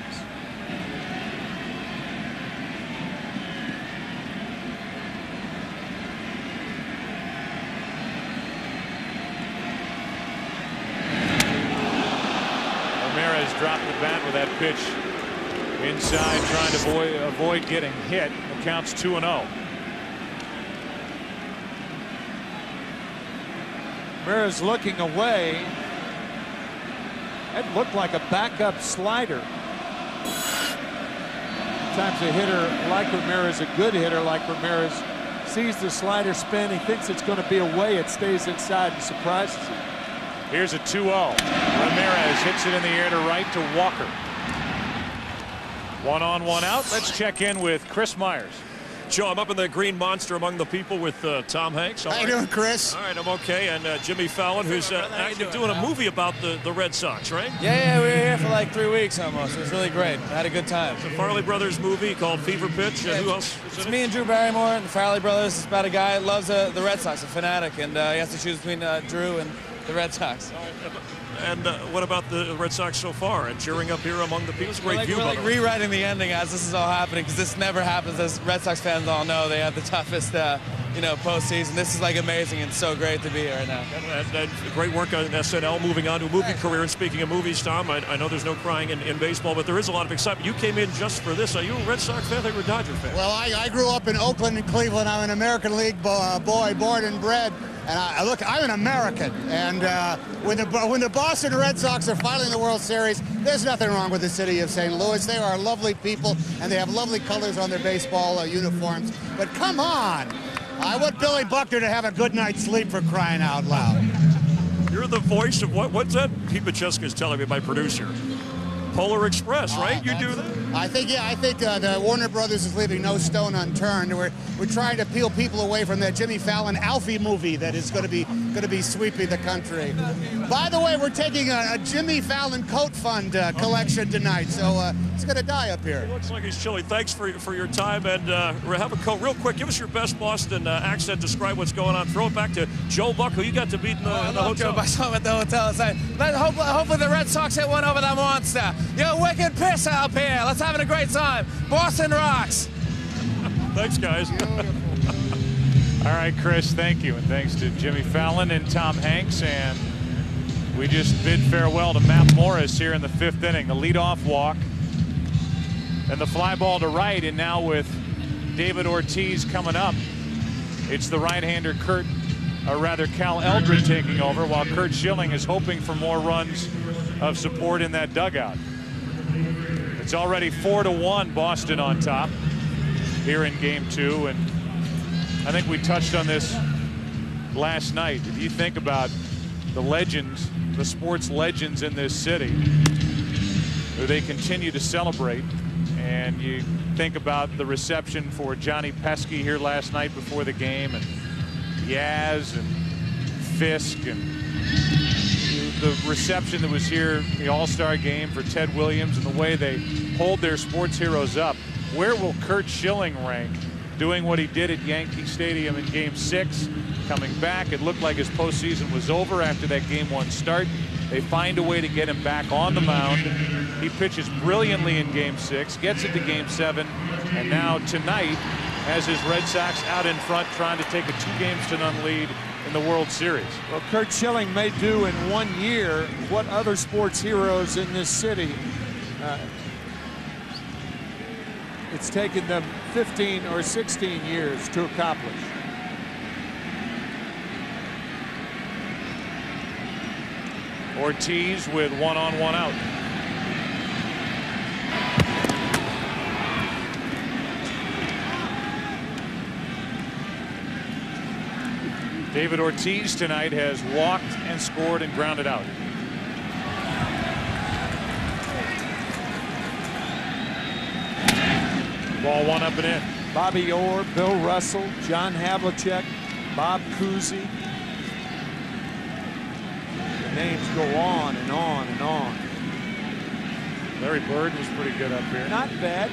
Ramirez dropped the that pitch inside, trying to avoid, avoid getting hit. The count's two and oh. Ramirez looking away. That looked like a backup slider. Sometimes a hitter like Ramirez, a good hitter like Ramirez, sees the slider spin. He thinks it's going to be away. It stays inside and surprises him. Here's a two oh. Ramirez hits it in the air to right to Walker. One on, one out. Let's check in with Chris Myers. Joe, I'm up in the Green Monster among the people with uh, Tom Hanks. All How right. you doing, Chris? All right, I'm okay. And uh, Jimmy Fallon, who's uh, actually doing a movie about the, the Red Sox, right? Yeah, yeah, we were here for like three weeks almost. It was really great. I had a good time. It's a Farley Brothers movie called Fever Pitch. Yeah, uh, who else? It's me and Drew Barrymore and the Farley Brothers. It's about a guy who loves uh, the Red Sox, a fanatic, and uh, he has to choose between uh, Drew and the Red Sox. And uh, what about the Red Sox so far? And cheering up here among the people. It's a great we're like, view. We're by like the way. rewriting the ending as this is all happening, because this never happens. As Red Sox fans all know, they have the toughest, uh, you know, postseason. This is like amazing and so great to be here right now. And, and, and great work on S N L, moving on to a movie career. And speaking of movies, Tom, I, I know there's no crying in, in baseball, but there is a lot of excitement. You came in just for this. Are you a Red Sox fan? I think you're a Dodger fan. Well, I, I grew up in Oakland and Cleveland. I'm an American League bo uh, boy, born and bred. And I, look, I'm an American, and uh, when the when the Boston Red Sox are finally in the World Series, there's nothing wrong with the city of Saint Louis. They are lovely people, and they have lovely colors on their baseball uh, uniforms. But come on, I want Billy Buckner to have a good night's sleep, for crying out loud. You're the voice of what? What's that? Pete Macheska's telling me, my producer. Polar Express, right? Uh, you do that? I think, yeah, I think uh, the Warner Brothers is leaving no stone unturned. We're we're trying to peel people away from that Jimmy Fallon Alfie movie that is going to be going to be sweeping the country. By the way, we're taking a, a Jimmy Fallon coat fund uh, collection tonight, so uh, it's going to die up here. It looks like he's chilly. Thanks for for your time, and uh, have a coat real quick. Give us your best Boston uh, accent. Describe what's going on. Throw it back to Joe Buck, who you got to beat in the, Oh, I in the love hotel. Joe Buck. I saw him at the hotel. It's like, let, hopefully, hopefully the Red Sox hit one over that monster. You're wicked piss up here. Let's have a great time. Boston rocks. Thanks, guys. All right, Chris, thank you. And thanks to Jimmy Fallon and Tom Hanks. And we just bid farewell to Matt Morris here in the fifth inning. The leadoff walk and the fly ball to right. And now with David Ortiz coming up, it's the right-hander Curt, or rather Cal Eldred taking over, while Curt Schilling is hoping for more runs of support in that dugout. It's already four to one Boston on top here in game two, and I think we touched on this last night. If you think about the legends, the sports legends in this city, who they continue to celebrate, and you think about the reception for Johnny Pesky here last night before the game, and Yaz and Fisk, and the reception that was here, the All-Star game for Ted Williams, and the way they hold their sports heroes up. Where will Curt Schilling rank doing what he did at Yankee Stadium in game six? Coming back, it looked like his postseason was over after that game one start. They find a way to get him back on the mound. He pitches brilliantly in game six, gets it to game seven, and now tonight has his Red Sox out in front trying to take a two games to none lead in the World Series. Well, Curt Schilling may do in one year what other sports heroes in this city, uh, it's taken them fifteen or sixteen years to accomplish. Ortiz with one on, one out. David Ortiz tonight has walked and scored and grounded out. Ball one up and in. Bobby Orr, Bill Russell, John Havlicek, Bob Cousy. The names go on and on and on. Larry Bird was pretty good up here. Not bad.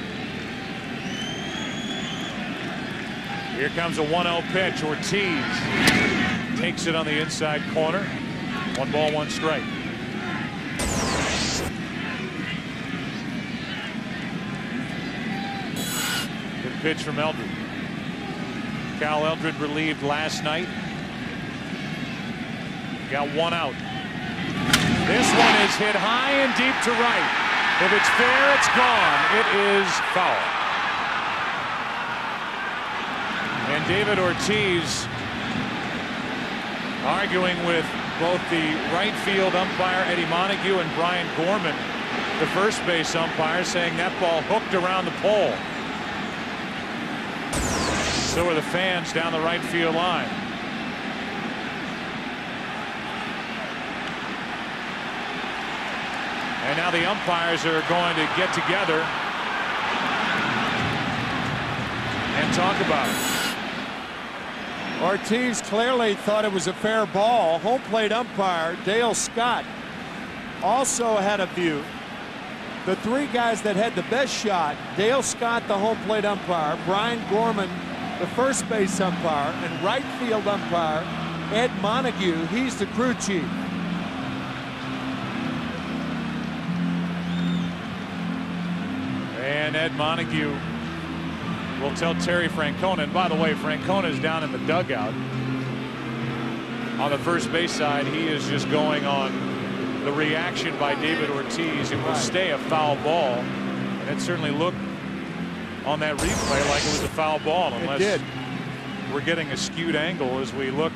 Here comes a one oh pitch. Ortiz takes it on the inside corner. One ball, one strike. Good pitch from Eldred. Cal Eldred relieved last night. Got one out. This one is hit high and deep to right. If it's fair, it's gone. It is foul. And David Ortiz arguing with both the right field umpire Eddie Montague and Brian Gorman, the first base umpire, saying that ball hooked around the pole. So are the fans down the right field line. And now the umpires are going to get together and talk about it. Ortiz clearly thought it was a fair ball. Home plate umpire Dale Scott also had a view. The three guys that had the best shot, Dale Scott, the home plate umpire, Brian Gorman, the first base umpire, and right field umpire Ed Montague. He's the crew chief. And Ed Montague will tell Terry Francona. And by the way, Francona is down in the dugout on the first base side. He is just going on the reaction by David Ortiz. It will stay a foul ball, and it certainly looked on that replay like it was a foul ball, unless it did. We're getting a skewed angle as we look.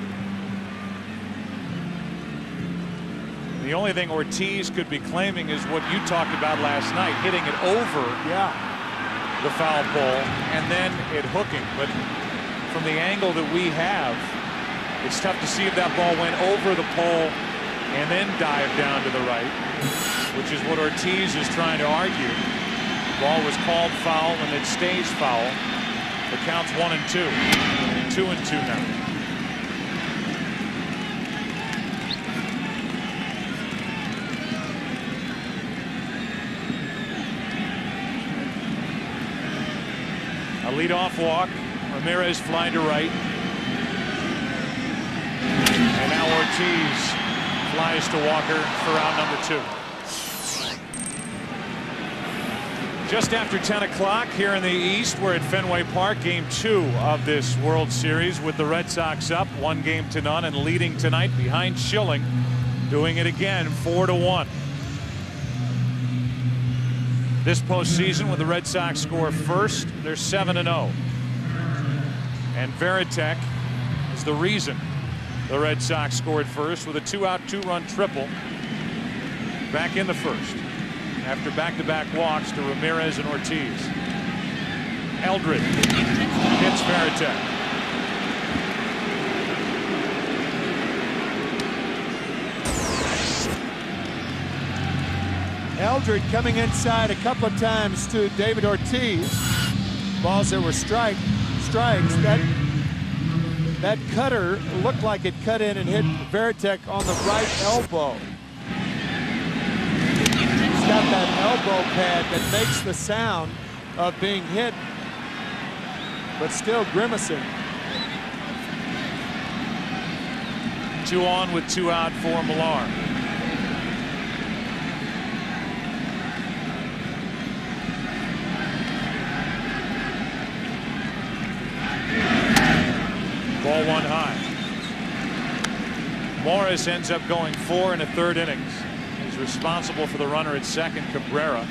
The only thing Ortiz could be claiming is what you talked about last night, hitting it over yeah. the foul pole and then it hooking. But from the angle that we have, it's tough to see if that ball went over the pole and then dived down to the right, which is what Ortiz is trying to argue. The ball was called foul and it stays foul. The count's one and two. Two and two now. A leadoff walk. Ramirez flying to right. And now Ortiz flies to Walker for round number two. Just after ten o'clock here in the East, we're at Fenway Park, game two of this World Series, with the Red Sox up one game to none and leading tonight behind Schilling, doing it again four to one. This postseason, when the Red Sox score first, they're seven and oh. And Veritek is the reason the Red Sox scored first with a two-out, two-run triple back in the first after back-to-back walks to Ramirez and Ortiz. Eldred hits Veritek. Eldred coming inside a couple of times to David Ortiz. Balls that were strike, strikes. That, that cutter looked like it cut in and hit Veritek on the right elbow. He's got that elbow pad that makes the sound of being hit, but still grimacing. Two on with two out for Millar. Ball one high. Morris ends up going four and a third innings. He's responsible for the runner at second, Cabrera.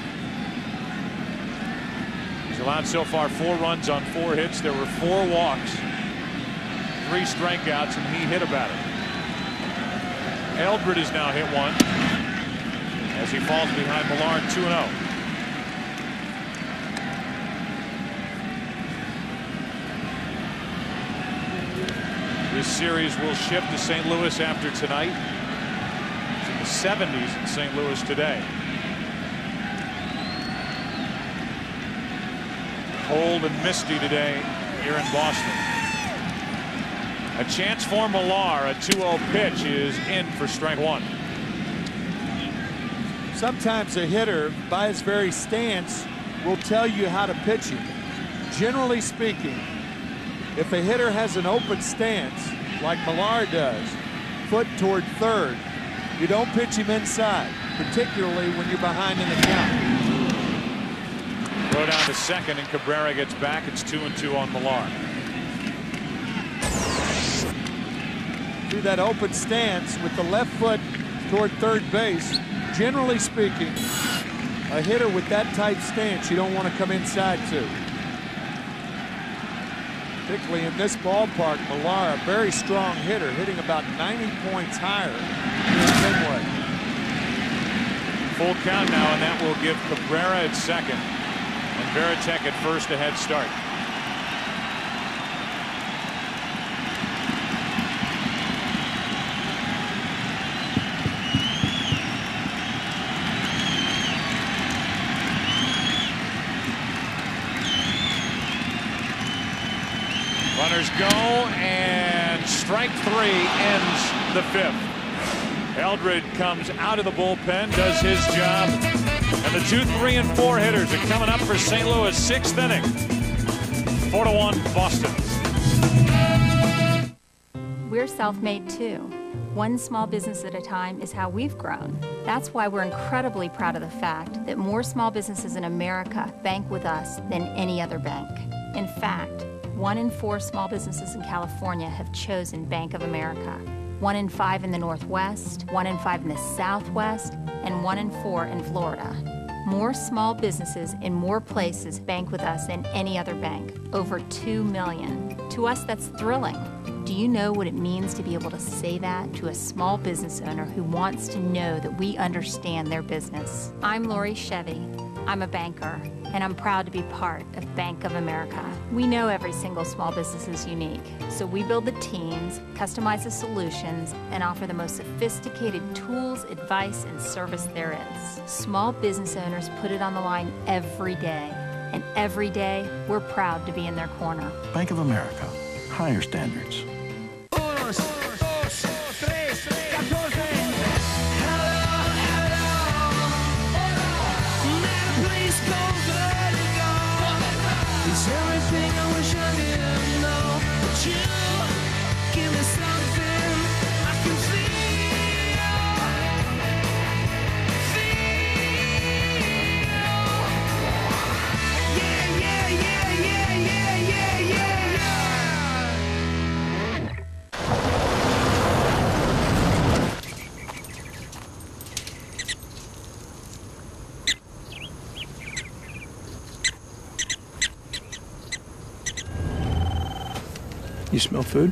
He's allowed so far four runs on four hits. There were four walks, three strikeouts, and he hit a batter. Eldred has now hit one as he falls behind Millar, two and oh. This series will shift to Saint Louis after tonight. It's in the seventies in Saint Louis today. Cold and misty today here in Boston. A chance for Millar. A two oh pitch is in for strike one. Sometimes a hitter, by his very stance, will tell you how to pitch him. Generally speaking, if a hitter has an open stance, like Millar does, foot toward third, you don't pitch him inside, particularly when you're behind in the count. Throw down to second, and Cabrera gets back. It's two and two on Millar. Through that open stance with the left foot toward third base, generally speaking, A hitter with that tight stance, you don't want to come inside to. Particularly in this ballpark, Millar, a very strong hitter, hitting about ninety points higher than Fenway. Full count now, and that will give Cabrera at second and Varitek at first, a head start. Runners go, and strike three ends the fifth. Eldred comes out of the bullpen, does his job, and the two, three, and four hitters are coming up for Saint Louis, sixth inning. Four to one, Boston. We're self-made too. One small business at a time is how we've grown. That's why we're incredibly proud of the fact that more small businesses in America bank with us than any other bank. In fact, one in four small businesses in California have chosen Bank of America. One in five in the Northwest, one in five in the Southwest, and one in four in Florida. More small businesses in more places bank with us than any other bank, over two million. To us, that's thrilling. Do you know what it means to be able to say that to a small business owner who wants to know that we understand their business? I'm Lori Chevy. I'm a banker, and I'm proud to be part of Bank of America. We know every single small business is unique, so we build the teams, customize the solutions, and offer the most sophisticated tools, advice, and service there is. Small business owners put it on the line every day, and every day, we're proud to be in their corner. Bank of America. Higher standards. Everything I wish I didn't know, but you give me something I can feel, feel. Yeah, yeah, yeah, yeah, yeah, yeah, You smell food?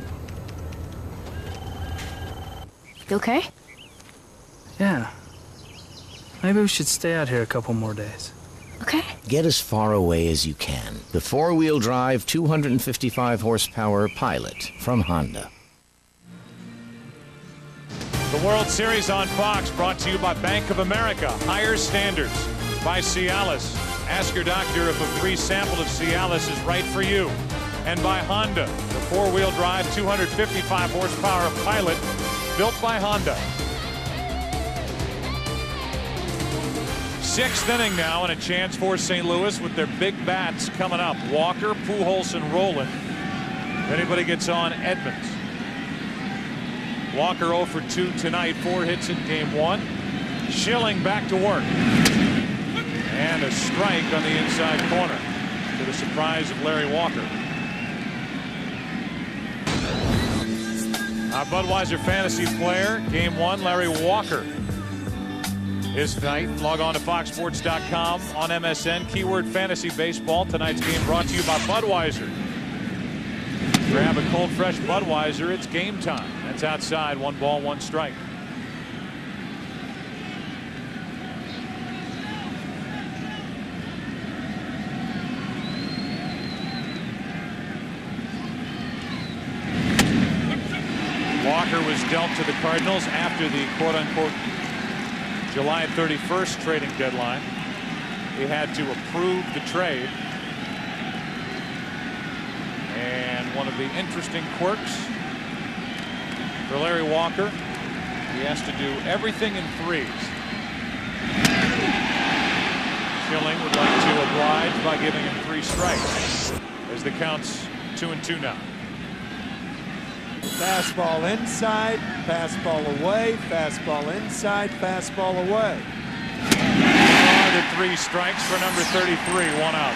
You okay? Yeah. Maybe we should stay out here a couple more days. Okay. Get as far away as you can. The four-wheel drive, two hundred fifty-five horsepower Pilot from Honda. The World Series on Fox, brought to you by Bank of America. Higher standards. By Cialis. Ask your doctor if a free sample of Cialis is right for you. And by Honda, the four-wheel drive, two hundred fifty-five horsepower Pilot, built by Honda. Sixth inning now, and a chance for Saint Louis with their big bats coming up. Walker, Pujols, and Rowland. If anybody gets on, Edmonds. Walker oh for two tonight, four hits in game one. Schilling back to work. And a strike on the inside corner, to the surprise of Larry Walker. Our Budweiser fantasy player, game one, Larry Walker, is tonight. Log on to fox sports dot com, on M S N, keyword fantasy baseball. Tonight's game brought to you by Budweiser. Grab a cold, fresh Budweiser. It's game time. That's outside. One ball, one strike. Walker was dealt to the Cardinals after the quote-unquote July thirty-first trading deadline. He had to approve the trade. And one of the interesting quirks for Larry Walker, he has to do everything in threes. Schilling would like to oblige by giving him three strikes, as the count's two and two now. Fastball inside, fastball away, fastball inside, fastball away. Oh, the three strikes for number thirty-three, one out.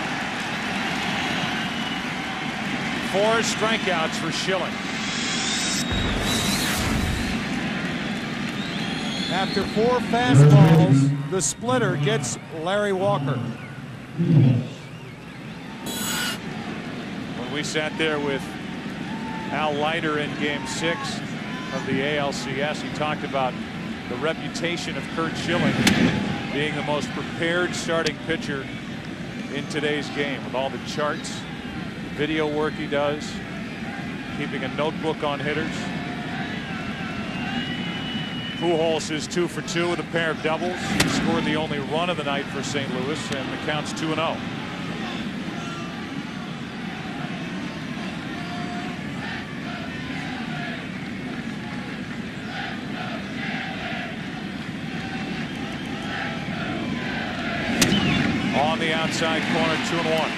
Four strikeouts for Schilling. After four fastballs, the splitter gets Larry Walker. When we sat there with Al Leiter in game six of the A L C S, he talked about the reputation of Curt Schilling being the most prepared starting pitcher in today's game, with all the charts, video work he does, keeping a notebook on hitters. Pujols is two for two with a pair of doubles. He scored the only run of the night for Saint Louis, and the count's two and oh. On the outside corner, two and one.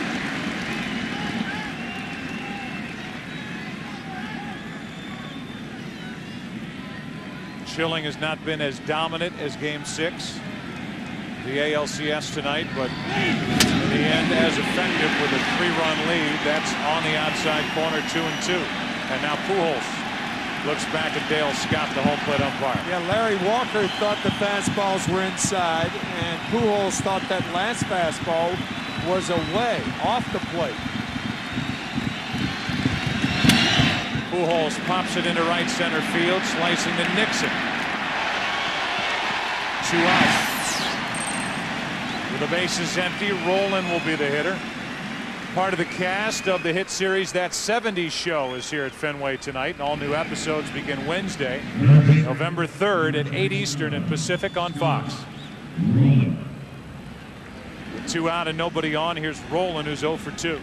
Schilling has not been as dominant as game six, the A L C S tonight, but in the end as effective with a three-run lead. That's on the outside corner, two and two. And now Pujols looks back at Dale Scott, the home plate umpire. Yeah, Larry Walker thought the fastballs were inside, and Pujols thought that last fastball was away, off the plate. Pujols pops it into right center field, slicing to Nixon. Two out. With the bases empty, Rolen will be the hitter. Part of the cast of the hit series That seventies Show is here at Fenway tonight, and all new episodes begin Wednesday, November third at eight Eastern and Pacific on Fox. With two out and nobody on, here's Rolen, who's oh for two.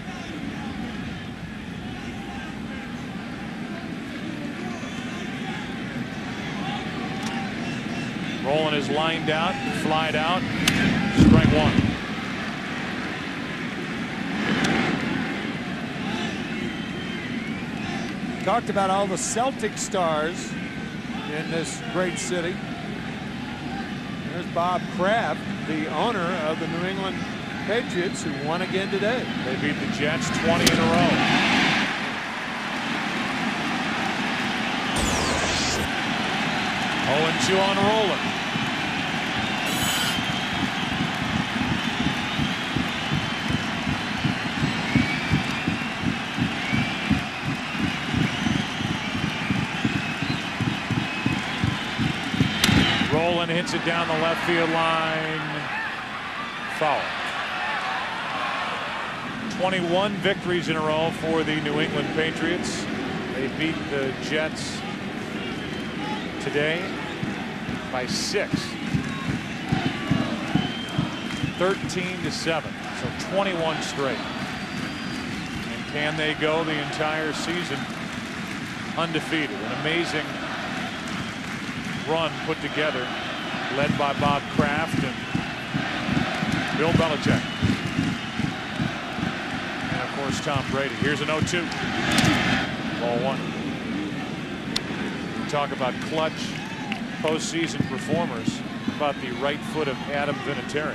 Rolen is lined out, flied out, strike one. Talked about all the Celtic stars in this great city. There's Bob Kraft, the owner of the New England Patriots, who won again today. They beat the Jets twenty in a row. oh and two on Rolen. Rolen hits it down the left field line. Foul. twenty-one victories in a row for the New England Patriots. They beat the Jets today by six. thirteen to seven. So twenty-one straight. And can they go the entire season undefeated? An amazing run put together, led by Bob Kraft and Bill Belichick. And of course Tom Brady. Here's an oh two. Ball one. We talk about clutch postseason performers. About the right foot of Adam Vinatieri.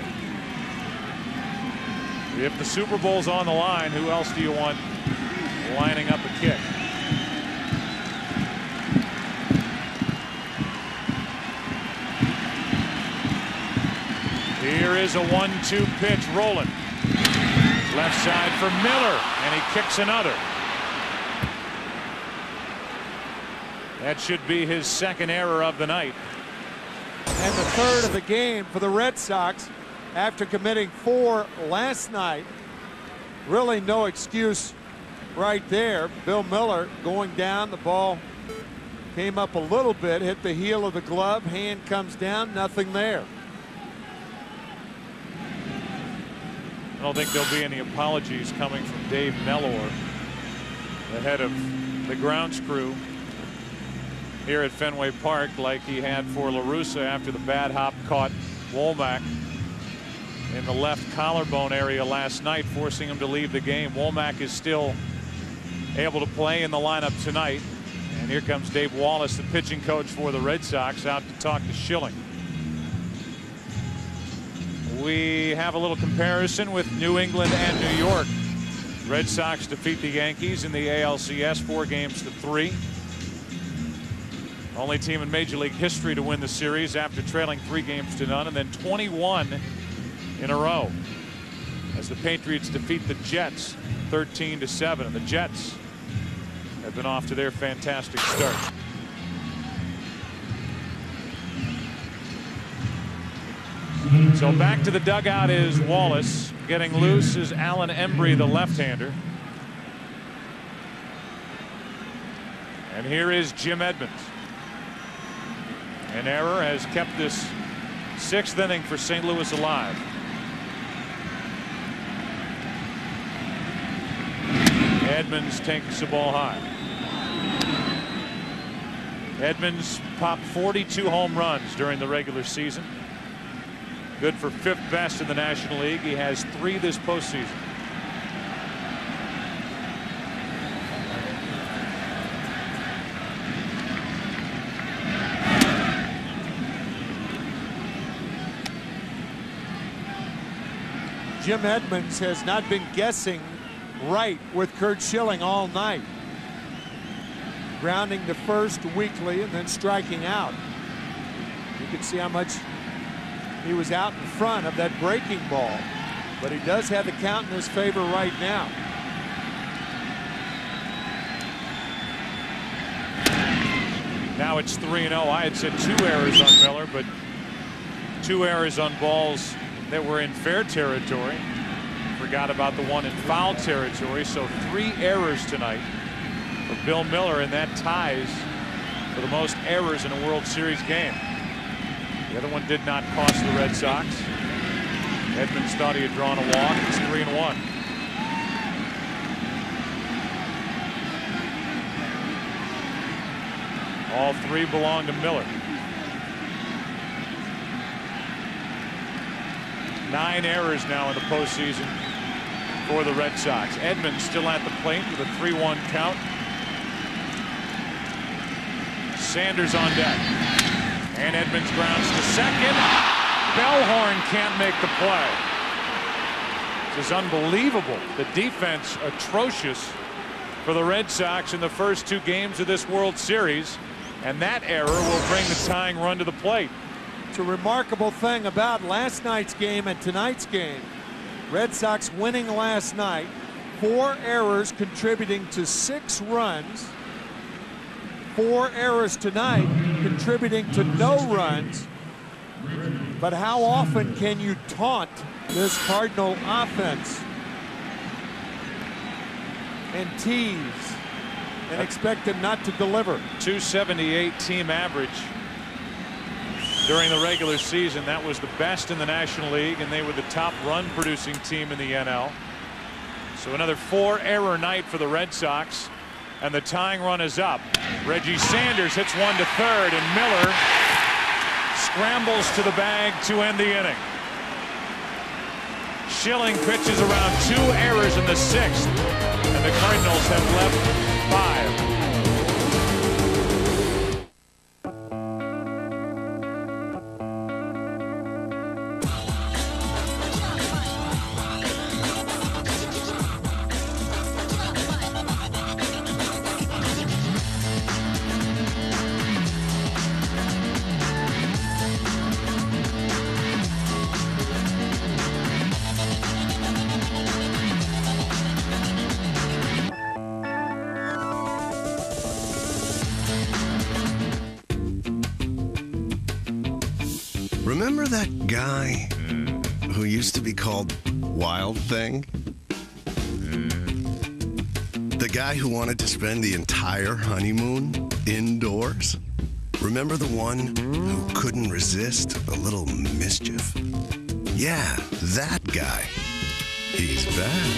If the Super Bowl's on the line, who else do you want lining up a kick? Here is a one two pitch. Rolen. Left side for Miller, and he kicks another. That should be his second error of the night. And the third of the game for the Red Sox after committing four last night. Really no excuse right there. Bill Miller going down. The ball came up a little bit, hit the heel of the glove. Hand comes down, nothing there. I don't think there'll be any apologies coming from Dave Mellor, the head of the grounds crew here at Fenway Park, like he had for La Russa after the bad hop caught Womack in the left collarbone area last night, forcing him to leave the game. Womack is still able to play in the lineup tonight. And here comes Dave Wallace, the pitching coach for the Red Sox, out to talk to Schilling. We have a little comparison with New England and New York. Red Sox defeat the Yankees in the A L C S four games to three. Only team in Major League history to win the series after trailing three games to none, and then twenty-one in a row as the Patriots defeat the Jets thirteen to seven, and the Jets have been off to their fantastic start. So back to the dugout is Wallace. Getting loose is Alan Embry, the left-hander. And here is Jim Edmonds. An error has kept this sixth inning for Saint Louis alive. Edmonds takes the ball high. Edmonds popped forty-two home runs during the regular season. Good for fifth best in the National League. He has three this postseason. Jim Edmonds has not been guessing right with Curt Schilling all night. Grounding to first weekly and then striking out. You can see how much he was out in front of that breaking ball, but he does have the count in his favor right now. Now it's three and oh. I had said two errors on Miller, but two errors on balls that were in fair territory. Forgot about the one in foul territory. So three errors tonight for Bill Miller, and that ties for the most errors in a World Series game. The other one did not cost the Red Sox. Edmonds thought he had drawn a walk. It's three and one. All three belong to Miller. Nine errors now in the postseason for the Red Sox. Edmonds still at the plate with a three one count. Sanders on deck. And Edmonds grounds to second. Bellhorn can't make the play. This is unbelievable. The defense atrocious for the Red Sox in the first two games of this World Series. And that error will bring the tying run to the plate. It's a remarkable thing about last night's game and tonight's game. Red Sox winning last night. Four errors contributing to six runs. Four errors tonight contributing to no runs. But how often can you taunt this Cardinal offense and tease and expect them not to deliver? two seventy-eight team average during the regular season. That was the best in the National League, and they were the top run producing team in the N L. So another four error night for the Red Sox, and the tying run is up. Reggie Sanders hits one to third, and Miller scrambles to the bag to end the inning. Schilling pitches around two errors in the sixth, and the Cardinals have left five. Remember that guy who used to be called Wild Thing? The guy who wanted to spend the entire honeymoon indoors? Remember the one who couldn't resist a little mischief? Yeah, that guy. He's back.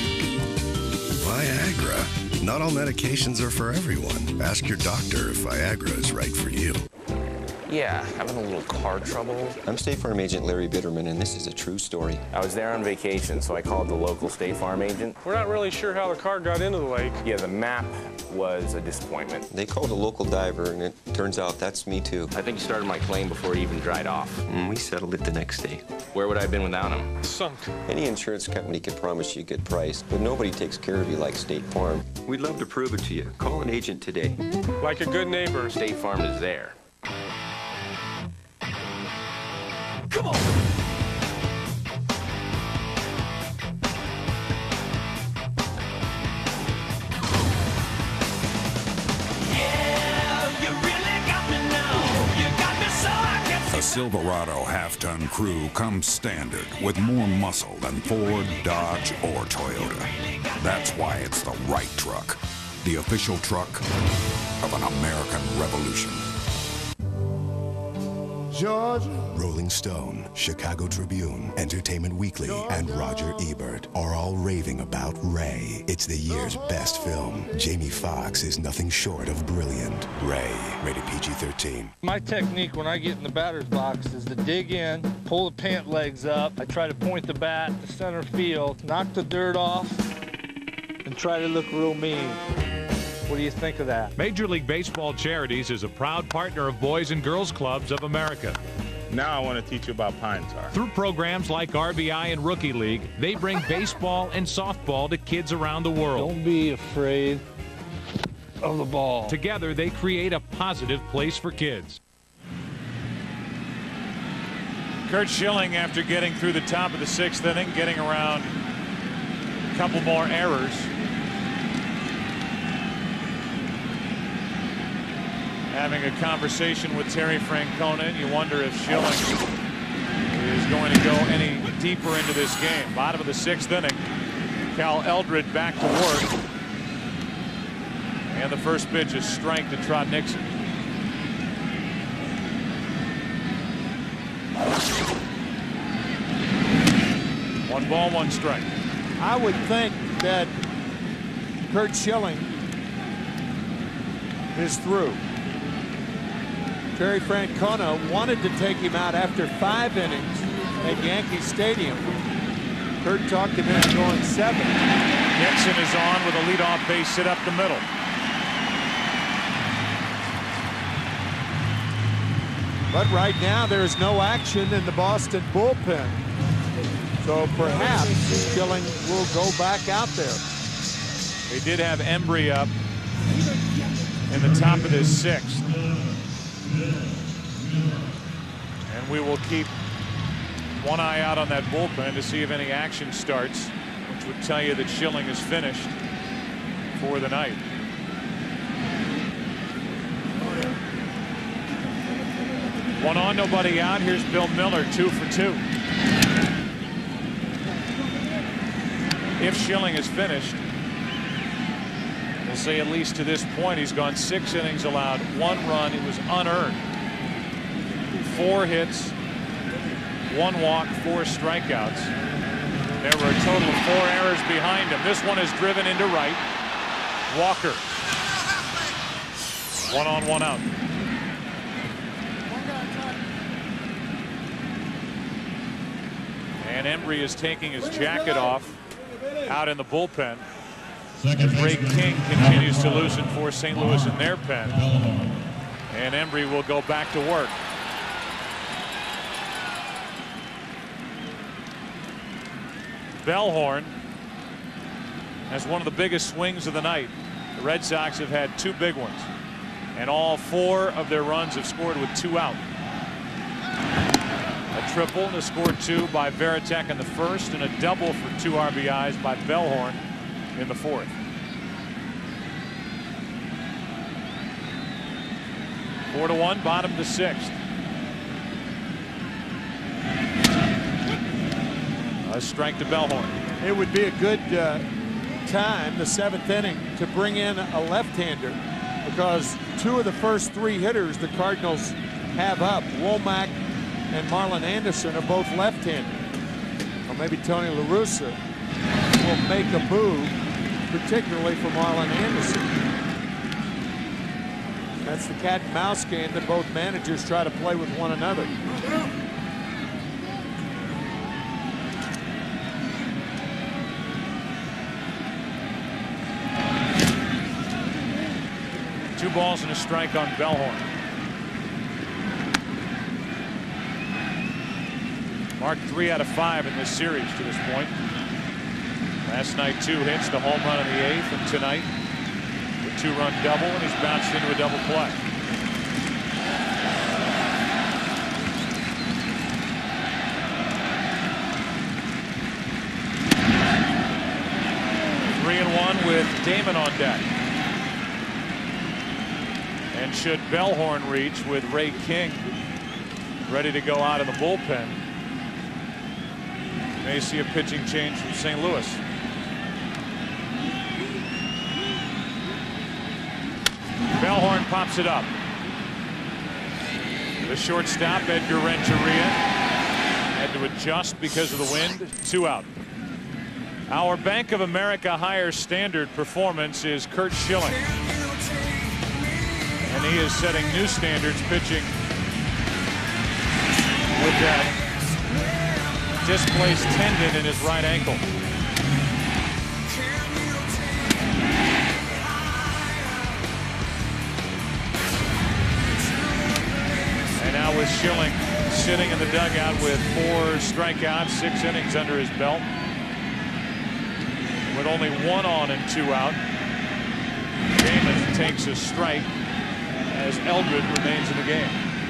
Viagra. Not all medications are for everyone. Ask your doctor if Viagra is right for you. Yeah, having a little car trouble. I'm State Farm Agent Larry Bitterman, and this is a true story. I was there on vacation, so I called the local State Farm agent. We're not really sure how the car got into the lake. Yeah, the map was a disappointment. They called a local diver, and it turns out that's me, too. I think he started my claim before he even dried off. Mm, we settled it the next day. Where would I have been without him? Sunk. Any insurance company can promise you a good price, but nobody takes care of you like State Farm. We'd love to prove it to you. Call an agent today. Like a good neighbor. State Farm is there. Silverado half-ton crew comes standard with more muscle than Ford, Dodge, or Toyota. That's why it's the right truck. The official truck of an American revolution. Georgia. Rolling Stone, Chicago Tribune, Entertainment Weekly, and Roger Ebert are all raving about Ray. It's the year's best film. Jamie Foxx is nothing short of brilliant. Ray, rated P G thirteen. My technique when I get in the batter's box is to dig in, pull the pant legs up. I try to point the bat to center field, knock the dirt off, and try to look real mean. What do you think of that? Major League Baseball Charities is a proud partner of Boys and Girls Clubs of America. Now I want to teach you about pine tar. Through programs like R B I and Rookie League, they bring baseball and softball to kids around the world. Don't be afraid of the ball. Together, they create a positive place for kids. Curt Schilling, after getting through the top of the sixth inning, getting around a couple more errors. Having a conversation with Terry Francona, and you wonder if Schilling is going to go any deeper into this game. Bottom of the sixth inning, Cal Eldred back to work. And the first pitch is strike to Trot Nixon. One ball, one strike. I would think that Curt Schilling is through. Terry Francona wanted to take him out after five innings at Yankee Stadium. Curt talked him into going seven. Nixon is on with a leadoff base hit up the middle. But right now there's no action in the Boston bullpen. So perhaps Schilling will go back out there. They did have Embry up in the top of this sixth. And we will keep one eye out on that bullpen to see if any action starts, which would tell you that Schilling is finished for the night. One on, nobody out. Here's Bill Miller, two for two. If Schilling is finished, we'll say at least to this point he's gone six innings, allowed one run. It was unearned. Four hits, one walk, four strikeouts. There were a total of four errors behind him. This one is driven into right. Walker. One on, one out. And Embry is taking his jacket off out in the bullpen. As Ray King continues to loosen for Saint Louis in their pen. And Embry will go back to work. Bellhorn has one of the biggest swings of the night. The Red Sox have had two big ones, and all four of their runs have scored with two out. A triple to score two by Varitek in the first, and a double for two R B Is by Bellhorn in the fourth. Four to one, bottom of the sixth. A strike to Bellhorn. It would be a good uh, time, the seventh inning, to bring in a left-hander, because two of the first three hitters the Cardinals have up, Womack and Marlon Anderson, are both left-handed. Or maybe Tony La Russa will make a move, particularly for Marlon Anderson. That's the cat and mouse game that both managers try to play with one another. Two balls and a strike on Bellhorn. Marked three out of five in this series to this point. Last night, two hits, the home run in the eighth, and tonight, the two-run double, and he's bounced into a double play. Three and one with Damon on deck. And should Bellhorn reach with Ray King ready to go out of the bullpen. May see a pitching change from Saint Louis. Bellhorn pops it up. The shortstop, Edgar Renteria, had to adjust because of the wind. Two out. Our Bank of America higher standard performance is Curt Schilling. And he is setting new standards pitching with that displaced tendon in his right ankle. And now with Schilling sitting in the dugout with four strikeouts, six innings under his belt. With only one on and two out. Damon takes a strike as Eldred remains in the game.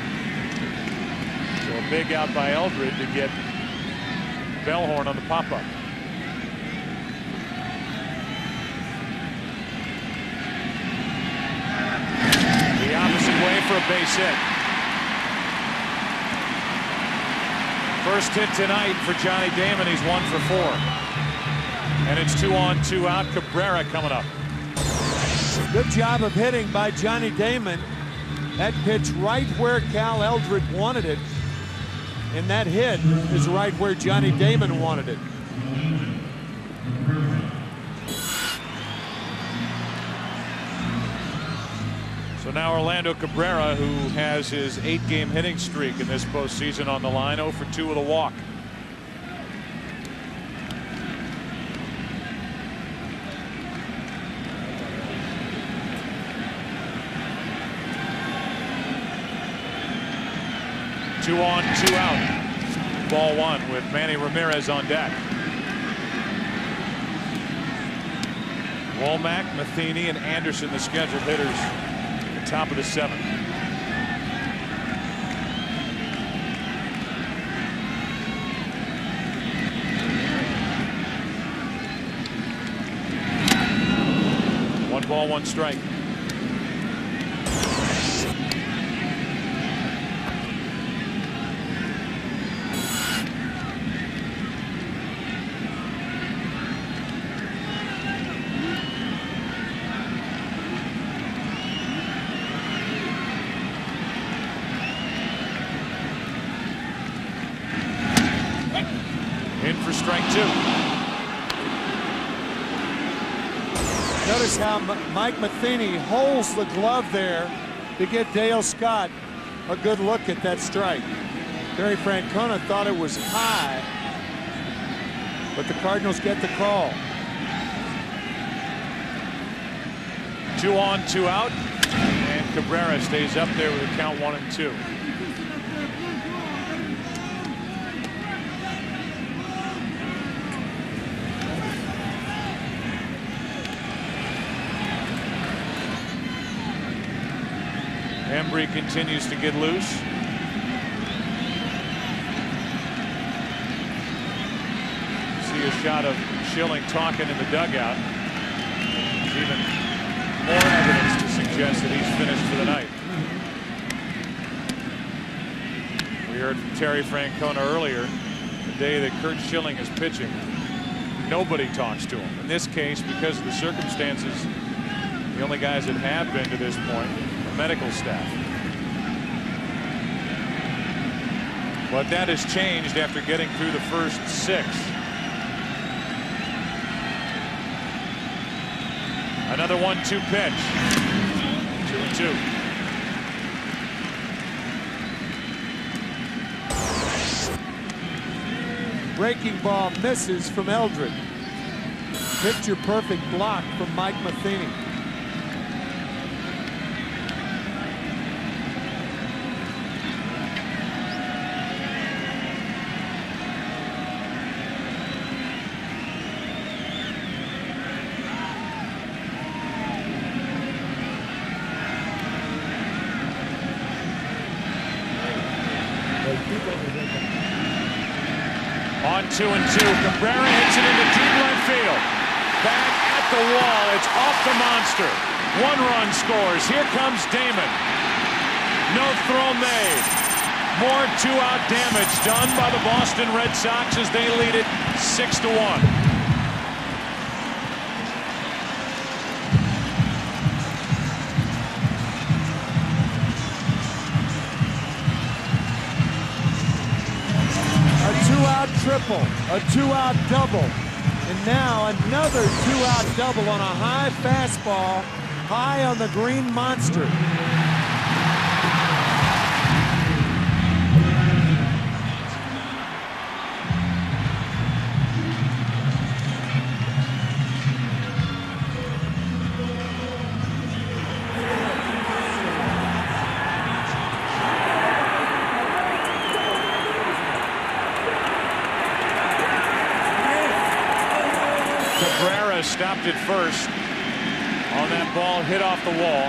So a big out by Eldred to get Bellhorn on the pop-up. The opposite way for a base hit. First hit tonight for Johnny Damon. He's one for four. And it's two on, two out. Cabrera coming up. Good job of hitting by Johnny Damon. That pitch right where Cal Eldred wanted it. And that hit is right where Johnny Damon wanted it. So now Orlando Cabrera, who has his eight-game hitting streak in this postseason on the line, oh for two with a walk. Two on, two out. Ball one with Manny Ramirez on deck. Womack, Matheny, and Anderson, the scheduled hitters at the top of the seventh. One ball, one strike. In for strike two. Notice how Mike Matheny holds the glove there to get Dale Scott a good look at that strike. Terry Francona thought it was high, but the Cardinals get the call. Two on, two out, and Cabrera stays up there with a count one and two. Embry continues to get loose. See a shot of Schilling talking in the dugout. There's even more evidence to suggest that he's finished for the night. We heard from Terry Francona earlier, the day that Curt Schilling is pitching, nobody talks to him. In this case, because of the circumstances, the only guys that have been to this point, medical staff. But that has changed after getting through the first six. Another one two pitch. Two and two. Breaking ball misses from Eldred. Picture perfect block from Mike Matheny. On two and two, Cabrera hits it into deep right field. Back at the wall, it's off the monster. One run scores. Here comes Damon. No throw made. More two-out damage done by the Boston Red Sox as they lead it six to one. A two-out triple, a two-out double, and now another two-out double on a high fastball, high on the green monster. Stopped it first on that ball hit off the wall.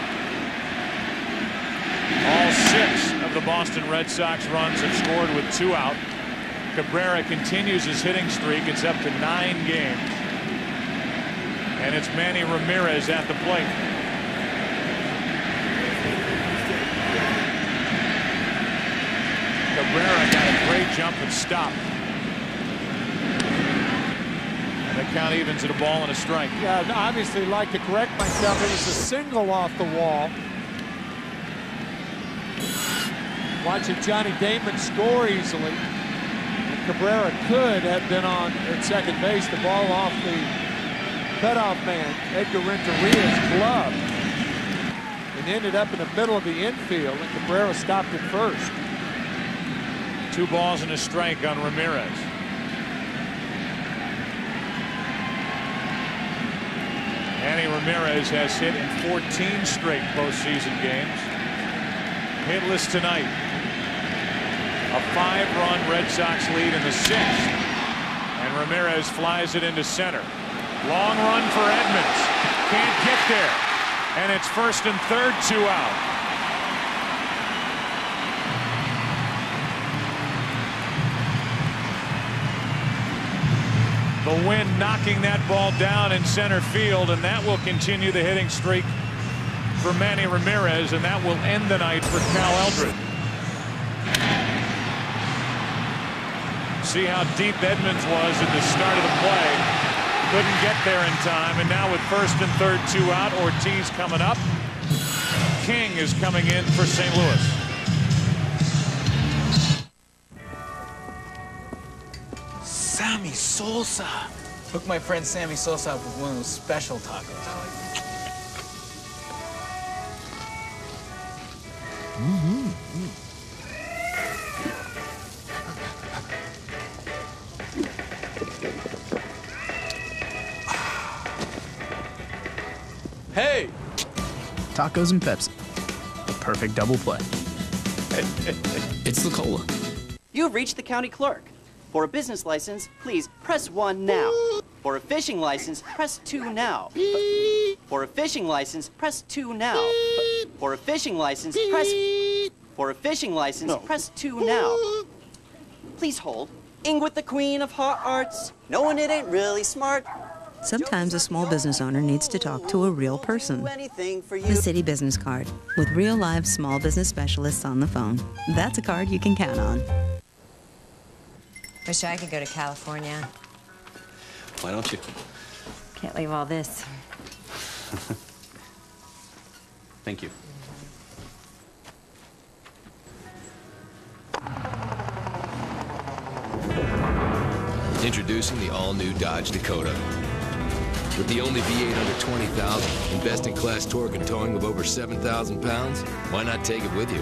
All six of the Boston Red Sox runs have scored with two out. Cabrera continues his hitting streak. It's up to nine games. And it's Manny Ramirez at the plate. Cabrera got a great jump and stop. The count evens at a ball and a strike. Yeah, I'd obviously like to correct myself. It was a single off the wall. Watching Johnny Damon score easily. And Cabrera could have been on at second base. The ball off the cutoff man, Edgar Renteria's glove. It ended up in the middle of the infield, and Cabrera stopped it first. Two balls and a strike on Ramirez. Manny Ramirez has hit in fourteen straight postseason games. Hitless tonight. A five-run Red Sox lead in the sixth. And Ramirez flies it into center. Long run for Edmonds. Can't get there. And it's first and third, two out. The wind knocking that ball down in center field, and that will continue the hitting streak for Manny Ramirez, and that will end the night for Cal Eldred. See how deep Edmonds was at the start of the play. Couldn't get there in time, and now with first and third, two out, Ortiz coming up. King is coming in for Saint Louis. Sammy Sosa. Hook my friend Sammy Sosa up with one of those special tacos. Mm-hmm. Hey! Tacos and Pepsi. The perfect double play. It's the cola. You have reached the county clerk. For a business license, please press one now. For a fishing license, press two now. For a fishing license, press two now. For a fishing license, press... For a fishing license, no. press two now. Please hold. Ing with the queen of heart arts. Knowing it ain't really smart. Sometimes a small business owner needs to talk to a real person. For the City Business Card, with real live small business specialists on the phone. That's a card you can count on. Wish I could go to California. Why don't you? Can't leave all this. Thank you. Introducing the all-new Dodge Dakota. With the only V eight under twenty thousand and best-in-class torque and towing of over seven thousand pounds, why not take it with you?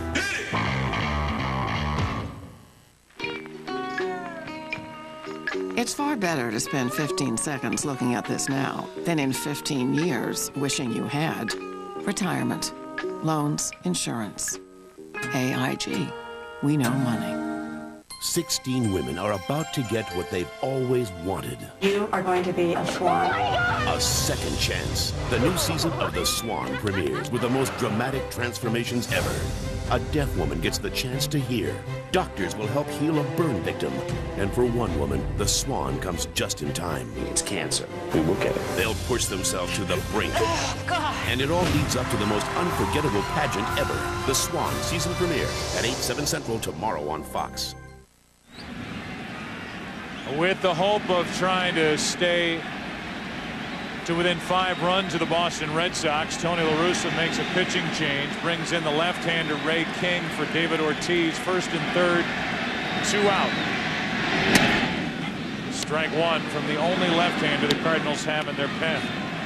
It's far better to spend fifteen seconds looking at this now than in fifteen years wishing you had. Retirement, loans, insurance. A I G. We know money. sixteen women are about to get what they've always wanted. You are going to be a swan. A second chance. The new season of The Swan premieres with the most dramatic transformations ever. A deaf woman gets the chance to hear. Doctors will help heal a burn victim. And for one woman, the Swan comes just in time. It's cancer. We will get it. They'll push themselves to the brink. Oh, God. And it all leads up to the most unforgettable pageant ever. The Swan season premiere at eight, seven Central tomorrow on Fox. With the hope of trying to stay to within five runs of the Boston Red Sox, Tony La Russa makes a pitching change, brings in the left-hander Ray King for David Ortiz. First and third, two out. Strike one from the only left-hander the Cardinals have in their pen.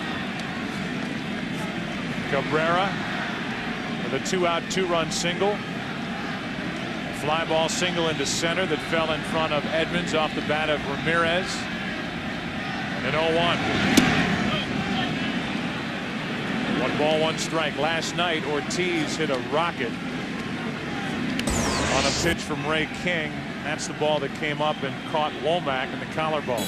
Cabrera with a two-out, two-run single. Fly ball single into center that fell in front of Edmonds off the bat of Ramirez. And an oh one. One ball, one strike. Last night, Ortiz hit a rocket on a pitch from Ray King. That's the ball that came up and caught Womack in the collarbone.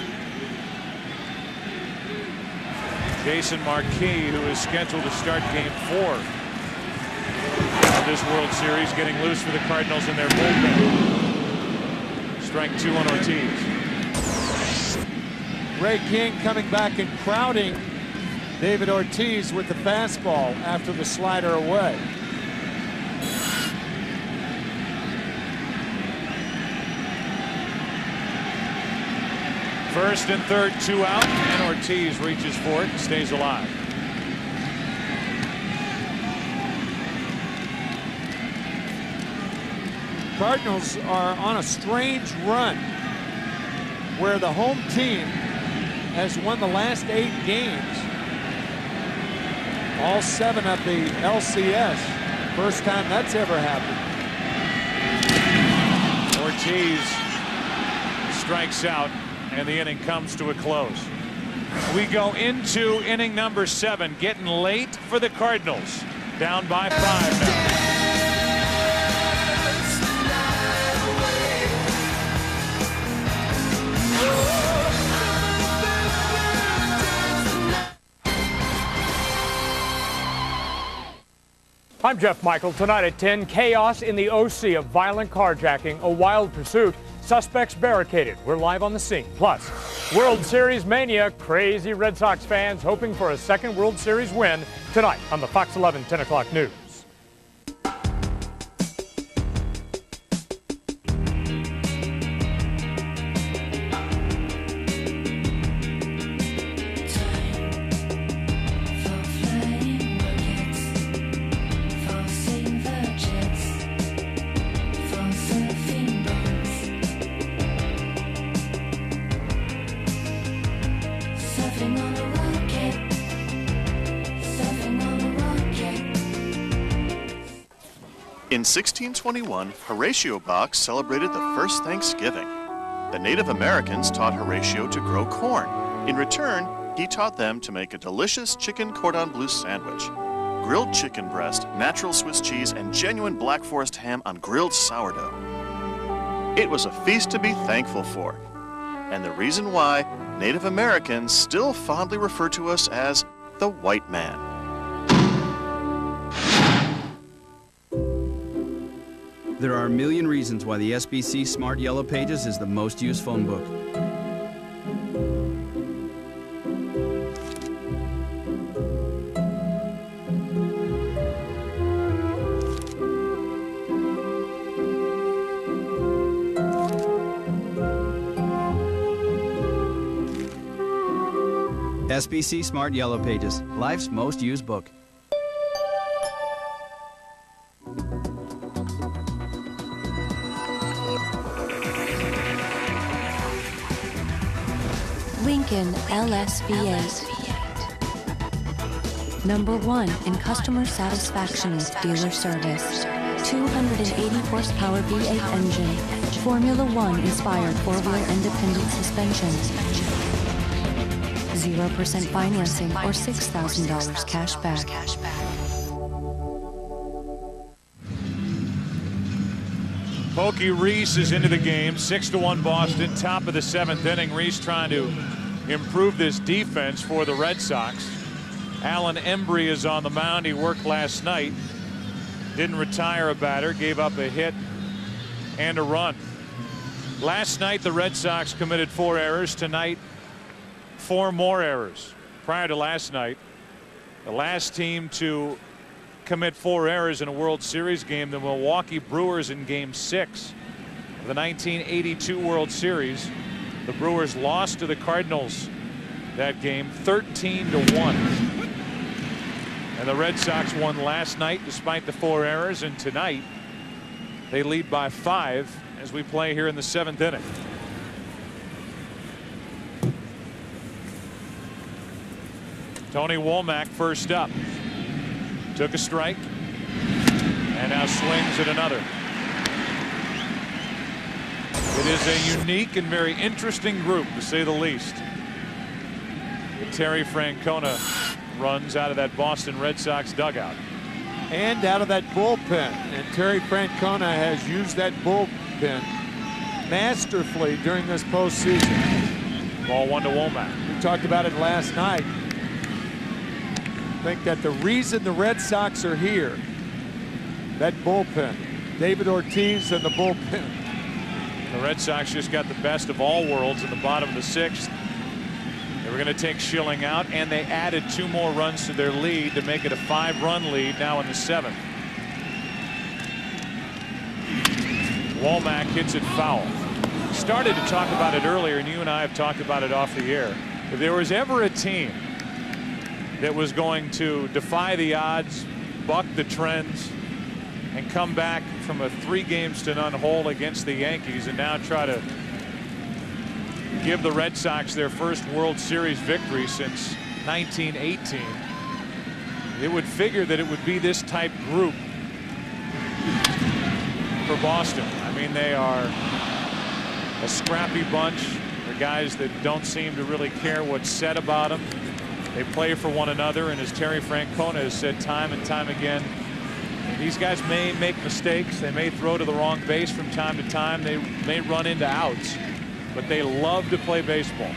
Jason Marquis, who is scheduled to start game four of this World Series, getting loose for the Cardinals in their bullpen. Strike two on Ortiz. Ray King coming back and crowding David Ortiz with the fastball after the slider away. First and third, two out, and Ortiz reaches for it and stays alive. Cardinals are on a strange run where the home team has won the last eight games. All seven of the L C S. First time that's ever happened. Ortiz strikes out, and the inning comes to a close. We go into inning number seven, getting late for the Cardinals. Down by five now. I'm Jeff Michael. Tonight at ten, chaos in the O C of violent carjacking, a wild pursuit, suspects barricaded. We're live on the scene. Plus, World Series mania, crazy Red Sox fans hoping for a second World Series win tonight on the Fox eleven ten o'clock news. In sixteen twenty-one, Horatio Bach celebrated the first Thanksgiving. The Native Americans taught Horatio to grow corn. In return, he taught them to make a delicious chicken cordon bleu sandwich. Grilled chicken breast, natural Swiss cheese, and genuine Black Forest ham on grilled sourdough. It was a feast to be thankful for. And the reason why Native Americans still fondly refer to us as the white man. There are a million reasons why the S B C Smart Yellow Pages is the most used phone book. S B C Smart Yellow Pages, life's most used book. Lincoln L S V eight. Number one in customer satisfaction with dealer service. two hundred eighty horsepower V eight engine. Formula One inspired four-wheel independent suspension. zero percent financing or six thousand dollars cash back. Pokey Reese is into the game. Six to one Boston, top of the seventh inning. Reese trying to improve this defense for the Red Sox. Alan Embry is on the mound. He worked last night. Didn't retire a batter, gave up a hit and a run. Last night the Red Sox committed four errors. Tonight four more errors. Prior to last night, the last team to commit four errors in a World Series game, the Milwaukee Brewers, in game six of the nineteen eighty-two World Series. The Brewers lost to the Cardinals that game thirteen to one. And the Red Sox won last night despite the four errors, and tonight they lead by five as we play here in the seventh inning. Tony Womack first up. Took a strike and now swings at another. It is a unique and very interesting group, to say the least. Terry Francona runs out of that Boston Red Sox dugout. And out of that bullpen. And Terry Francona has used that bullpen masterfully during this postseason. Ball one to Womack. We talked about it last night. I think that the reason the Red Sox are here, that bullpen, David Ortiz and the bullpen. The Red Sox just got the best of all worlds in the bottom of the sixth. They were going to take Schilling out, and they added two more runs to their lead to make it a five-run lead now in the seventh. Womack hits it foul. We started to talk about it earlier, and you and I have talked about it off the air. If there was ever a team that was going to defy the odds, buck the trends, and come back from a three games to none hole against the Yankees and now try to give the Red Sox their first World Series victory since nineteen eighteen, it would figure that it would be this type group for Boston. I mean, they are a scrappy bunch. They're guys that don't seem to really care what's said about them. They play for one another, and as Terry Francona has said time and time again, these guys may make mistakes. They may throw to the wrong base from time to time. They may run into outs, but they love to play baseball.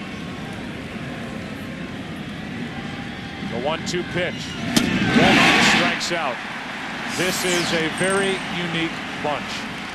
The one two pitch. Womack strikes out. This is a very unique bunch.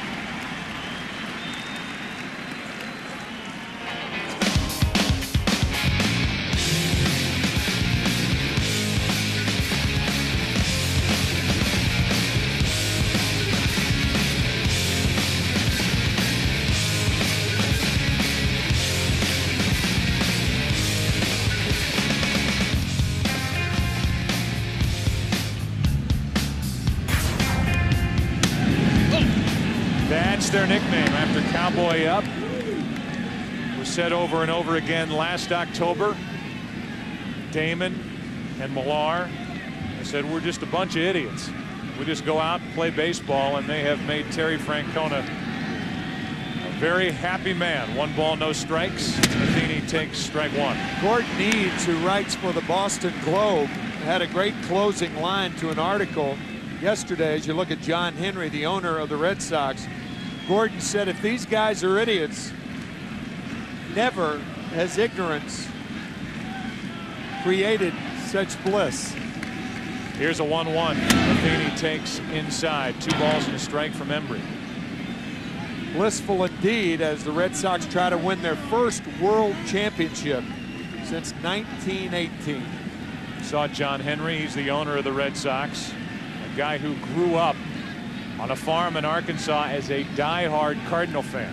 Their nickname after Cowboy Up was said over and over again last October. Damon and Millar, they said, we're just a bunch of idiots. We just go out and play baseball, and they have made Terry Francona a very happy man. One ball, no strikes. Matheny takes strike one. Gordon Eads, who writes for the Boston Globe, had a great closing line to an article yesterday. As you look at John Henry, the owner of the Red Sox, Gordon said, if these guys are idiots, never has ignorance created such bliss. Here's a one one. Matheny takes inside. Two balls and a strike from Embry. Blissful indeed as the Red Sox try to win their first World Championship since nineteen eighteen. Saw John Henry. He's the owner of the Red Sox. A guy who grew up on a farm in Arkansas as a die-hard Cardinal fan.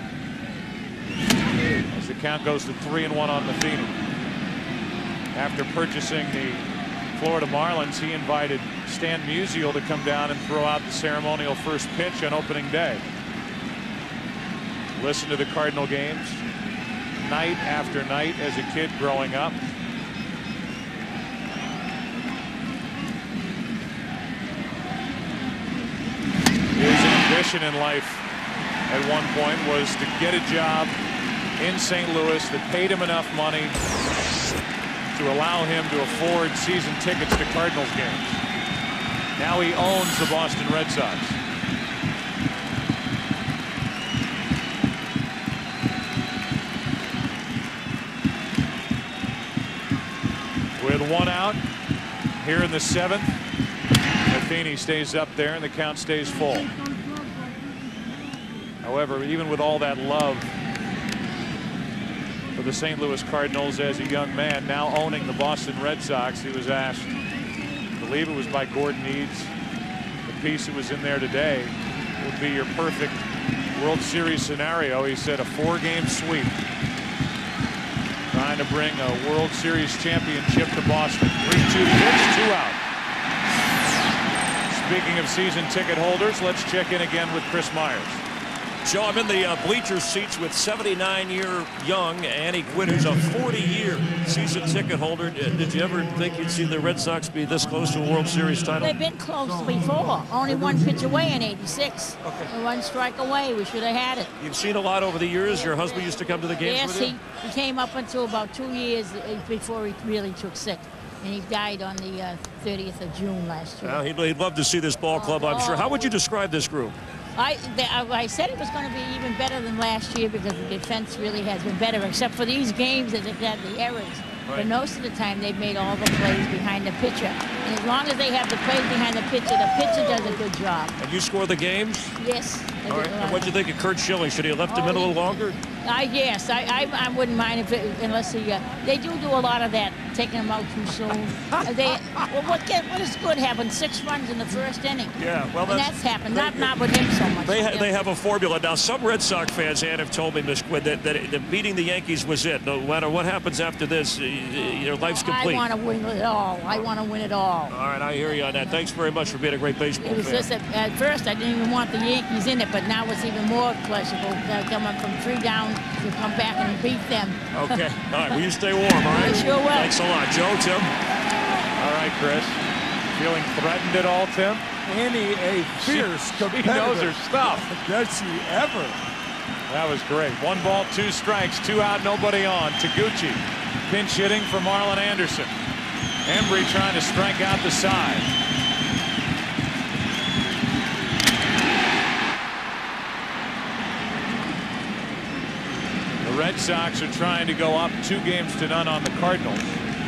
As the count goes to three and one on Matheny. After purchasing the Florida Marlins, he invited Stan Musial to come down and throw out the ceremonial first pitch on opening day. Listen to the Cardinal games night after night as a kid growing up. His ambition in life at one point was to get a job in Saint Louis that paid him enough money to allow him to afford season tickets to Cardinals games. Now he owns the Boston Red Sox. one out here in the seventh. Matheny stays up there and the count stays full. However, even with all that love for the Saint Louis Cardinals as a young man, now owning the Boston Red Sox, he was asked, I believe it was by Gordon Eads, the piece that was in there today would be your perfect World Series scenario. He said a four-game sweep, trying to bring a World Series championship to Boston. three two pitch, two out. Speaking of season ticket holders, let's check in again with Chris Myers. Joe, I'm in the uh, bleacher seats with seventy-nine-year young Annie Quinn, who's a forty-year season ticket holder. Did you ever think you'd see the Red Sox be this close to a World Series title? They've been close before. Only one pitch away in eighty-six. Okay. One strike away. We should have had it. You've seen a lot over the years. Your husband used to come to the games yes, with you? Yes, he, he came up until about two years before he really took sick. And he died on the uh, thirtieth of June last year. Well, he'd, he'd love to see this ball club, I'm oh. sure. How would you describe this group? I, they, I said it was going to be even better than last year because the defense really has been better, except for these games that they've had the errors. Right. But most of the time, they've made all the plays behind the pitcher. And as long as they have the plays behind the pitcher, the pitcher does a good job. And you score the games? Yes. All right. And what do you think of Curt Schilling? Should he have left oh, him in a little he, longer? I yes, I, I I wouldn't mind if it, unless he uh, they do do a lot of that, taking him out too soon. uh, they well, what get, what is good happened? Six runs in the first inning. Yeah, well, and that's, that's happened. They, not not with him so much. They ha they have a formula now. Some Red Sox fans, Ann, have told me, Miss Quinn, that, that, that beating the Yankees was it. No matter what happens after this, your life's complete. I want to win it all. I want to win it all. All right, I hear you on that. Thanks very much for being a great baseball it was fan. Just at, at first, I didn't even want the Yankees in it, but now it's even more pleasurable uh, coming from three down to come back and beat them. Okay. All right. Will you stay warm, all right? I sure will. Thanks a lot. Joe, Tim? All right, Chris. Feeling threatened at all, Tim? Annie, a fierce she, competitor. She knows her stuff. Does she ever? That was great. One ball, two strikes, two out, nobody on. Taguchi pinch hitting for Marlon Anderson. Embry trying to strike out the side. The Red Sox are trying to go up two games to none on the Cardinals.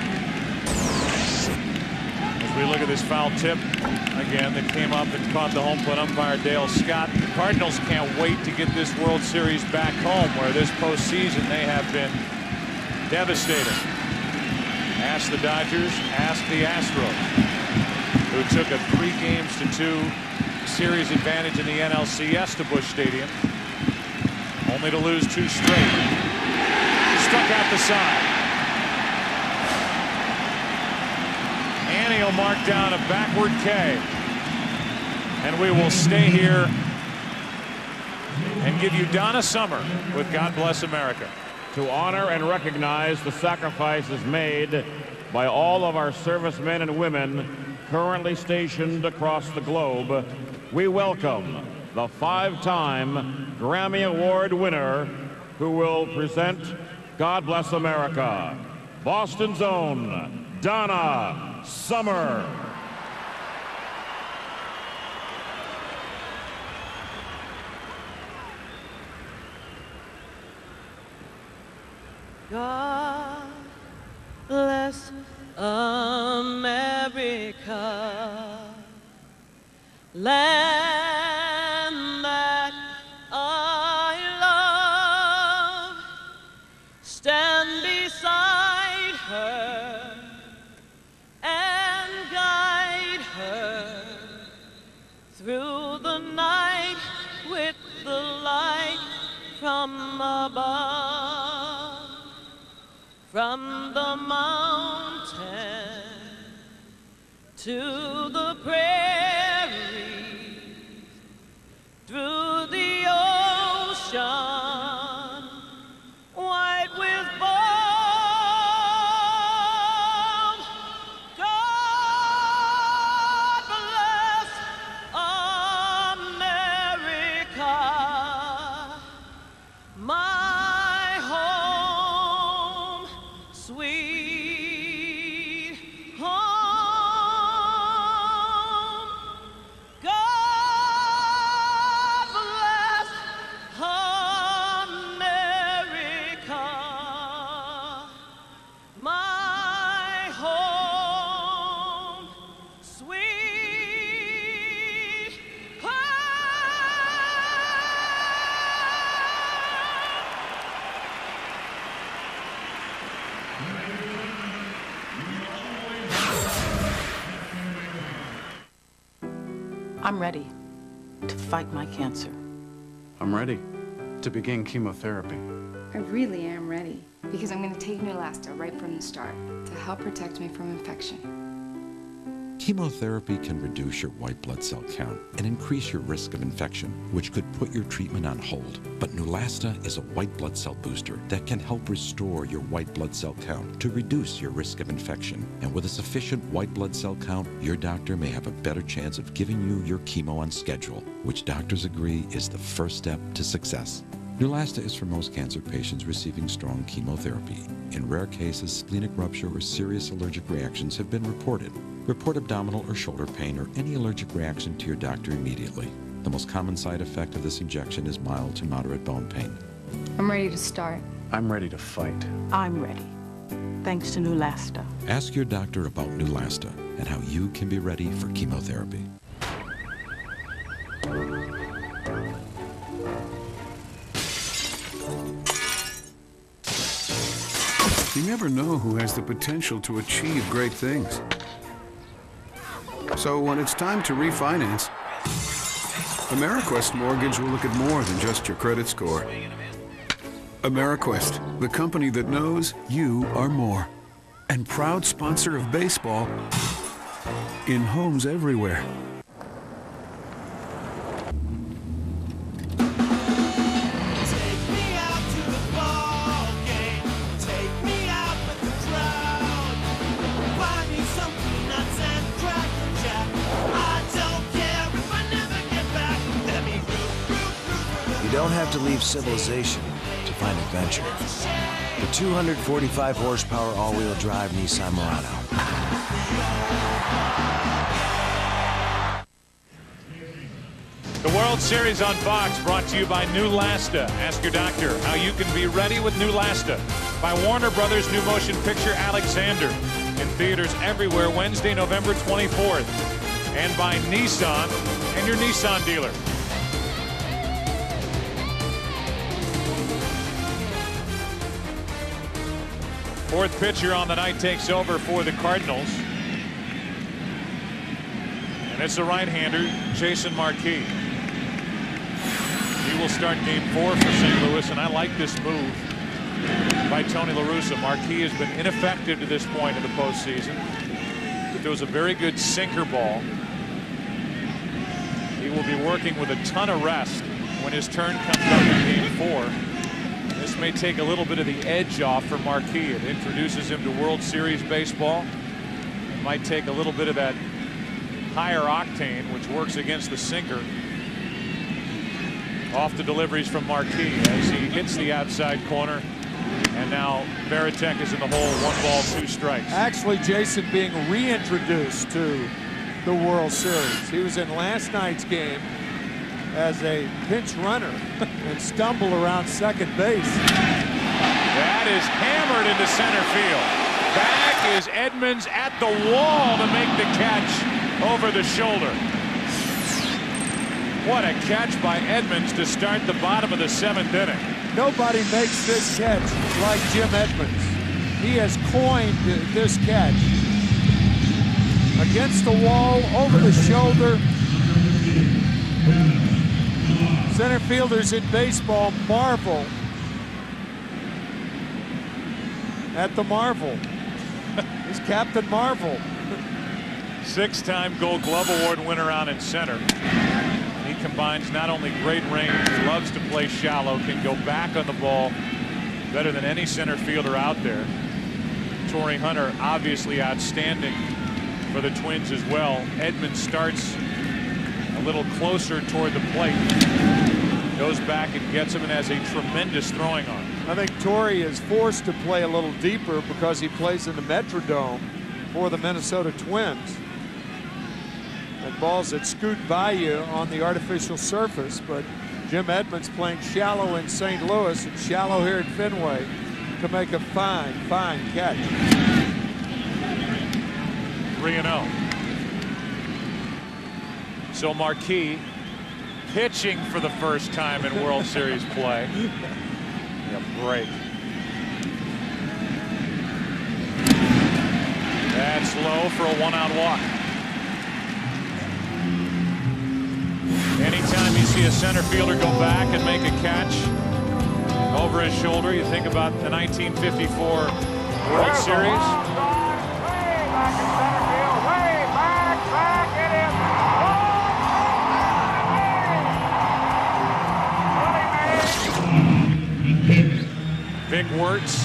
As we look at this foul tip again that came up and caught the home plate umpire Dale Scott. The Cardinals can't wait to get this World Series back home, where this postseason they have been devastating. Ask the Dodgers, ask the Astros, who took a three games to two series advantage in the N L C S to Busch Stadium, only to lose two straight. Struck out the side. Annie will mark down a backward K. And we will stay here and give you Donna Summer with God Bless America. To honor and recognize the sacrifices made by all of our servicemen and women currently stationed across the globe, we welcome the five-time Grammy Award winner who will present God Bless America, Boston's own Donna Summer. God bless America, land that I love. Stand beside her and guide her through the night with the light from above. From the mountain to the prairie, through the ocean, white with foam. God bless America, my home, sweet home. I'm ready to fight my cancer. I'm ready to begin chemotherapy. I really am ready because I'm going to take Neulasta right from the start to help protect me from infection. Chemotherapy can reduce your white blood cell count and increase your risk of infection, which could put your treatment on hold. But Neulasta is a white blood cell booster that can help restore your white blood cell count to reduce your risk of infection. And with a sufficient white blood cell count, your doctor may have a better chance of giving you your chemo on schedule, which doctors agree is the first step to success. Neulasta is for most cancer patients receiving strong chemotherapy. In rare cases, splenic rupture or serious allergic reactions have been reported. Report abdominal or shoulder pain or any allergic reaction to your doctor immediately. The most common side effect of this injection is mild to moderate bone pain. I'm ready to start. I'm ready to fight. I'm ready, thanks to Neulasta. Ask your doctor about Neulasta and how you can be ready for chemotherapy. You never know who has the potential to achieve great things. So when it's time to refinance, AmeriQuest Mortgage will look at more than just your credit score. AmeriQuest, the company that knows you are more. And proud sponsor of baseball in homes everywhere. You don't have to leave civilization to find adventure. The two hundred forty-five horsepower all-wheel drive Nissan Murano. The World Series on Fox brought to you by Neulasta. Ask your doctor how you can be ready with Neulasta. By Warner Brothers' new motion picture Alexander. In theaters everywhere Wednesday, November twenty-fourth. And by Nissan and your Nissan dealer. Fourth pitcher on the night takes over for the Cardinals. And it's a right-hander, Jason Marquis. He will start game four for Saint Louis, and I like this move by Tony La Russa. Marquis has been ineffective to this point in the postseason. But there was a very good sinker ball. He will be working with a ton of rest when his turn comes up in game four. This may take a little bit of the edge off for Marquis. It introduces him to World Series baseball. It might take a little bit of that higher octane, which works against the sinker. Off the deliveries from Marquis as he hits the outside corner. And now Veritek is in the hole. One ball, two strikes. Actually, Jason being reintroduced to the World Series. He was in last night's game as a pinch runner and stumbled around second base. That is hammered into center field. Back is Edmonds at the wall to make the catch over the shoulder. What a catch by Edmonds to start the bottom of the seventh inning. Nobody makes this catch like Jim Edmonds. He has coined this catch. Against the wall, over the shoulder. Center fielders in baseball marvel at the Marvel. He's Captain Marvel. Six-time Gold Glove Award winner out in center. He combines not only great range, loves to play shallow, can go back on the ball better than any center fielder out there. Torrey Hunter obviously outstanding for the Twins as well. Edmonds starts a little closer toward the plate. Goes back and gets him and has a tremendous throwing arm. I think Torrey is forced to play a little deeper because he plays in the Metrodome for the Minnesota Twins. And balls that scoot by you on the artificial surface, but Jim Edmonds playing shallow in Saint Louis and shallow here at Fenway to make a fine, fine catch. three and oh. So Marquis pitching for the first time in World Series play. Yeah, break. That's low for a one-out walk. Anytime you see a center fielder go back and make a catch over his shoulder, you think about the nineteen fifty-four World Series. Big Wirtz.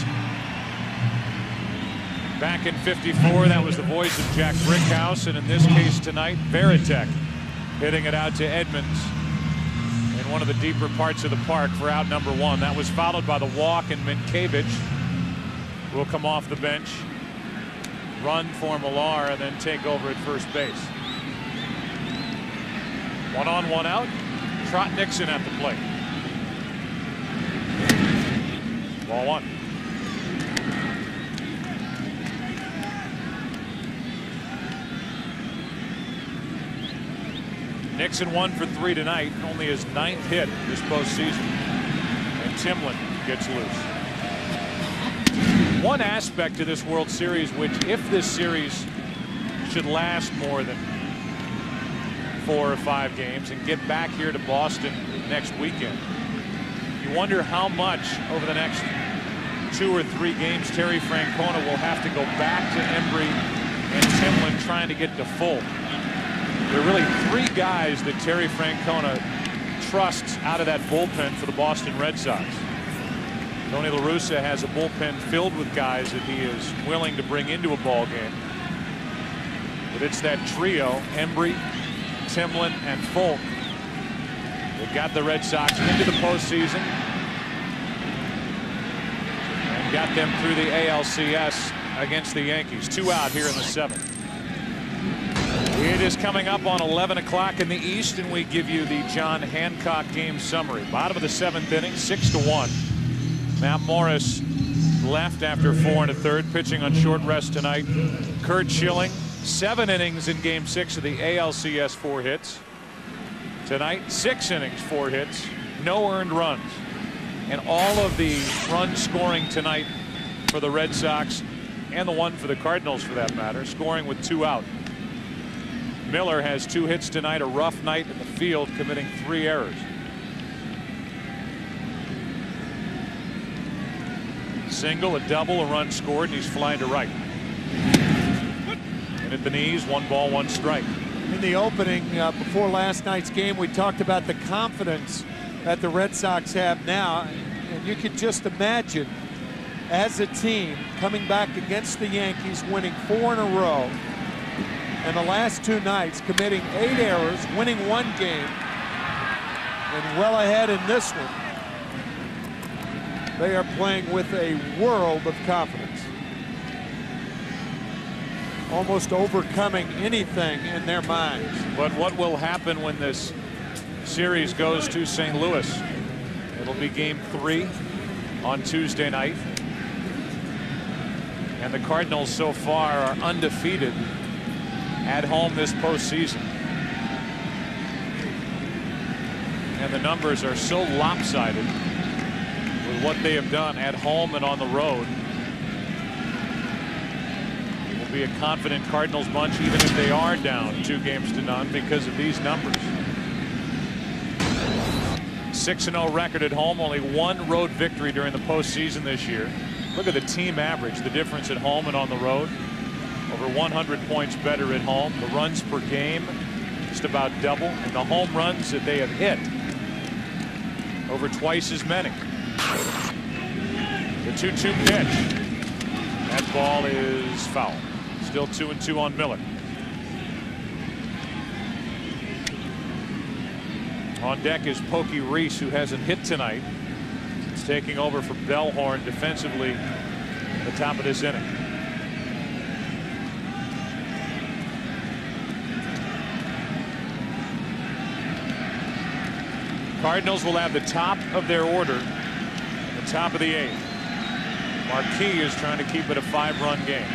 Back in fifty-four, that was the voice of Jack Brickhouse, and in this case tonight, Veritek hitting it out to Edmonds in one of the deeper parts of the park for out number one. That was followed by the walk, and Minkiewicz will come off the bench, run for Millar, and then take over at first base. One on, one out. Trot Nixon at the plate. Ball one. Nixon one for three tonight, only his ninth hit this postseason. And Timlin gets loose. One aspect to this World Series, which if this series should last more than four or five games and get back here to Boston next weekend, you wonder how much over the next two or three games Terry Francona will have to go back to Embry and Timlin trying to get to full. There are really three guys that Terry Francona trusts out of that bullpen for the Boston Red Sox. Tony La Russa has a bullpen filled with guys that he is willing to bring into a ball game. But it's that trio, Embry, Timlin, and Folk, that got the Red Sox into the postseason and got them through the A L C S against the Yankees. Two out here in the seventh. It is coming up on eleven o'clock in the East, and we give you the John Hancock game summary. Bottom of the seventh inning, six to one. Matt Morris left after four and a third, pitching on short rest tonight. Curt Schilling, seven innings in game six of the A L C S, four hits. Tonight, six innings, four hits, no earned runs. And all of the run scoring tonight for the Red Sox, and the one for the Cardinals for that matter, scoring with two out. Miller has two hits tonight, a rough night in the field, committing three errors. Single, a double, a run scored, and he's flying to right. And at the knees, one ball, one strike. In the opening, uh, before last night's game, we talked about the confidence that the Red Sox have now. And you could just imagine, as a team, coming back against the Yankees, winning four in a row, and the last two nights committing eight errors, winning one game, and well ahead in this one. They are playing with a world of confidence, almost overcoming anything in their minds. But what will happen when this series goes to Saint Louis? It'll be game three on Tuesday night, and the Cardinals so far are undefeated at home this postseason. And the numbers are so lopsided with what they have done at home and on the road. It will be a confident Cardinals bunch even if they are down two games to none because of these numbers. six and oh record at home, only one road victory during the postseason this year. Look at the team average, the difference at home and on the road. Over one hundred points better at home. The runs per game just about double, and the home runs that they have hit over twice as many. The two two pitch. That ball is foul. Still two and two on Miller. On deck is Pokey Reese, who hasn't hit tonight. He's taking over for Bellhorn defensively at the top of this inning. Cardinals will have the top of their order, the top of the eighth. Marquis is trying to keep it a five-run game.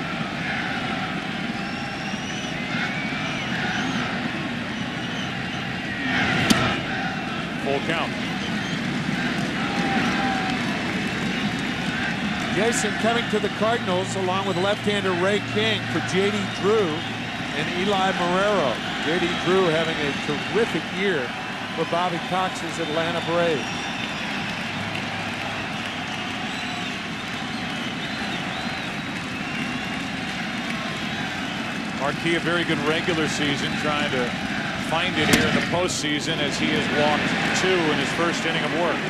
Full count. Jason coming to the Cardinals along with left-hander Ray King for J D Drew. and Eli Marrero. J D. Drew having a terrific year for Bobby Cox's Atlanta Braves. Marquis, a very good regular season, trying to find it here in the postseason as he has walked two in his first inning of work.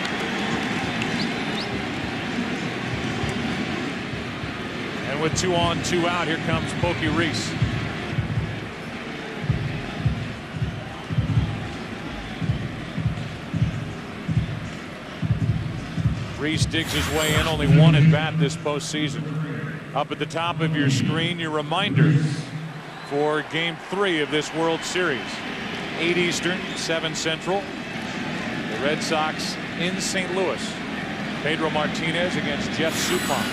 And with two on, two out, here comes Pokey Reese. Reese digs his way in, only one at bat this postseason. Up at the top of your screen, your reminder for game three of this World Series. eight Eastern, seven Central. The Red Sox in Saint Louis. Pedro Martinez against Jeff Suppan.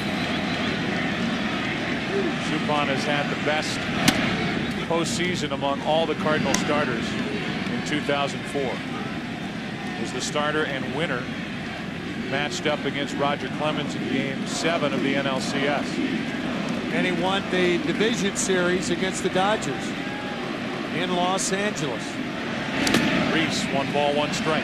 Suppan has had the best postseason among all the Cardinal starters in two thousand four. Was the starter and winner, matched up against Roger Clemens in game seven of the N L C S. And he won the division series against the Dodgers in Los Angeles. Reese, one ball, one strike.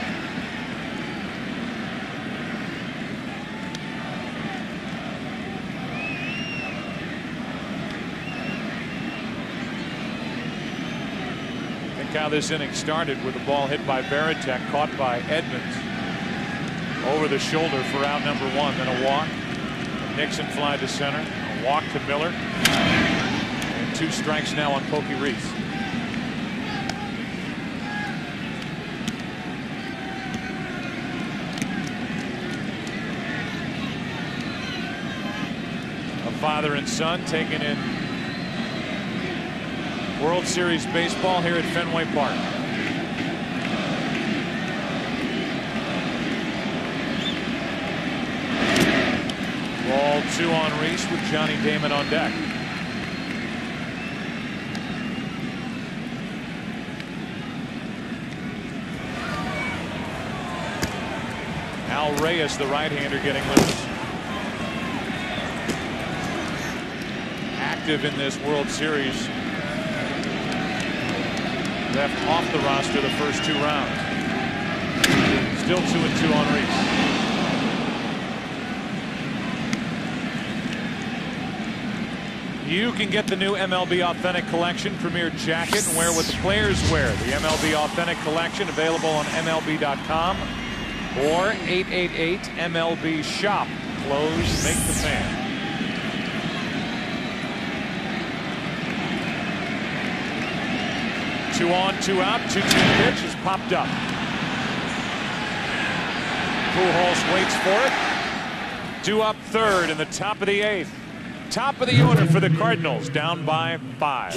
Think how this inning started with a ball hit by Varitek, caught by Edmonds over the shoulder for out number one. Then a walk. A Nixon fly to center. A walk to Miller. And two strikes now on Pokey Reese. A father and son taking in World Series baseball here at Fenway Park. Ball two on Reese with Johnny Damon on deck. Al Reyes, the right-hander, getting loose. Active in this World Series. Left off the roster the first two rounds. Still two and two on Reese. You can get the new M L B Authentic Collection Premier Jacket and wear what the players wear. The M L B Authentic Collection available on M L B dot com or eight eight eight M L B shop. Clothes make the fan. Two on, two out, two two pitch is popped up. Pujols waits for it. Due up third in the top of the eighth. Top of the order for the Cardinals, down by five.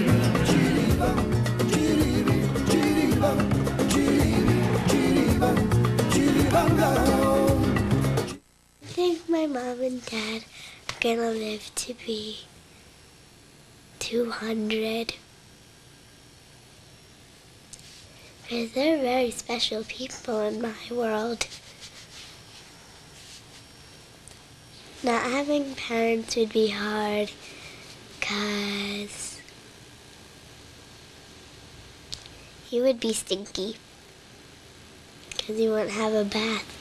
I think my mom and dad are gonna live to be two hundred. Because they're very special people in my world. Not having parents would be hard, cause you would be stinky, cause you wouldn't have a bath.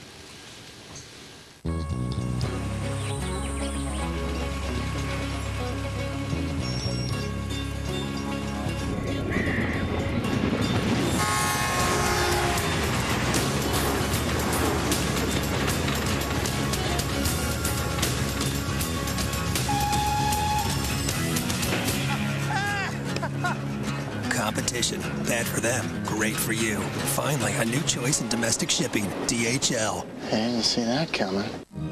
Competition. Bad for them, great for you. Finally, a new choice in domestic shipping. D H L. I didn't see that coming.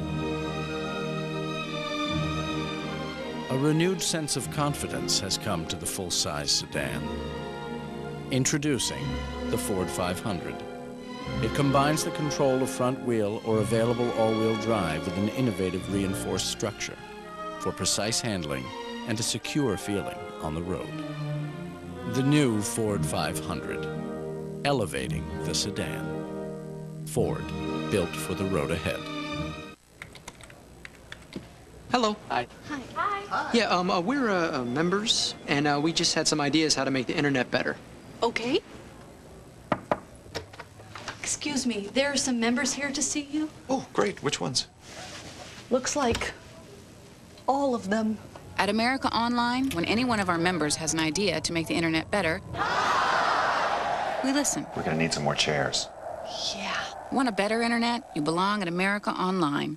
A renewed sense of confidence has come to the full-size sedan. Introducing the Ford five hundred. It combines the control of front wheel or available all-wheel drive with an innovative reinforced structure for precise handling and a secure feeling on the road. The new Ford five hundred, elevating the sedan. Ford, built for the road ahead. Hello. Hi. Hi. Hi. Yeah, um, uh, we're uh, uh, members, and uh, we just had some ideas how to make the internet better. Okay. Excuse me, there are some members here to see you. Oh, great. Which ones? Looks like all of them. At America Online, when any one of our members has an idea to make the internet better, we listen. We're gonna need some more chairs. Yeah. Want a better internet? You belong at America Online.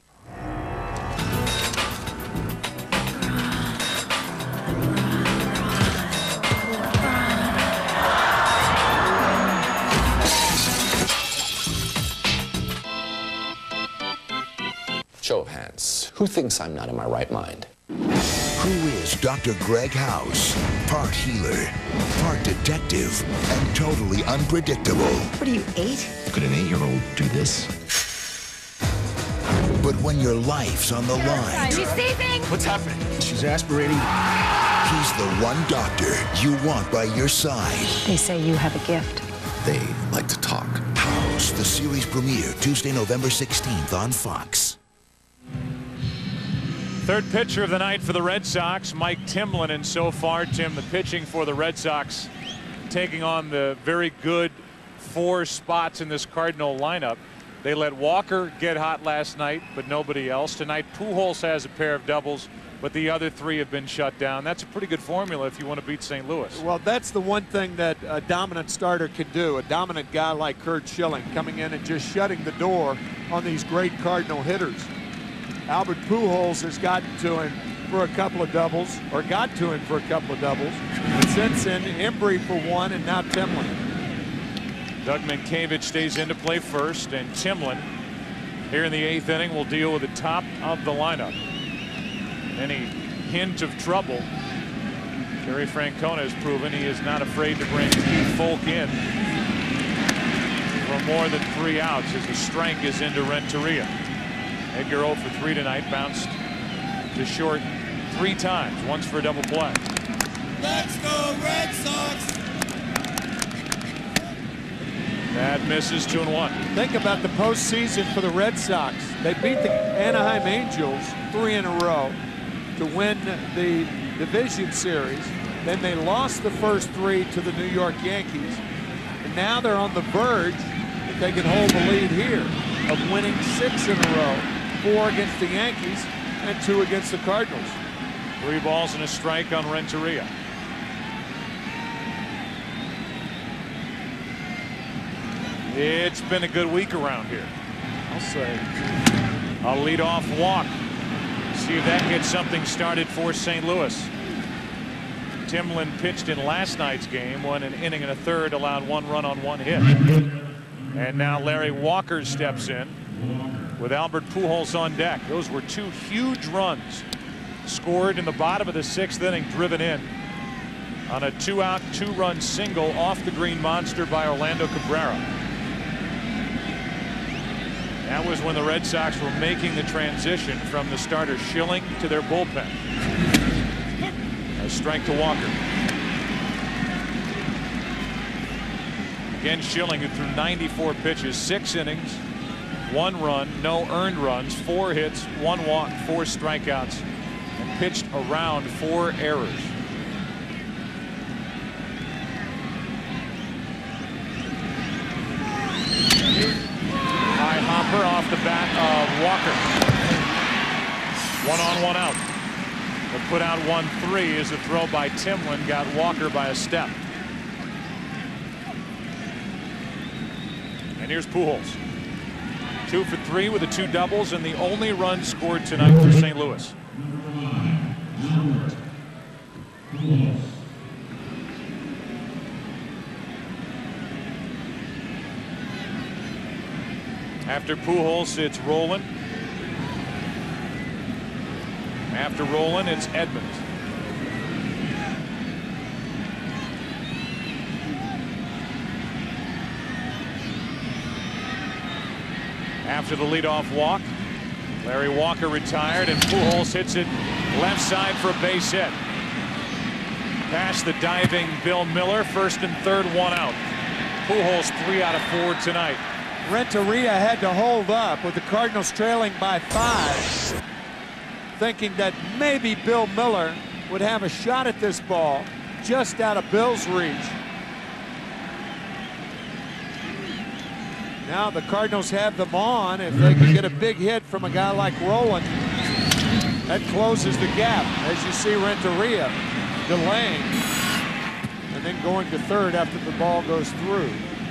Show of hands. Who thinks I'm not in my right mind? Who is Doctor Greg House? Part healer, part detective, and totally unpredictable. What are you, eight? Could an eight-year-old do this? But when your life's on the line... She's seizing! What's happening? She's aspirating. He's the one doctor you want by your side. They say you have a gift. They like to talk. House, the series premiere, Tuesday, November sixteenth on Fox. Third pitcher of the night for the Red Sox, Mike Timlin, and so far, Tim, the pitching for the Red Sox taking on the very good four spots in this Cardinal lineup. They let Walker get hot last night, but nobody else. Tonight, Pujols has a pair of doubles, but the other three have been shut down. That's a pretty good formula if you want to beat Saint Louis. Well, that's the one thing that a dominant starter can do. A dominant guy like Curt Schilling coming in and just shutting the door on these great Cardinal hitters. Albert Pujols has gotten to him for a couple of doubles, or got to him for a couple of doubles. And since then, Embry for one, and now Timlin. Doug Minkiewicz stays in to play first, and Timlin here in the eighth inning will deal with the top of the lineup. Any hint of trouble, Terry Francona has proven he is not afraid to bring Keith Folk in for more than three outs as the strike is into Renteria. Edgar oh for three tonight, bounced to short three times, once for a double play. Let's go Red Sox! That misses, two and one. Think about the postseason for the Red Sox. They beat the Anaheim Angels three in a row to win the division series. Then they lost the first three to the New York Yankees. And now they're on the verge, if they can hold the lead here, of winning six in a row. Four against the Yankees and two against the Cardinals. Three balls and a strike on Renteria. It's been a good week around here, I'll say. A leadoff walk. See if that gets something started for Saint Louis. Timlin pitched in last night's game, won an inning and a third, allowed one run on one hit. And now Larry Walker steps in with Albert Pujols on deck. Those were two huge runs scored in the bottom of the sixth inning, driven in on a two-out, two-run single off the Green Monster by Orlando Cabrera. That was when the Red Sox were making the transition from the starter Schilling to their bullpen. A strike to Walker. Again, Schilling, who threw ninety-four pitches, six innings, one run, no earned runs, four hits, one walk, four strikeouts, and pitched around four errors. High hopper off the bat of Walker. One on, one out. The put out one three as the throw by Timlin got Walker by a step. And here's Pujols. Two for three with the two doubles and the only run scored tonight for Saint Louis. After Pujols, it's Rolen. After Rolen, it's Edmonds. After the leadoff walk, Larry Walker retired, and Pujols hits it left side for a base hit. Past the diving Bill Miller, first and third, one out. Pujols three out of four tonight. Renteria had to hold up with the Cardinals trailing by five. thinking that maybe Bill Miller would have a shot at this ball just out of Bill's reach. Now the Cardinals have them on. If they can get a big hit from a guy like Rolen, that closes the gap. As you see, Renteria delaying and then going to third after the ball goes through.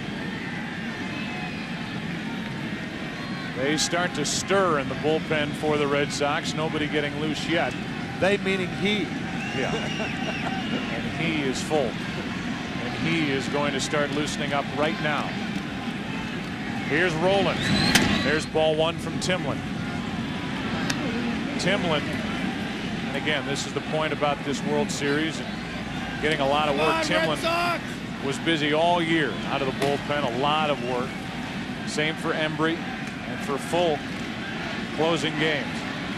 They start to stir in the bullpen for the Red Sox. Nobody getting loose yet. They meaning he. Yeah. And he is full. And he is going to start loosening up right now. Here's Rolen. There's ball one from Timlin. Timlin, and again, this is the point about this World Series and getting a lot of work. Timlin was busy all year out of the bullpen, a lot of work. Same for Embry and for Fulk closing games.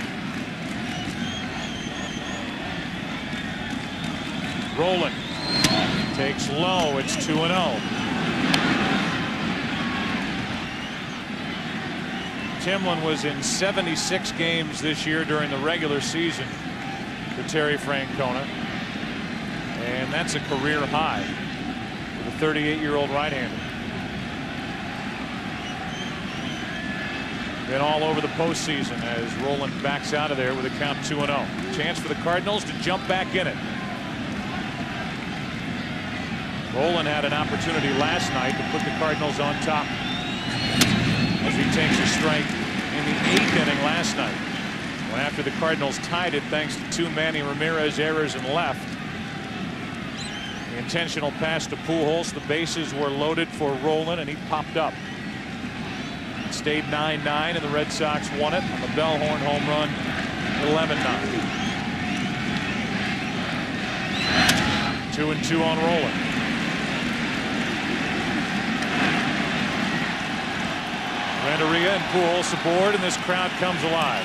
Rolen takes low. It's two and oh. Timlin was in seventy-six games this year during the regular season for Terry Francona, and that's a career high for the thirty-eight-year-old right-hander. Been all over the postseason as Rolen backs out of there with a count two and oh. Chance for the Cardinals to jump back in it. Rolen had an opportunity last night to put the Cardinals on top as he takes a strike in the eighth inning last night. When after the Cardinals tied it thanks to two Manny Ramirez errors in left. The intentional pass to Pujols. The bases were loaded for Rolen and he popped up. It stayed nine nine and the Red Sox won it on the Bellhorn home run eleven nine. Two and two on Rolen. Renteria and Pujols aboard, and this crowd comes alive.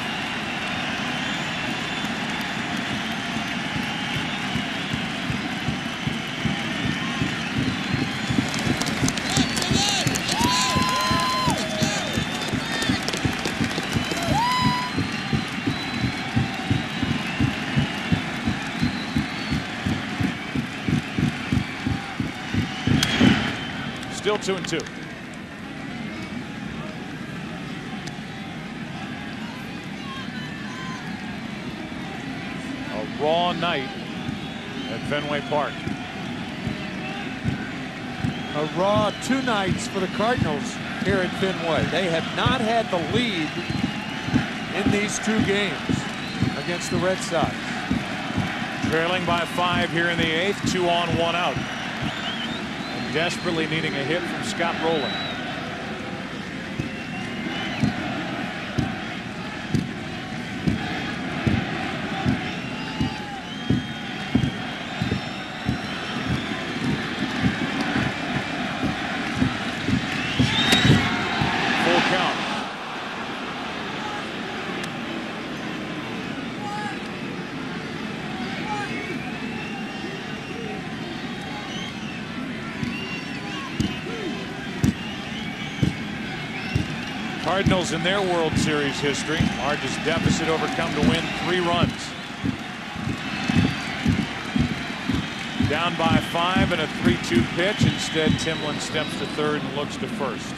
Still two and two. Raw night at Fenway Park. A raw two nights for the Cardinals here at Fenway. They have not had the lead in these two games against the Red Sox. Trailing by five here in the eighth, two on, one out. And desperately needing a hit from Scott Rolen. Cardinals in their World Series history, largest deficit overcome to win three runs. Down by five and a three two pitch. Instead, Timlin steps to third and looks to first.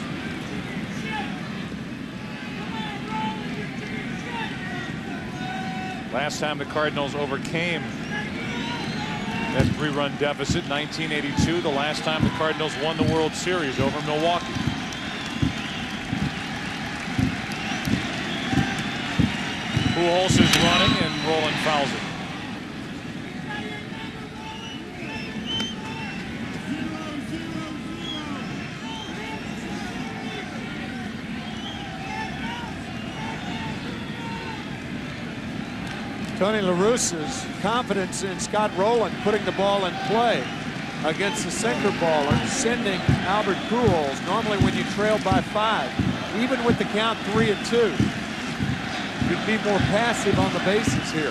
Last time the Cardinals overcame that three-run deficit, nineteen eighty-two, the last time the Cardinals won the World Series over Milwaukee. Pujols is running and Rolen fouls it. Tony La Russa's confidence in Scott Rolen putting the ball in play against the sinker baller, sending Albert Pujols. Normally when you trail by five, even with the count three and two, you'd be more passive on the bases here.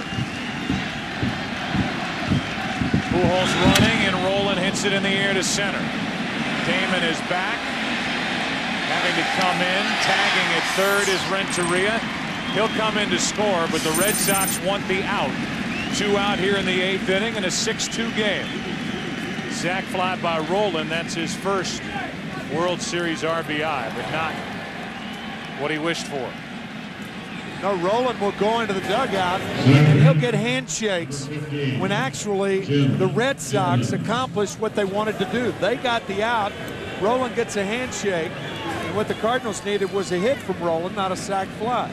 Pujols running and Rolen hits it in the air to center. Damon is back, having to come in. Tagging at third is Renteria. He'll come in to score, but the Red Sox want the out. Two out here in the eighth inning in a six two game. Sac fly by Rolen. That's his first World Series R B I, but not what he wished for. No, Rolen will go into the dugout and he'll get handshakes when actually the Red Sox accomplished what they wanted to do. They got the out. Rolen gets a handshake, and what the Cardinals needed was a hit from Rolen, not a sac fly.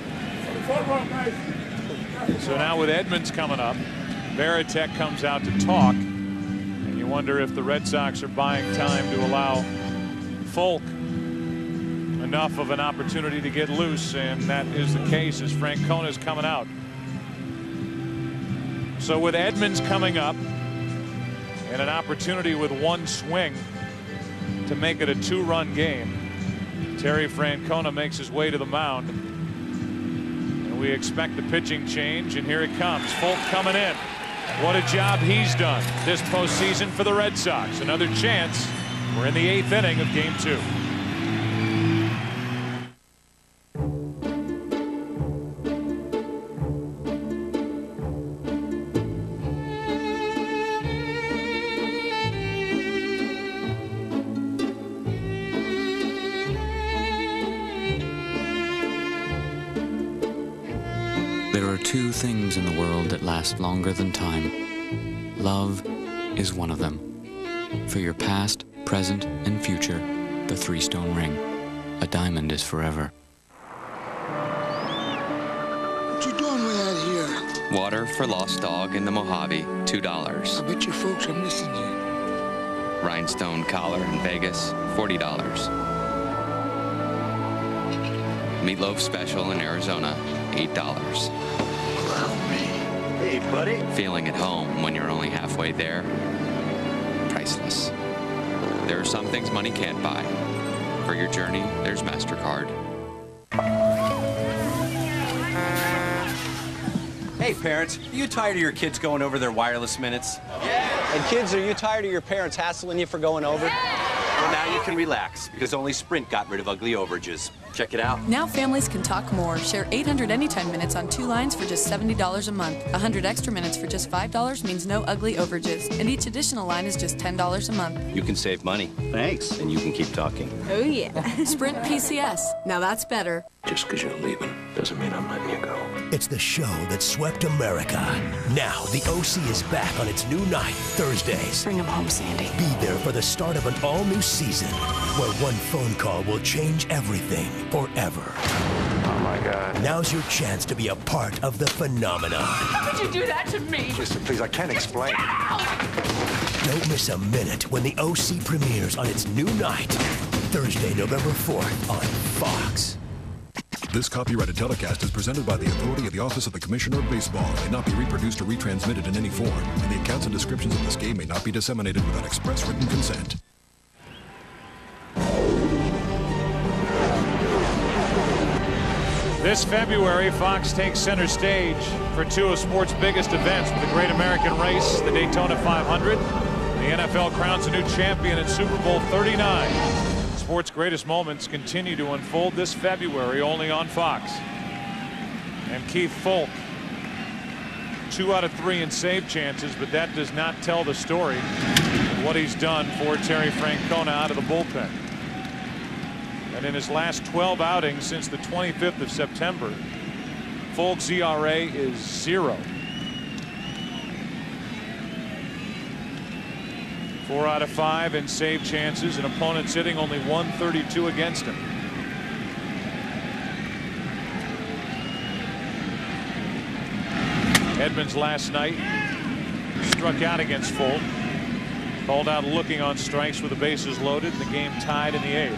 So now with Edmonds coming up, Varitek comes out to talk, and you wonder if the Red Sox are buying time to allow Folk enough of an opportunity to get loose, and that is the case as Francona is coming out. So with Edmonds coming up and an opportunity with one swing to make it a two-run game, Terry Francona makes his way to the mound, and we expect the pitching change, and here it comes. Folk coming in. What a job he's done this postseason for the Red Sox. Another chance. We're in the eighth inning of game two. There are two things in the world that last longer than time. Love is one of them. For your past, present, and future, the three-stone ring. A diamond is forever. What you doing way out here? Water for Lost Dog in the Mojave, two dollars. I bet your folks are missing you. Rhinestone collar in Vegas, forty dollars. Meatloaf special in Arizona, eight dollars. Hey, buddy. Feeling at home when you're only halfway there, priceless. There are some things money can't buy. For your journey, there's MasterCard. Hey, parents, are you tired of your kids going over their wireless minutes? Yeah. And kids, are you tired of your parents hassling you for going over? Well, now you can relax, because only Sprint got rid of ugly overages. Check it out. Now families can talk more. Share eight hundred anytime minutes on two lines for just seventy dollars a month. one hundred extra minutes for just five dollars means no ugly overages. And each additional line is just ten dollars a month. You can save money. Thanks. And you can keep talking. Oh, yeah. Sprint P C S. Now that's better. Just because you're leaving doesn't mean I'm letting you go. It's the show that swept America. Now, the O C is back on its new night, Thursdays. Bring him home, Sandy. Be there for the start of an all-new season where one phone call will change everything forever. Oh, my God. Now's your chance to be a part of the phenomenon. How could you do that to me? Listen, please, I can't explain. Don't miss a minute when the O C premieres on its new night, Thursday, November fourth on Fox. This copyrighted telecast is presented by the authority of the Office of the Commissioner of Baseball and may not be reproduced or retransmitted in any form, and the accounts and descriptions of this game may not be disseminated without express written consent. This February, Fox takes center stage for two of sports' biggest events, the Great American Race, the Daytona five hundred. The N F L crowns a new champion at Super Bowl thirty-nine. Sports' greatest moments continue to unfold this February only on Fox. And Keith Folk, two out of three in save chances, but that does not tell the story of what he's done for Terry Francona out of the bullpen. And in his last twelve outings since the twenty-fifth of September, Folk's E R A is zero. Four out of five in save chances, and opponents hitting only one thirty-two against him. Edmonds last night struck out against Folk. Called out looking on strikes with the bases loaded, and the game tied in the eighth.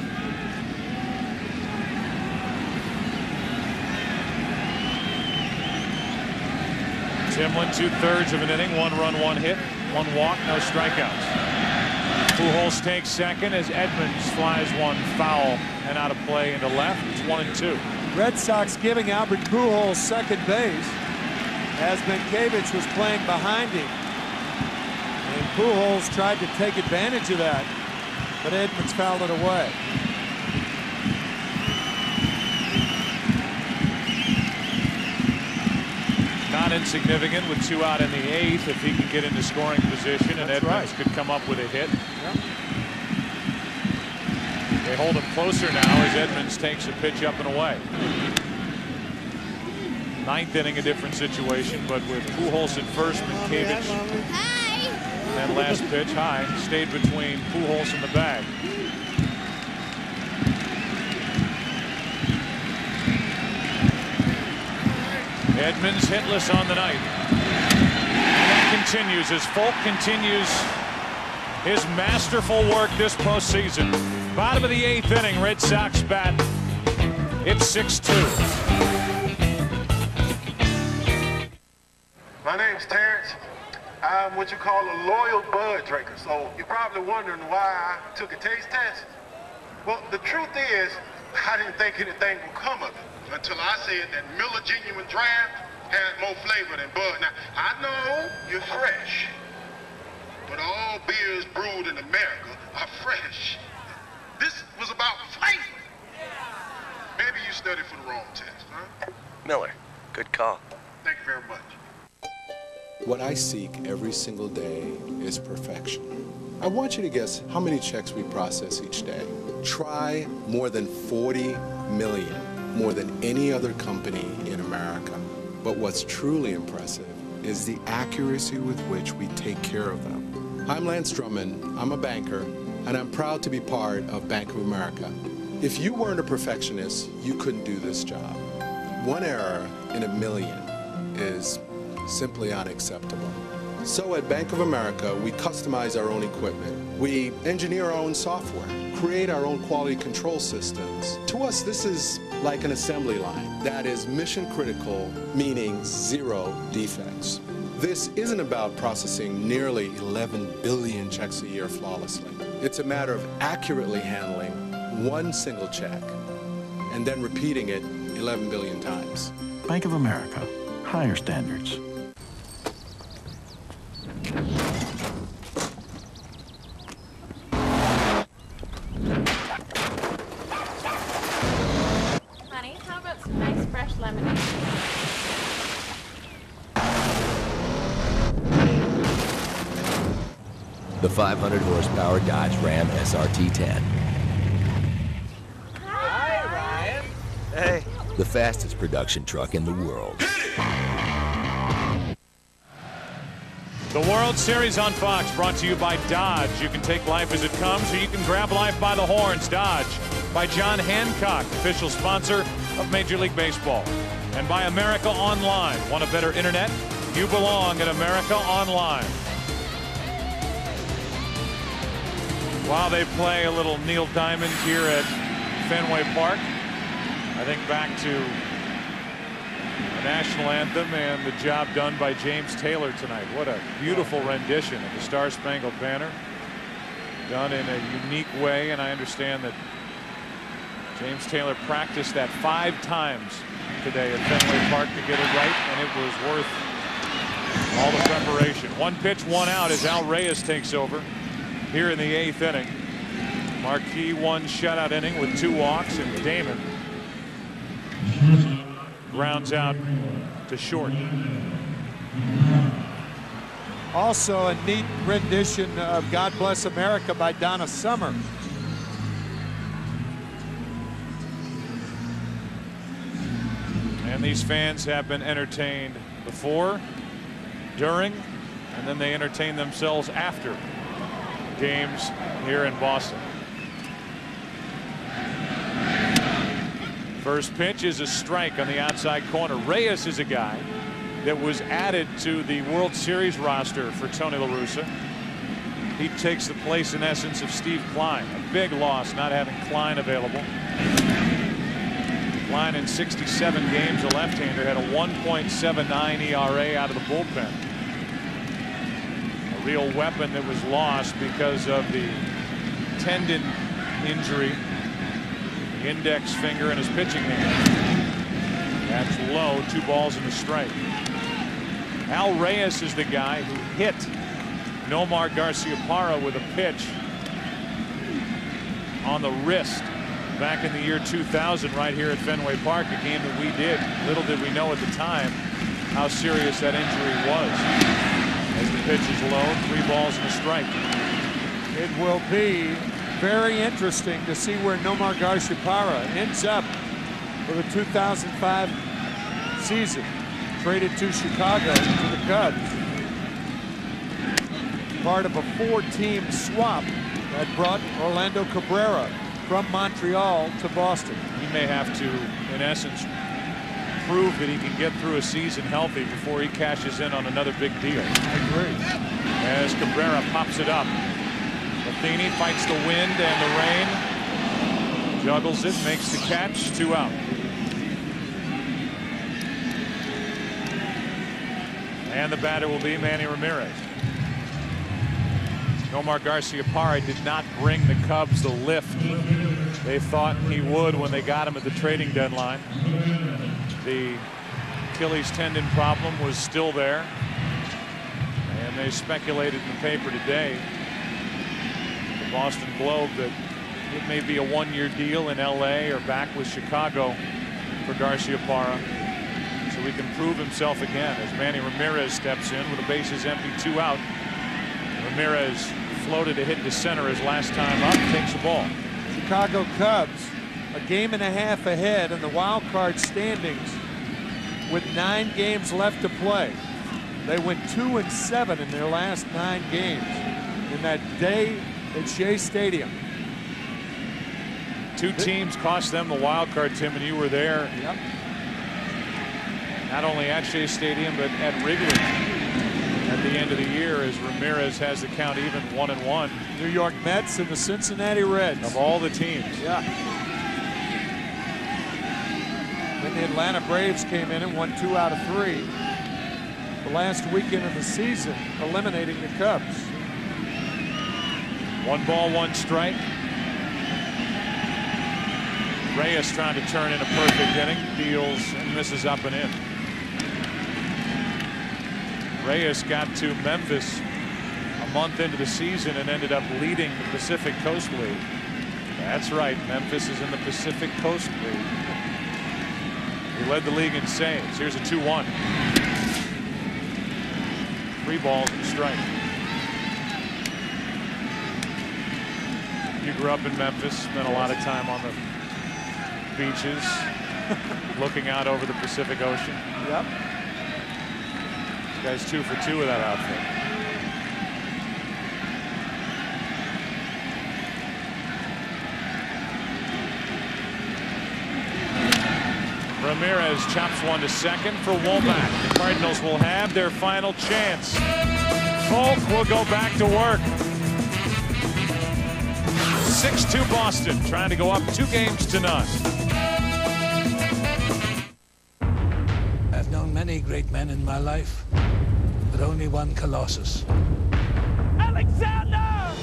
Timlin, two-thirds of an inning, one run, one hit, one walk, no strikeouts. Pujols takes second as Edmonds flies one foul and out of play into left. It's one and two. Red Sox giving Albert Pujols second base as Mankiewicz was playing behind him. And Pujols tried to take advantage of that, but Edmonds fouled it away. insignificant with two out in the eighth if he can get into scoring position, and That's Edmonds right. could come up with a hit. Yep. They hold him closer now as Edmonds takes a pitch up and away. Ninth inning, a different situation, but with Pujols at first, Minkevich, and last pitch, high, stayed between Pujols and the bag. Edmonds hitless on the night. And that continues as Folk continues his masterful work this postseason. Bottom of the eighth inning, Red Sox bat. It's six two. My name's Terrence. I'm what you call a loyal bud drinker, so you're probably wondering why I took a taste test. Well, the truth is, I didn't think anything would come of it until I said that Miller Genuine Draft had more flavor than Bud. Now, I know you're fresh, but all beers brewed in America are fresh. This was about flavor. Maybe you studied for the wrong test, huh? Miller, good call. Thank you very much. What I seek every single day is perfection. I want you to guess how many checks we process each day. Try more than forty million, more than any other company in America. But what's truly impressive is the accuracy with which we take care of them. I'm Lance Drummond, I'm a banker, and I'm proud to be part of Bank of America. If you weren't a perfectionist, you couldn't do this job. One error in a million is simply unacceptable. So at Bank of America, we customize our own equipment. We engineer our own software, create our own quality control systems. To us, this is like an assembly line that is mission critical, meaning zero defects. This isn't about processing nearly eleven billion checks a year flawlessly. It's a matter of accurately handling one single check and then repeating it eleven billion times. Bank of America, higher standards. Honey, how about some nice fresh lemonade? The five hundred horsepower Dodge Ram S R T ten. Hi, Ryan. Hey. The fastest production truck in the world. The World Series on Fox brought to you by Dodge. You can take life as it comes, or you can grab life by the horns. Dodge. By John Hancock, official sponsor of Major League Baseball. And by America Online. Want a better internet? You belong at America Online. While they play a little Neil Diamond here at Fenway Park, I think back to the national anthem and the job done by James Taylor tonight. What a beautiful rendition of the Star Spangled Banner, done in a unique way. And I understand that James Taylor practiced that five times today at Fenway Park to get it right, and it was worth all the preparation. One pitch, one out as Al Reyes takes over here in the eighth inning. Marquee one shutout inning with two walks, and Damon grounds out to short. Also a neat rendition of God Bless America by Donna Summer. And these fans have been entertained before, during, and then they entertain themselves after games here in Boston. First pitch is a strike on the outside corner. Reyes is a guy that was added to the World Series roster for Tony La Russa. He takes the place, in essence, of Steve Klein. A big loss not having Klein available. Klein in sixty-seven games, a left-hander, had a one point seven nine E R A out of the bullpen. A real weapon that was lost because of the tendon injury. The index finger in his pitching hand. That's low, two balls and a strike. Al Reyes is the guy who hit Nomar Garciaparra with a pitch on the wrist back in the year two thousand right here at Fenway Park, a game that we did. Little did we know at the time how serious that injury was. As the pitch is low, three balls and a strike. It will be very interesting to see where Nomar Garciaparra ends up for the two thousand five season. Traded to Chicago to the Cubs. Part of a four-team swap that brought Orlando Cabrera from Montreal to Boston. He may have to, in essence, prove that he can get through a season healthy before he cashes in on another big deal. I agree. As Cabrera pops it up. Matheny fights the wind and the rain. Juggles it, makes the catch, two out. And the batter will be Manny Ramirez. Nomar Garciaparra did not bring the Cubs the lift they thought he would when they got him at the trading deadline. The Achilles tendon problem was still there. And they speculated in the paper today, the Boston Globe, that it may be a one-year deal in L A or back with Chicago for Garciaparra, so he can prove himself again as Manny Ramirez steps in with the bases empty, two out. Ramirez floated a hit to center his last time up, takes the ball. Chicago Cubs a game and a half ahead in the wild card standings with nine games left to play. They went two and seven in their last nine games in that day at Shea Stadium. Two teams cost them the wild card, Tim, and you were there. Yep. Not only at Shea Stadium, but at Wrigley at the end of the year, as Ramirez has the count even, one and one. New York Mets and the Cincinnati Reds. Of all the teams. Yeah. Then the Atlanta Braves came in and won two out of three. The last weekend of the season, eliminating the Cubs. One ball, one strike. Reyes trying to turn in a perfect inning, deals and misses up and in. Reyes got to Memphis a month into the season and ended up leading the Pacific Coast League. That's right, Memphis is in the Pacific Coast League. He led the league in saves. Here's a two one. Three balls and a strike. You grew up in Memphis, spent a lot of time on the beaches, looking out over the Pacific Ocean. Yep. This guy's two for two with that outfit. Ramirez chops one to second for Womack. The Cardinals will have their final chance. Folk will go back to work. six two Boston, trying to go up two games to none. I've known many great men in my life, but only one Colossus. Alexander!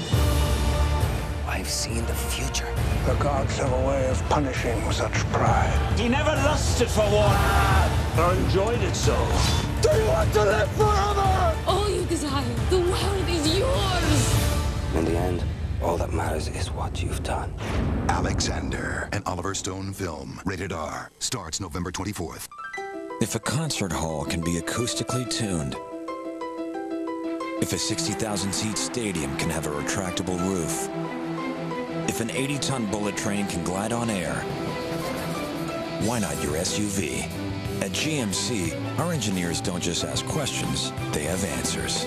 I've seen the future. The gods have a way of punishing such pride. He never lusted for war, or enjoyed it so. Do you want to live forever? All you desire, the world is yours. In the end, all that matters is what you've done. Alexander, an Oliver Stone film, rated R, starts November twenty-fourth. If a concert hall can be acoustically tuned, if a sixty thousand seat stadium can have a retractable roof, if an eighty ton bullet train can glide on air, why not your S U V? At G M C, our engineers don't just ask questions, they have answers.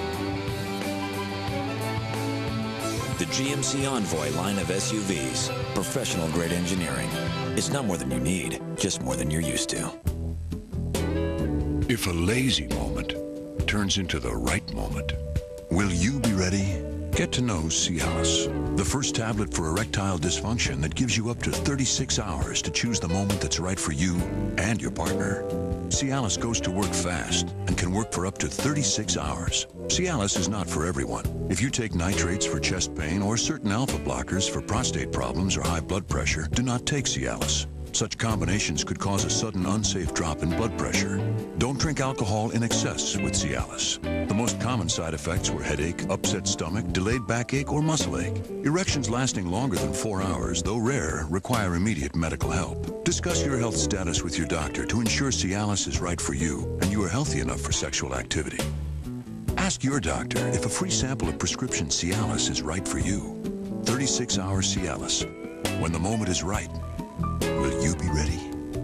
The G M C Envoy line of S U Vs. Professional grade engineering. It's not more than you need, just more than you're used to. If a lazy moment turns into the right moment, will you be ready? Get to know Cialis, the first tablet for erectile dysfunction that gives you up to thirty-six hours to choose the moment that's right for you and your partner. Cialis goes to work fast and can work for up to thirty-six hours. Cialis is not for everyone. If you take nitrates for chest pain or certain alpha blockers for prostate problems or high blood pressure, do not take Cialis. Such combinations could cause a sudden unsafe drop in blood pressure. Don't drink alcohol in excess with Cialis. The most common side effects were headache, upset stomach, delayed backache, or muscle ache. Erections lasting longer than four hours, though rare, require immediate medical help. Discuss your health status with your doctor to ensure Cialis is right for you and you are healthy enough for sexual activity. Ask your doctor if a free sample of prescription Cialis is right for you. thirty-six hour Cialis. When the moment is right, will you be ready?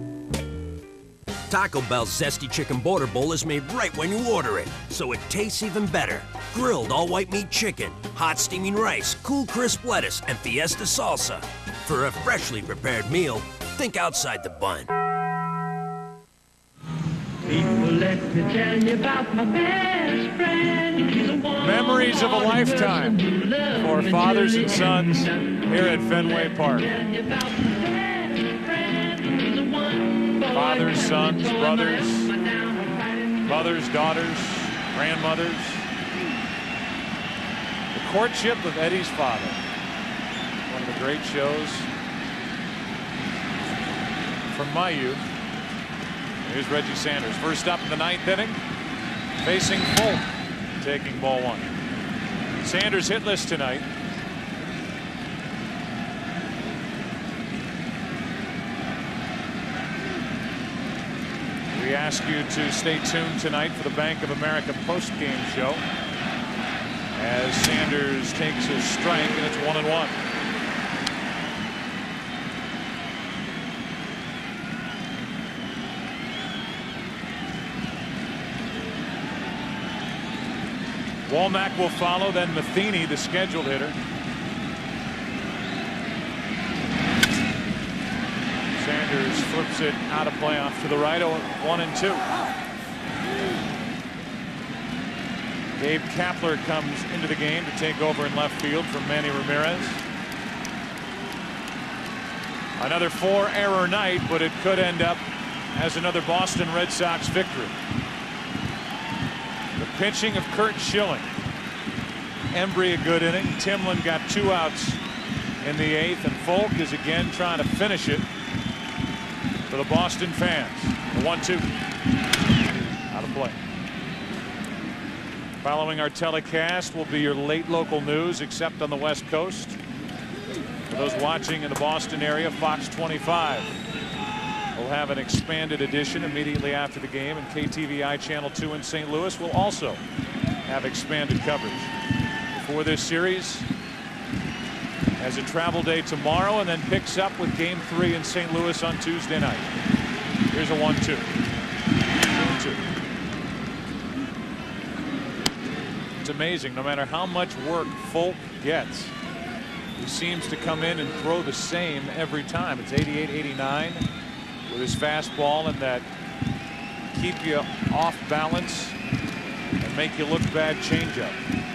Taco Bell's Zesty Chicken Border Bowl is made right when you order it, so it tastes even better. Grilled all-white meat chicken, hot steaming rice, cool crisp lettuce, and fiesta salsa. For a freshly prepared meal, think outside the bun. People, let me tell you about my best friend. He's a Memories of a lifetime for fathers and sons here at Fenway Park. Fathers, sons, brothers, mothers, daughters, grandmothers. The Courtship of Eddie's Father. One of the great shows from my youth. Here's Reggie Sanders. First up in the ninth inning, facing Folk, taking ball one. Sanders hitless tonight. We ask you to stay tuned tonight for the Bank of America post-game show as Sanders takes his strike, and it's one and one. Womack will follow, then Matheny, the scheduled hitter. Sanders flips it out of play off to the right, one and two. Gabe Kapler comes into the game to take over in left field from Manny Ramirez. Another four-error night, but it could end up as another Boston Red Sox victory. The pitching of Curt Schilling. Embry a good inning. Timlin got two outs in the eighth, and Folk is again trying to finish it for the Boston fans. The one two out of play. Following our telecast will be your late local news, except on the West Coast. For those watching in the Boston area, Fox twenty-five will have an expanded edition immediately after the game, and K T V I Channel two in Saint Louis will also have expanded coverage for this series. Has a travel day tomorrow and then picks up with game three in Saint Louis on Tuesday night. Here's a one two. two. It's amazing, no matter how much work Folk gets, he seems to come in and throw the same every time. It's eighty-eight eighty-nine with his fastball and that keep you off balance and make you look bad changeup.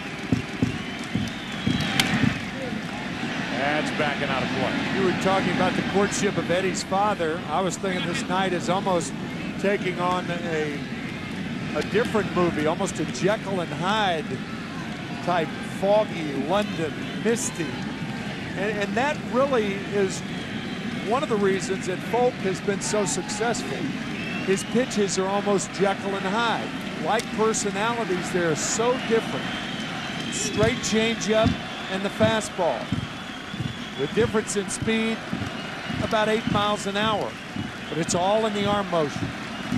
That's backing out of play. You were talking about the courtship of Eddie's father. I was thinking this night is almost taking on a a different movie, almost a Jekyll and Hyde type, foggy, London, misty. And, and that really is one of the reasons that Folk has been so successful. His pitches are almost Jekyll and Hyde. Like personalities, they're so different. Straight changeup and the fastball. The difference in speed, about eight miles an hour. But it's all in the arm motion.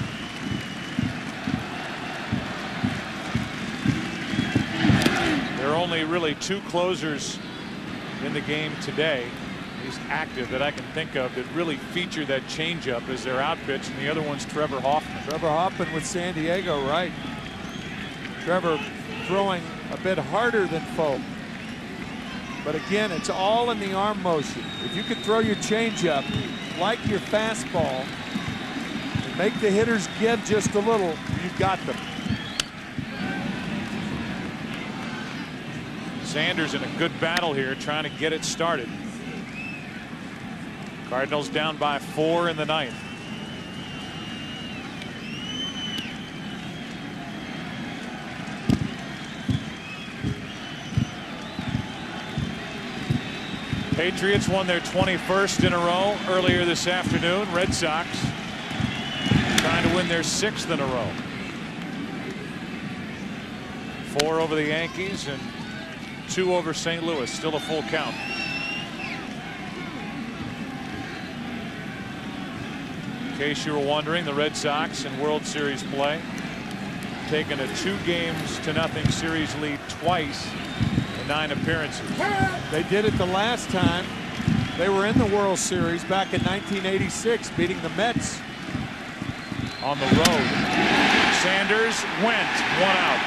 There are only really two closers in the game today, he's active, that I can think of that really feature that changeup as their out pitch, and the other one's Trevor Hoffman. Trevor Hoffman with San Diego, right? Trevor throwing a bit harder than Folk. But again, it's all in the arm motion. If you can throw your changeup like your fastball and make the hitters give just a little, you've got them. Sanders in a good battle here, trying to get it started. Cardinals down by four in the ninth. Patriots won their twenty-first in a row earlier this afternoon. Red Sox trying to win their sixth in a row. Four over the Yankees and two over Saint Louis. Still a full count. In case you were wondering, the Red Sox in World Series play taken a two games to nothing series lead twice in nine appearances. They did it the last time they were in the World Series back in nineteen eighty-six, beating the Mets on the road. Sanders went one out.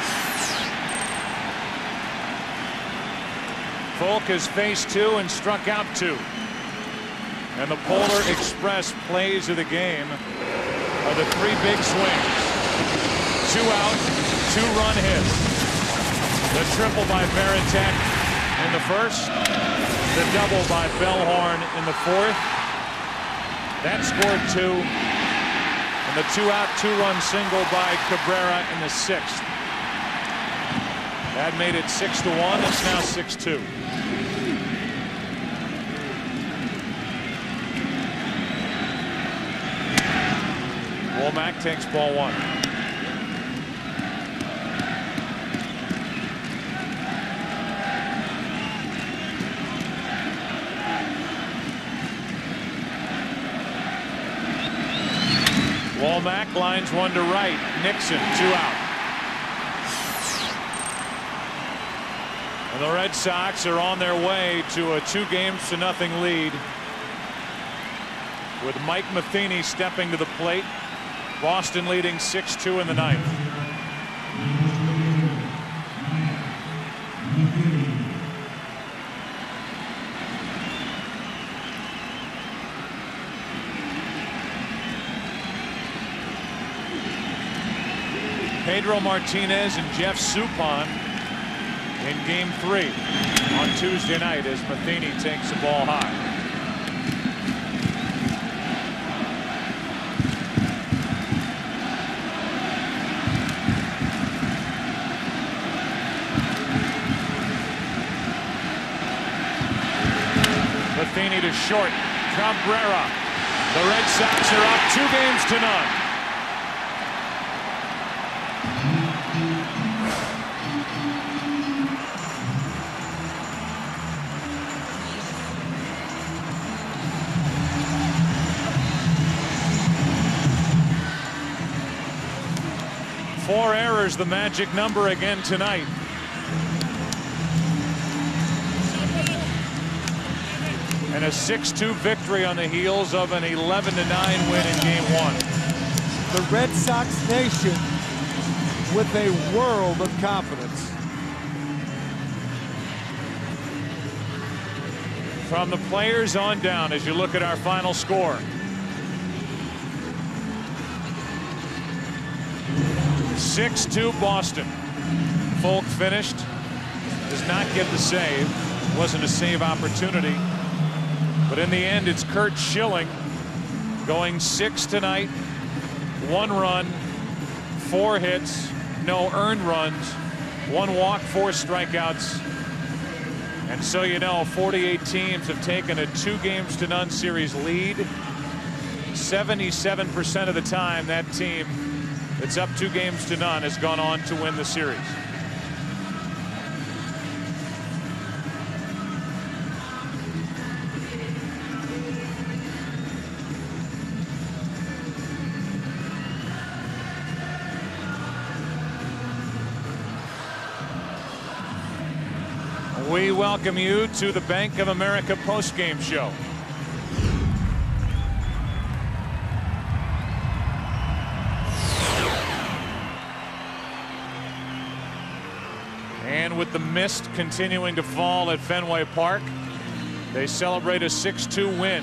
Folk has faced two and struck out two. And the Polar Express plays of the game are the three big swings. Two out, two run hits. The triple by Varitek in the first. The double by Bellhorn in the fourth. That scored two. And the two out, two run single by Cabrera in the sixth. That made it six to one. It's now six two. Womack takes ball one. Womack lines one to right. Nixon two out. And the Red Sox are on their way to a two games to nothing lead, with Mike Matheny stepping to the plate. Boston leading six two in the ninth. Pedro Martinez and Jeff Suppan in game three on Tuesday night as Matheny takes the ball high. Matheny to short. Cabrera. The Red Sox are up two games to none. Four errors, the magic number again tonight. And a six two victory on the heels of an eleven to nine win in game one. The Red Sox nation with a world of confidence. From the players on down as you look at our final score. six two Boston. Folk finished. Does not get the save. Wasn't a save opportunity. But in the end, it's Curt Schilling going six tonight. One run, four hits, no earned runs, one walk, four strikeouts. And so you know, forty-eight teams have taken a two games to none series lead. seventy-seven percent of the time, that team that's up two games to none has gone on to win the series. We welcome you to the Bank of America postgame show. And with the mist continuing to fall at Fenway Park, they celebrate a six two win.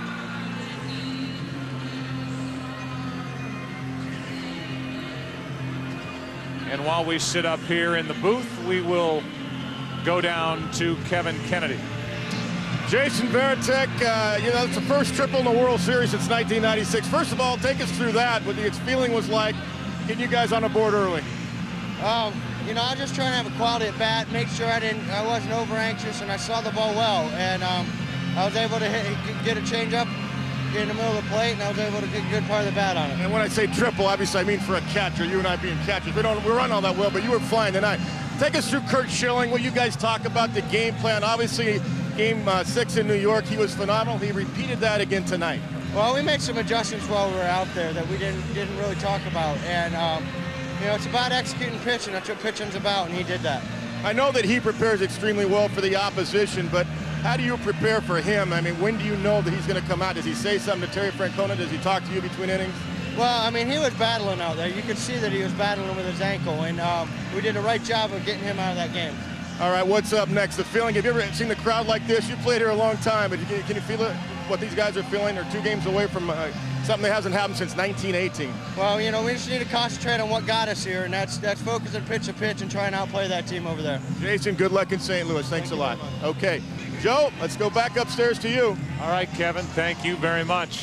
And while we sit up here in the booth, we will go down to Kevin Kennedy. Jason Varitek, uh, you know, it's the first triple in the World Series since nineteen ninety-six. First of all, take us through that, what the feeling was like getting you guys on the board early. Um, You know, I was just trying to have a quality at bat, make sure I didn't, I wasn't over anxious, and I saw the ball well, and um, I was able to hit, get a change up in the middle of the plate, and I was able to get a good part of the bat on it. And when I say triple, obviously I mean for a catcher. You and I being catchers, we don't we run all that well, but you were flying tonight. Take us through Curt Schilling. What you guys talk about the game plan? Obviously, game uh, six in New York, he was phenomenal. He repeated that again tonight. Well, we made some adjustments while we were out there that we didn't didn't really talk about, and. Um, You know, it's about executing pitching. That's what pitching's about, and he did that. I know that he prepares extremely well for the opposition, but how do you prepare for him? I mean, when do you know that he's going to come out? Does he say something to Terry Francona? Does he talk to you between innings? Well, I mean, he was battling out there. You could see that he was battling with his ankle, and um, we did a right job of getting him out of that game. All right, what's up next? The feeling, have you ever seen the crowd like this? You played here a long time, but can you feel it, what these guys are feeling? They're two games away from uh, something that hasn't happened since nineteen eighteen. Well, you know, we just need to concentrate on what got us here, and that's that's focusing pitch to pitch and trying to outplay that team over there. Jason, good luck in Saint Louis. Thanks Thank a lot. Okay, Joe, let's go back upstairs to you. All right, Kevin, thank you very much.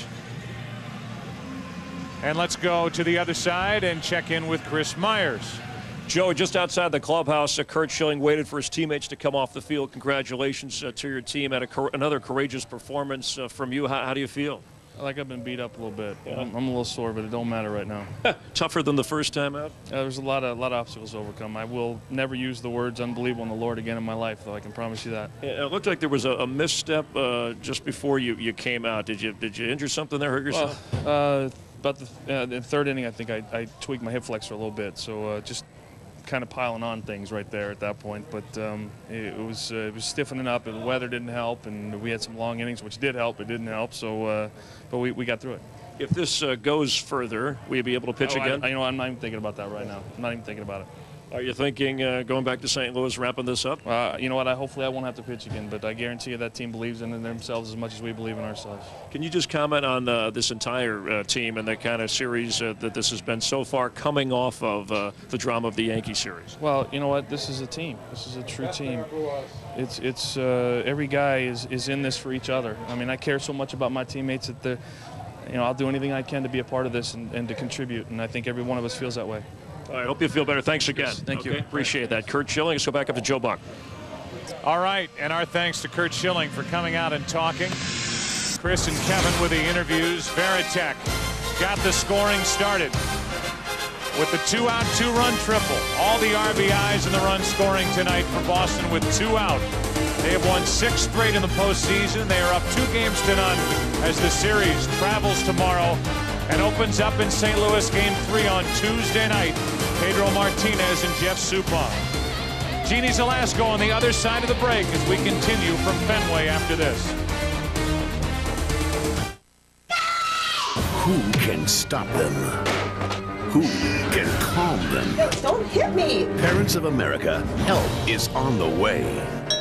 And let's go to the other side and check in with Chris Myers. Joe, just outside the clubhouse, uh, Curt Schilling waited for his teammates to come off the field. Congratulations uh, to your team at a cor another courageous performance uh, from you. How, how do you feel? Like I've been beat up a little bit. Yeah. I'm, I'm a little sore, but it don't matter right now. Tougher than the first time out? Uh, there's a lot of a lot of obstacles to overcome. I will never use the words unbelievable in the Lord again in my life, though. I can promise you that. Yeah, it looked like there was a, a misstep uh, just before you, you came out. Did you did you injure something there? Hurt yourself? Well, uh, about the, uh, the third inning, I think I, I tweaked my hip flexor a little bit. So uh, just kind of piling on things right there at that point. But um, it, it was uh, it was stiffening up, and the weather didn't help, and we had some long innings, which did help. It didn't help. So, uh, but we, we got through it. If this uh, goes further, will you be able to pitch oh, again? I, you know, I'm not even thinking about that right now. I'm not even thinking about it. Are you thinking uh, going back to Saint Louis, wrapping this up? Uh, you know what? I hopefully I won't have to pitch again, but I guarantee you that team believes in themselves as much as we believe in ourselves. Can you just comment on uh, this entire uh, team and the kind of series uh, that this has been so far, coming off of uh, the drama of the Yankee series? Well, you know what? This is a team. This is a true team. It's it's uh, every guy is is in this for each other. I mean, I care so much about my teammates that the, you know, I'll do anything I can to be a part of this and, and to contribute. And I think every one of us feels that way. All right, hope you feel better. Thanks again. Yes, thank okay, you. Appreciate that. Curt Schilling. Let's go back up to Joe Buck. All right, and our thanks to Curt Schilling for coming out and talking. Chris and Kevin with the interviews. Veritek got the scoring started with the two-out, two-run triple. All the R B Is and the run scoring tonight for Boston with two out. They have won six straight in the postseason. They are up two games to none as the series travels tomorrow and opens up in Saint Louis, game three on Tuesday night. Pedro Martinez and Jeff Suppan. Jeannie Zelasco on the other side of the break as we continue from Fenway after this. Who can stop them? Who can calm them? Don't hit me! Parents of America, help is on the way.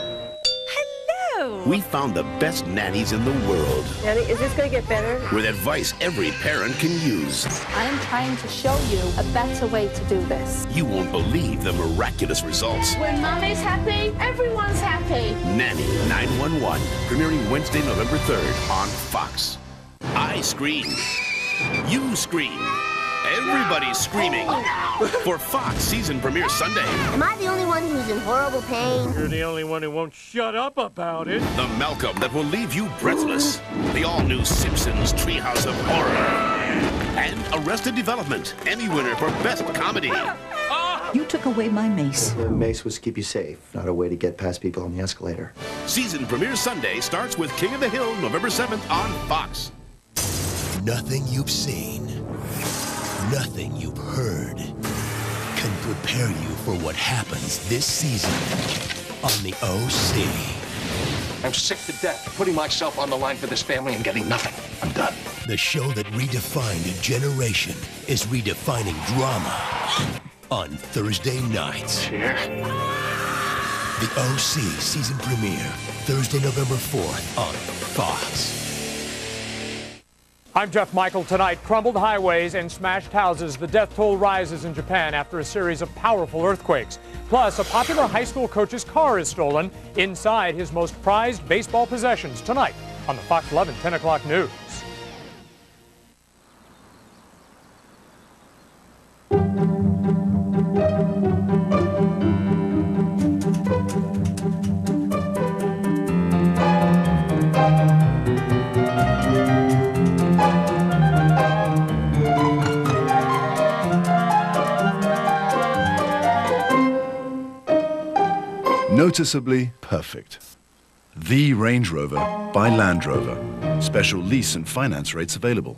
We found the best nannies in the world. Nanny, is this going to get better? With advice every parent can use. I am trying to show you a better way to do this. You won't believe the miraculous results. When mommy's happy, everyone's happy. Nanny nine one one, premiering Wednesday, November third on Fox. I scream. You scream. Everybody's screaming. For Fox season premiere Sunday. Am I the only one who's in horrible pain? You're the only one who won't shut up about it. The Malcolm that will leave you breathless. The all-new Simpsons Treehouse of Horror. And Arrested Development, Emmy winner for Best Comedy. You took away my mace. The mace was to keep you safe, not a way to get past people on the escalator. Season premiere Sunday starts with King of the Hill, November seventh on Fox. Nothing you've seen, nothing you've heard can prepare you for what happens this season on the O C. I'm sick to death putting myself on the line for this family and getting nothing. I'm done. The show that redefined a generation is redefining drama on Thursday nights. Yeah. The O C season premiere, Thursday, November fourth on Fox. I'm Jeff Michael. Tonight, crumbled highways and smashed houses. The death toll rises in Japan after a series of powerful earthquakes. Plus, a popular high school coach's car is stolen inside his most prized baseball possessions. Tonight on the Fox eleven ten o'clock news. noticeably perfect. The Range Rover by Land Rover. Special lease and finance rates available.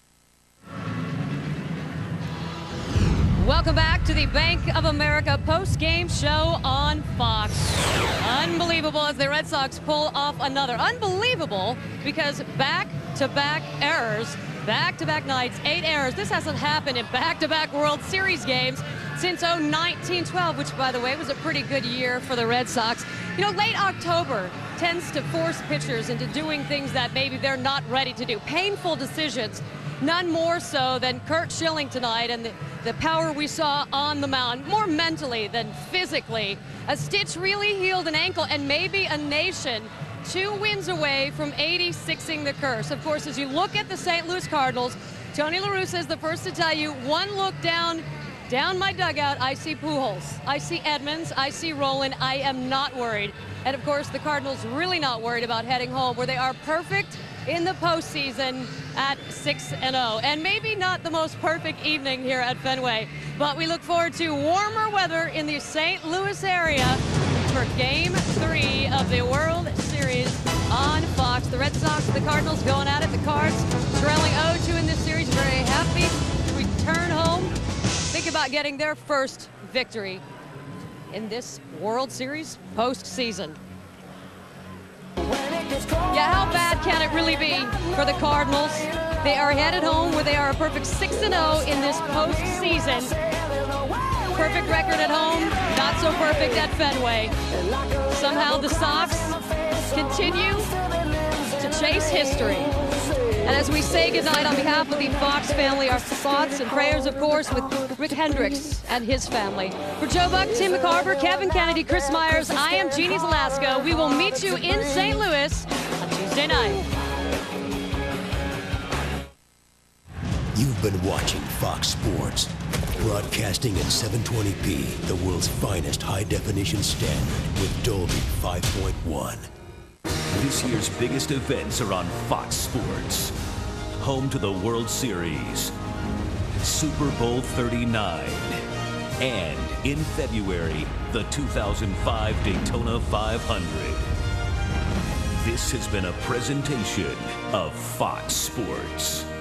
Welcome back to the Bank of America post-game show on Fox. Unbelievable as the Red Sox pull off another. Unbelievable because back-to-back errors, back-to-back nights, eight errors. This hasn't happened in back-to-back World Series games since oh nineteen twelve, which, by the way, was a pretty good year for the Red Sox. You know, late October tends to force pitchers into doing things that maybe they're not ready to do. Painful decisions. None more so than Curt Schilling tonight and the, the power we saw on the mound, more mentally than physically. A stitch really healed an ankle and maybe a nation two wins away from eighty-sixing the curse. Of course, as you look at the Saint Louis Cardinals, Tony La Russa is the first to tell you, one look down, down my dugout, I see Pujols, I see Edmonds, I see Roland. I am not worried. And of course, the Cardinals really not worried about heading home, where they are perfect in the postseason at six and oh. And maybe not the most perfect evening here at Fenway, but we look forward to warmer weather in the Saint Louis area for game three of the World Series on Fox. The Red Sox, the Cardinals going at it. The Cards trailing oh two in this series, very happy to return home. Think about getting their first victory in this World Series postseason. Yeah, how bad can it really be for the Cardinals? They are headed home where they are a perfect six and oh in this postseason. Perfect record at home, not so perfect at Fenway. Somehow the Sox continue to chase history. And as we say goodnight on behalf of the Fox family, our thoughts and prayers, of course, with Rick Hendricks and his family. For Joe Buck, Tim McCarver, Kevin Kennedy, Chris Myers, I am Jeannie Zalasko. We will meet you in Saint Louis on Tuesday night. You've been watching Fox Sports, broadcasting at seven twenty p, the world's finest high-definition standard with Dolby five point one. This year's biggest events are on Fox Sports. Home to the World Series, Super Bowl thirty-nine, and in February, the two thousand five Daytona five hundred. This has been a presentation of Fox Sports.